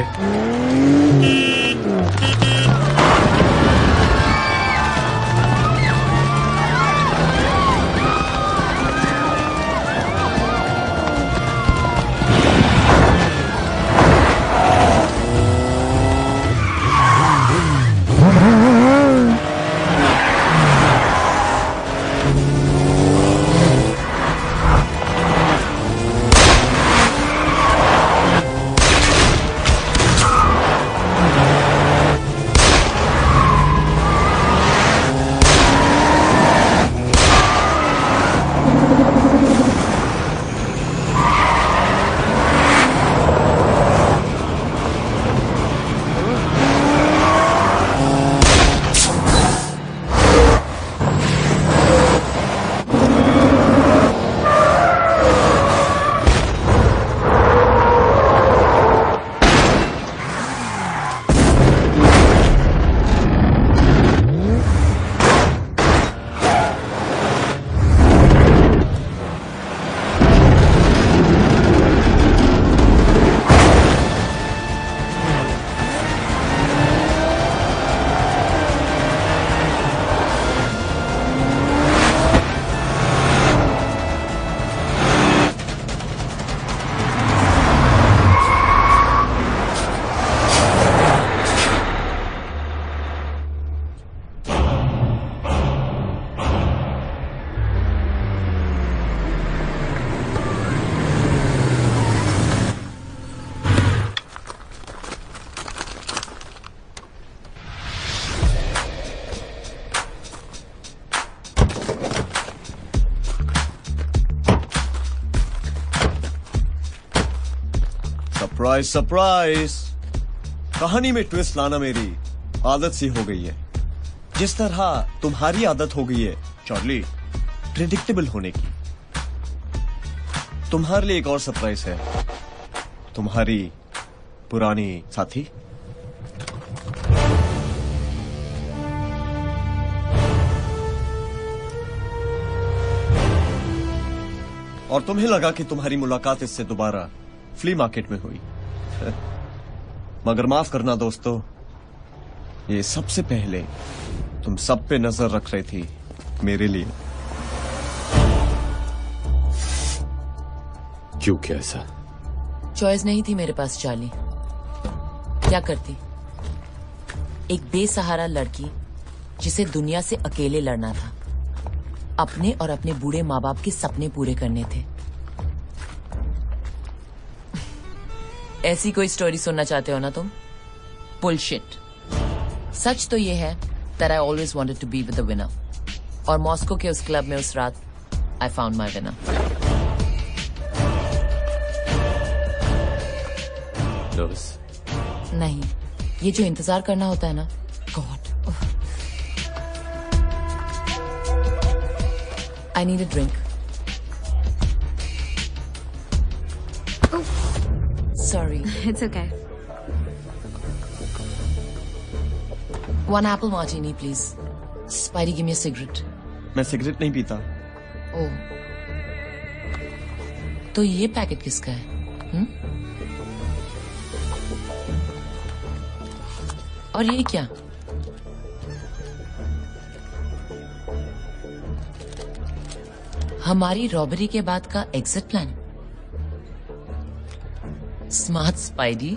Surprise surprise. कहानी में ट्विस्ट लाना मेरी आदत सी हो गई है, जिस तरह तुम्हारी आदत हो गई है चार्ली प्रेडिक्टेबल होने की। तुम्हारे लिए एक और सरप्राइज है, तुम्हारी पुरानी साथी। और तुम्हें लगा कि तुम्हारी मुलाकात इससे दोबारा फ्ली मार्केट में हुई, मगर माफ करना दोस्तों, ये सबसे पहले तुम सब पे नजर रख रही थी मेरे लिए। क्यों, क्या ऐसा? चॉइस नहीं थी मेरे पास चार्ली। क्या करती? एक बेसहारा लड़की जिसे दुनिया से अकेले लड़ना था, अपने और अपने बूढ़े माँ बाप के सपने पूरे करने थे। ऐसी कोई स्टोरी सुनना चाहते हो ना तुम? बुलशिट। सच तो ये है that I always wanted to be with the winner, और मॉस्को के उस क्लब में उस रात I found my winner. Nervous? नहीं, ये जो इंतजार करना होता है ना, God. I need a drink. Sorry. It's okay. One apple martini, please. Spidey, give me a cigarette. मैं सिगरेट नहीं पीता। ओह, तो ये पैकेट किसका है? और ये क्या? हमारी रॉबरी के बाद का एग्जिट प्लान। Smart spidey.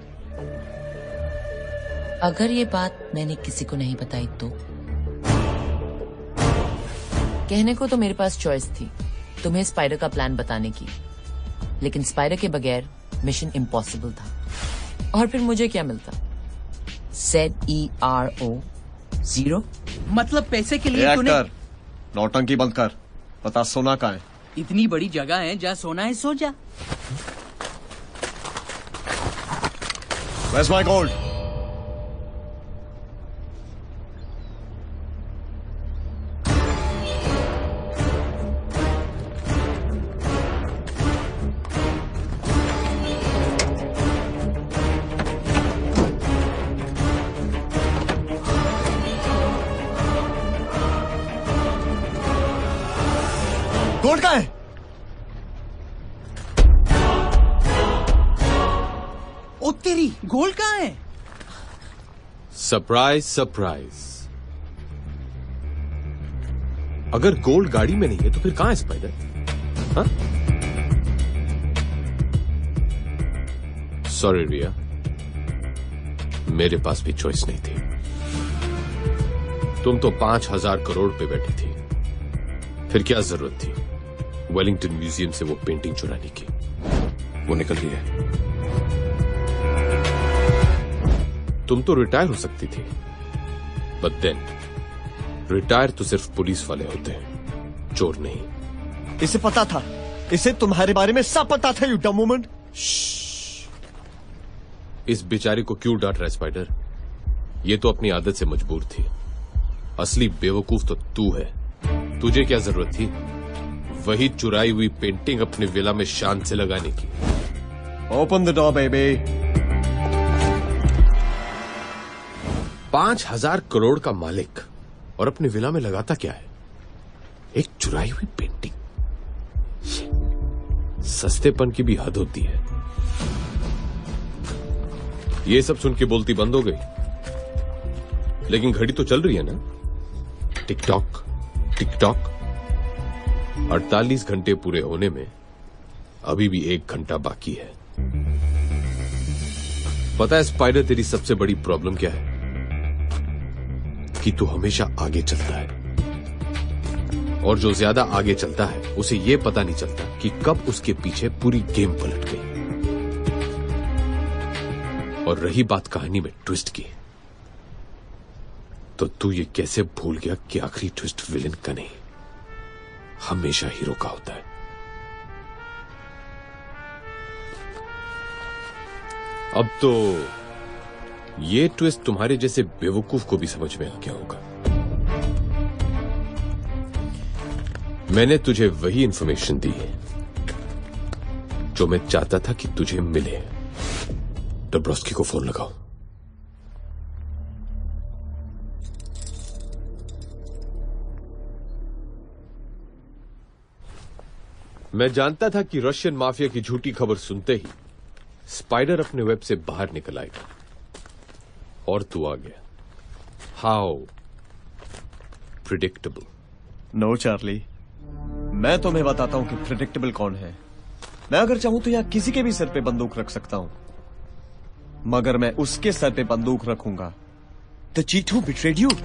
अगर ये बात मैंने किसी को नहीं बताई तो? कहने को तो मेरे पास चॉइस थी तुम्हें स्पाइडर का प्लान बताने की, लेकिन स्पाइडर के बगैर मिशन इम्पॉसिबल था। और फिर मुझे क्या मिलता? ZERO 0। मतलब पैसे के लिए तूने नौटंकी बंद कर, पता सोना कहाँ है? इतनी बड़ी जगह है, जहाँ सोना है सो जा। Where's my gold? गोल्ड कहाँ है? ओ तेरी, गोल्ड कहाँ है? Surprise surprise. अगर गोल्ड गाड़ी में नहीं है तो फिर कहां है स्पाइडर? हाँ? सॉरी रिया, मेरे पास भी चॉइस नहीं थी। तुम तो 5,000 करोड़ पे बैठी थी, फिर क्या जरूरत थी वेलिंगटन म्यूजियम से वो पेंटिंग चुराने की? वो निकल रही है। तुम तो रिटायर हो सकती थी, बट देन रिटायर तो सिर्फ पुलिस वाले होते हैं, चोर नहीं। इसे पता था, इसे तुम्हारे बारे में सब पता था, यू डम वुमन। इस बेचारे को क्यों डांट रहा है स्पाइडर? ये तो अपनी आदत से मजबूर थी। असली बेवकूफ तो तू है। तुझे क्या जरूरत थी वही चुराई हुई पेंटिंग अपने विला में शान से लगाने की? Open the door baby. 5,000 crore का मालिक और अपने विला में लगाता क्या है? एक चुराई हुई पेंटिंग। सस्तेपन की भी हद होती है। ये सब सुन के बोलती बंद हो गई, लेकिन घड़ी तो चल रही है ना? Tick tock tick tock. 48 घंटे पूरे होने में अभी भी 1 घंटा बाकी है। पता है स्पाइडर, तेरी सबसे बड़ी प्रॉब्लम क्या है? कि तू हमेशा आगे चलता है, और जो ज्यादा आगे चलता है उसे यह पता नहीं चलता कि कब उसके पीछे पूरी गेम पलट गई। और रही बात कहानी में ट्विस्ट की, तो तू ये कैसे भूल गया कि आखिरी ट्विस्ट विलेन का नहीं, हमेशा हीरो का होता है। अब तो ये ट्विस्ट तुम्हारे जैसे बेवकूफ को भी समझ में आ गया होगा। मैंने तुझे वही इंफॉर्मेशन दी है जो मैं चाहता था कि तुझे मिले। डब्रोस्की को फोन लगाओ। मैं जानता था कि रशियन माफिया की झूठी खबर सुनते ही स्पाइडर अपने वेब से बाहर निकल आएगा, और तू आ गया। How predictable. नो चार्ली, मैं तुम्हें बताता हूं कि प्रिडिक्टेबल कौन है। मैं अगर चाहूं तो यहां किसी के भी सर पे बंदूक रख सकता हूं, मगर मैं उसके सर पे बंदूक रखूंगा the cheat who betrayed you.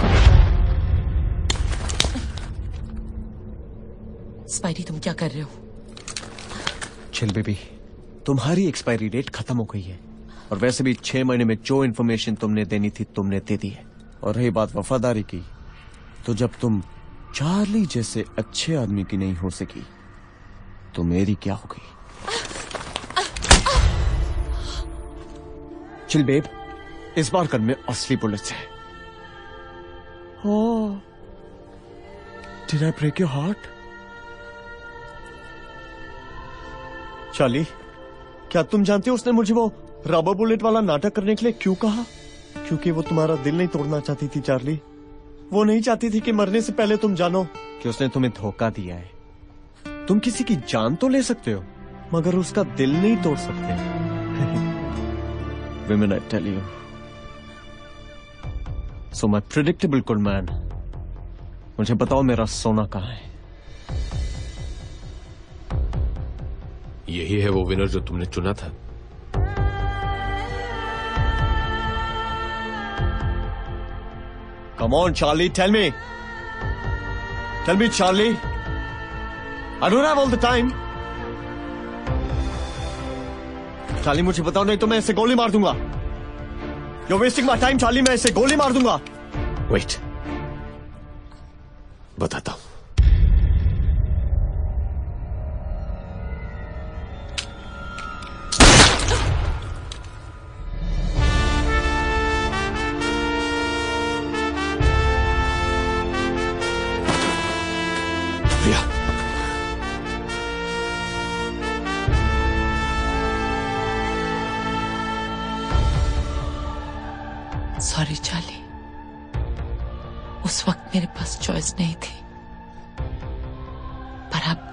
Spidey, तुम क्या कर रहे हो? चिल बेबी, तुम्हारी एक्सपायरी डेट खत्म हो गई है, और वैसे भी 6 महीने में जो इन्फॉर्मेशन तुमने देनी थी तुमने दे दी है। और रही बात वफादारी की, तो जब तुम चार्ली जैसे अच्छे आदमी की नहीं हो सकी तो मेरी क्या हो गई? चिल बेब, इस बार गन में असली बुलेट्स है। Oh, did I break your heart? Charlie, क्या तुम जानते हो उसने मुझे वो रबर बुलेट वाला नाटक करने के लिए क्यों कहा? क्योंकि वो तुम्हारा दिल नहीं तोड़ना चाहती थी चार्ली। वो नहीं चाहती थी कि मरने से पहले तुम जानो कि उसने तुम्हें धोखा दिया है। तुम किसी की जान तो ले सकते हो, मगर उसका दिल नहीं तोड़ सकते। Women, I tell you. So my predictable good man, मुझे बताओ मेरा सोना कहाँ है? यही है वो विनर जो तुमने चुना था। Come on, Charlie, tell me. Tell me, Charlie. I don't have all the time. Charlie, मुझे बताओ, नहीं तो मैं इसे गोली मार दूंगा। You're wasting my time, Charlie. मैं इसे गोली मार दूंगा। Wait. बताता हूं। सॉरी चार्ली, उस वक्त मेरे पास चॉइस नहीं थी, पर अब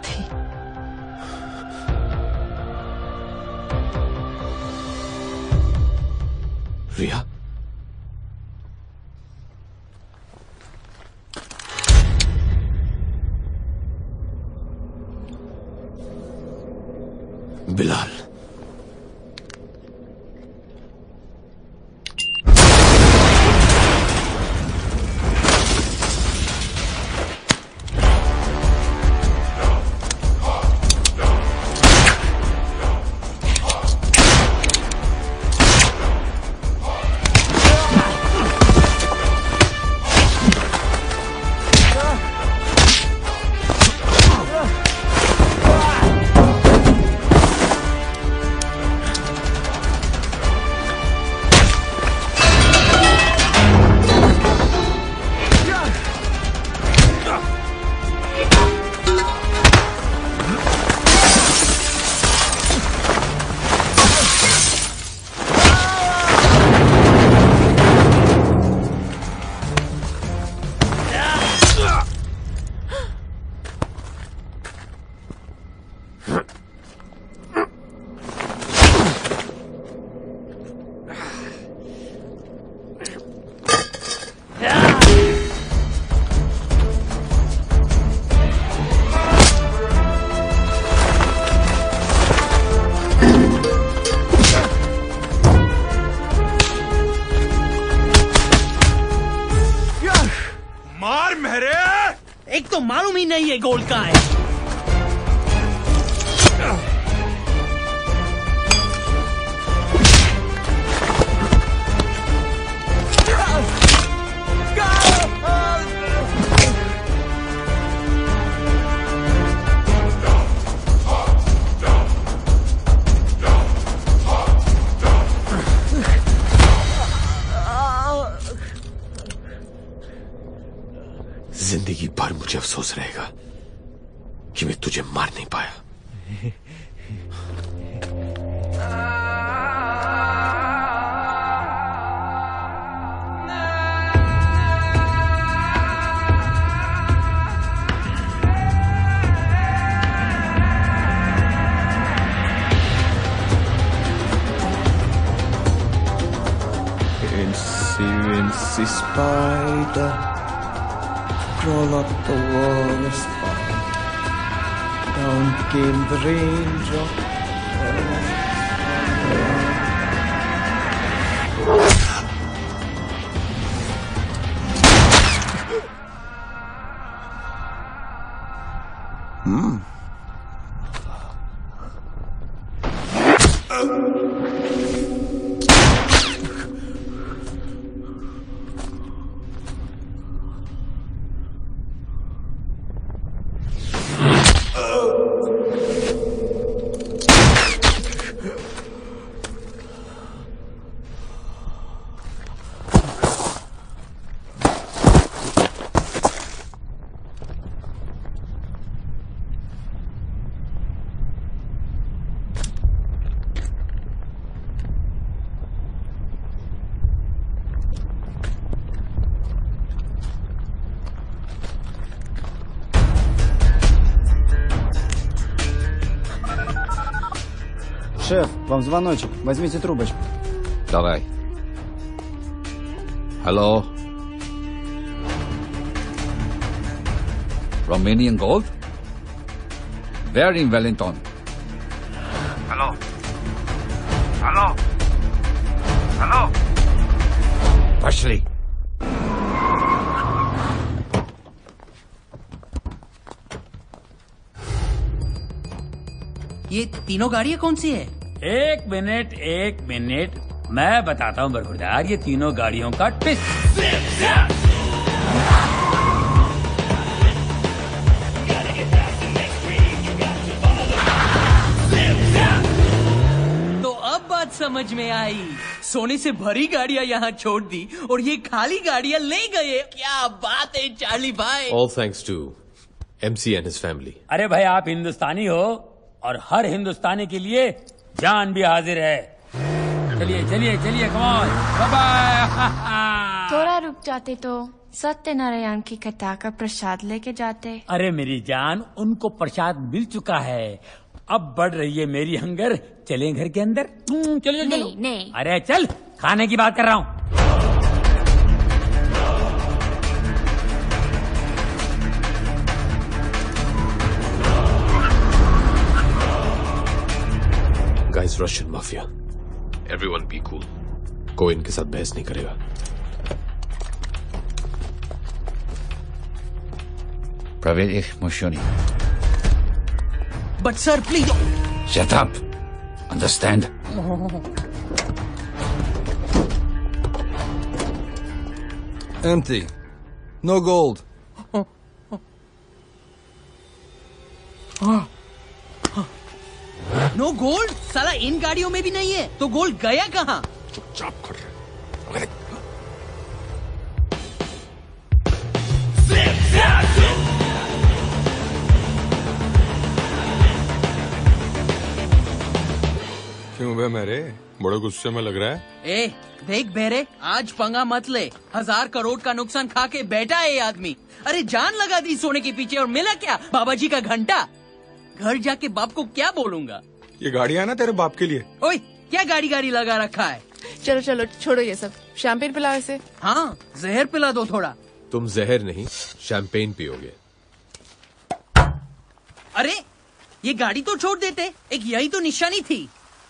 रिया, बिलाल, ये गोल का है। जिंदगी भर मुझे अफसोस रहेगा कि मैं तुझे मार नहीं पाया। Incy spider, crawl up the wall of spine. Down came the raindrop. Шеф, вам звоночек. Возьмите трубочку. Давай. Hello? Romanian gold? Where in Wellington? Hello? Hello? Hello? Пошли. ये तीनों गाड़ियां कौन सी है? एक मिनट मैं बताता हूँ बरखुरदार, ये तीनों गाड़ियों का ट्विस्ट। तो अब बात समझ में आई। सोने से भरी गाड़ियां यहाँ छोड़ दी और ये खाली गाड़ियां ले गए। क्या बात है चार्ली भाई। All thanks to MC and his family. अरे भाई आप हिंदुस्तानी हो और हर हिंदुस्तानी के लिए जान भी हाजिर है। चलिए चलिए चलिए, कम ऑन, बाय बाय। थोड़ा रुक जाते तो सत्यनारायण की कथा का प्रसाद लेके जाते। अरे मेरी जान, उनको प्रसाद मिल चुका है, अब बढ़ रही है मेरी हंगर। चलें घर के अंदर? चलो चलो। नहीं। अरे चल खाने की बात कर रहा हूँ। Guys, Russian mafia. Everyone be cool. कोई इनके साथ बहस नहीं करेगा। Prověď ich mušony. But sir, please. Shut up. Understand? Empty. No gold. No gold? साला इन गाड़ियों में भी नहीं है, तो गोल्ड गया कहाँ? चुपचाप कर रहे। क्यों बे मेरे बड़े गुस्से में लग रहा है? ए देख बेरे, आज पंगा मत ले। 1000 करोड़ का नुकसान खा के बैठा है ये आदमी। अरे जान लगा दी सोने के पीछे और मिला क्या? बाबा जी का घंटा। घर जाके बाप को क्या बोलूंगा? ये गाड़ी है ना तेरे बाप के लिए। ओए क्या गाड़ी लगा रखा है? चलो चलो छोड़ो ये सब, शैंपेन पिलाओ इसे। हाँ जहर पिला दो थोड़ा। तुम जहर नहीं शैंपेन पियोगे। अरे ये गाड़ी तो छोड़ देते, एक यही तो निशानी थी।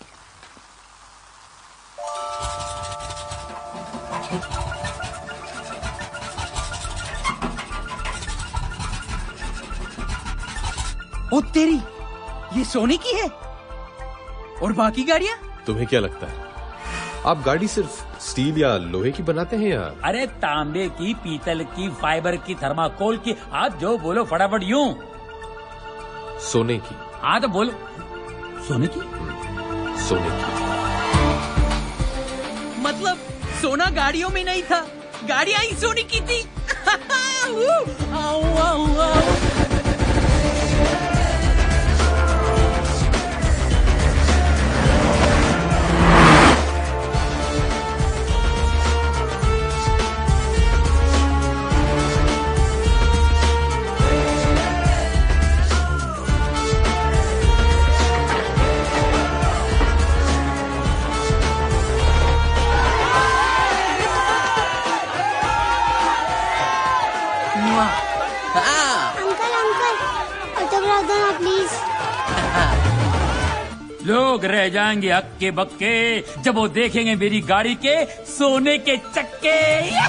ओ तेरी, ये सोने की है और बाकी गाड़ियां? तुम्हें क्या लगता है आप गाड़ी सिर्फ स्टील या लोहे की बनाते हैं या? अरे तांबे की, पीतल की, फाइबर की, थर्माकोल की, आप जो बोलो फटाफट यूं। सोने की। हाँ तो बोलो। सोने की? सोने की। मतलब सोना गाड़ियों में नहीं था, गाड़ियां ही सोने की थी। आओ, आओ, आओ। लोग रह जाएंगे हक्के बक्के जब वो देखेंगे मेरी गाड़ी के सोने के चक्के।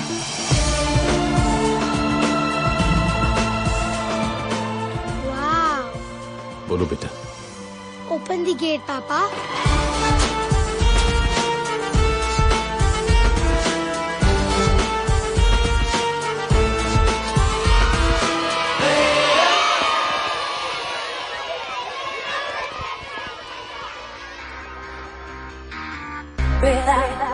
वाह। बोलो बेटा। Open the gate papa. Relax.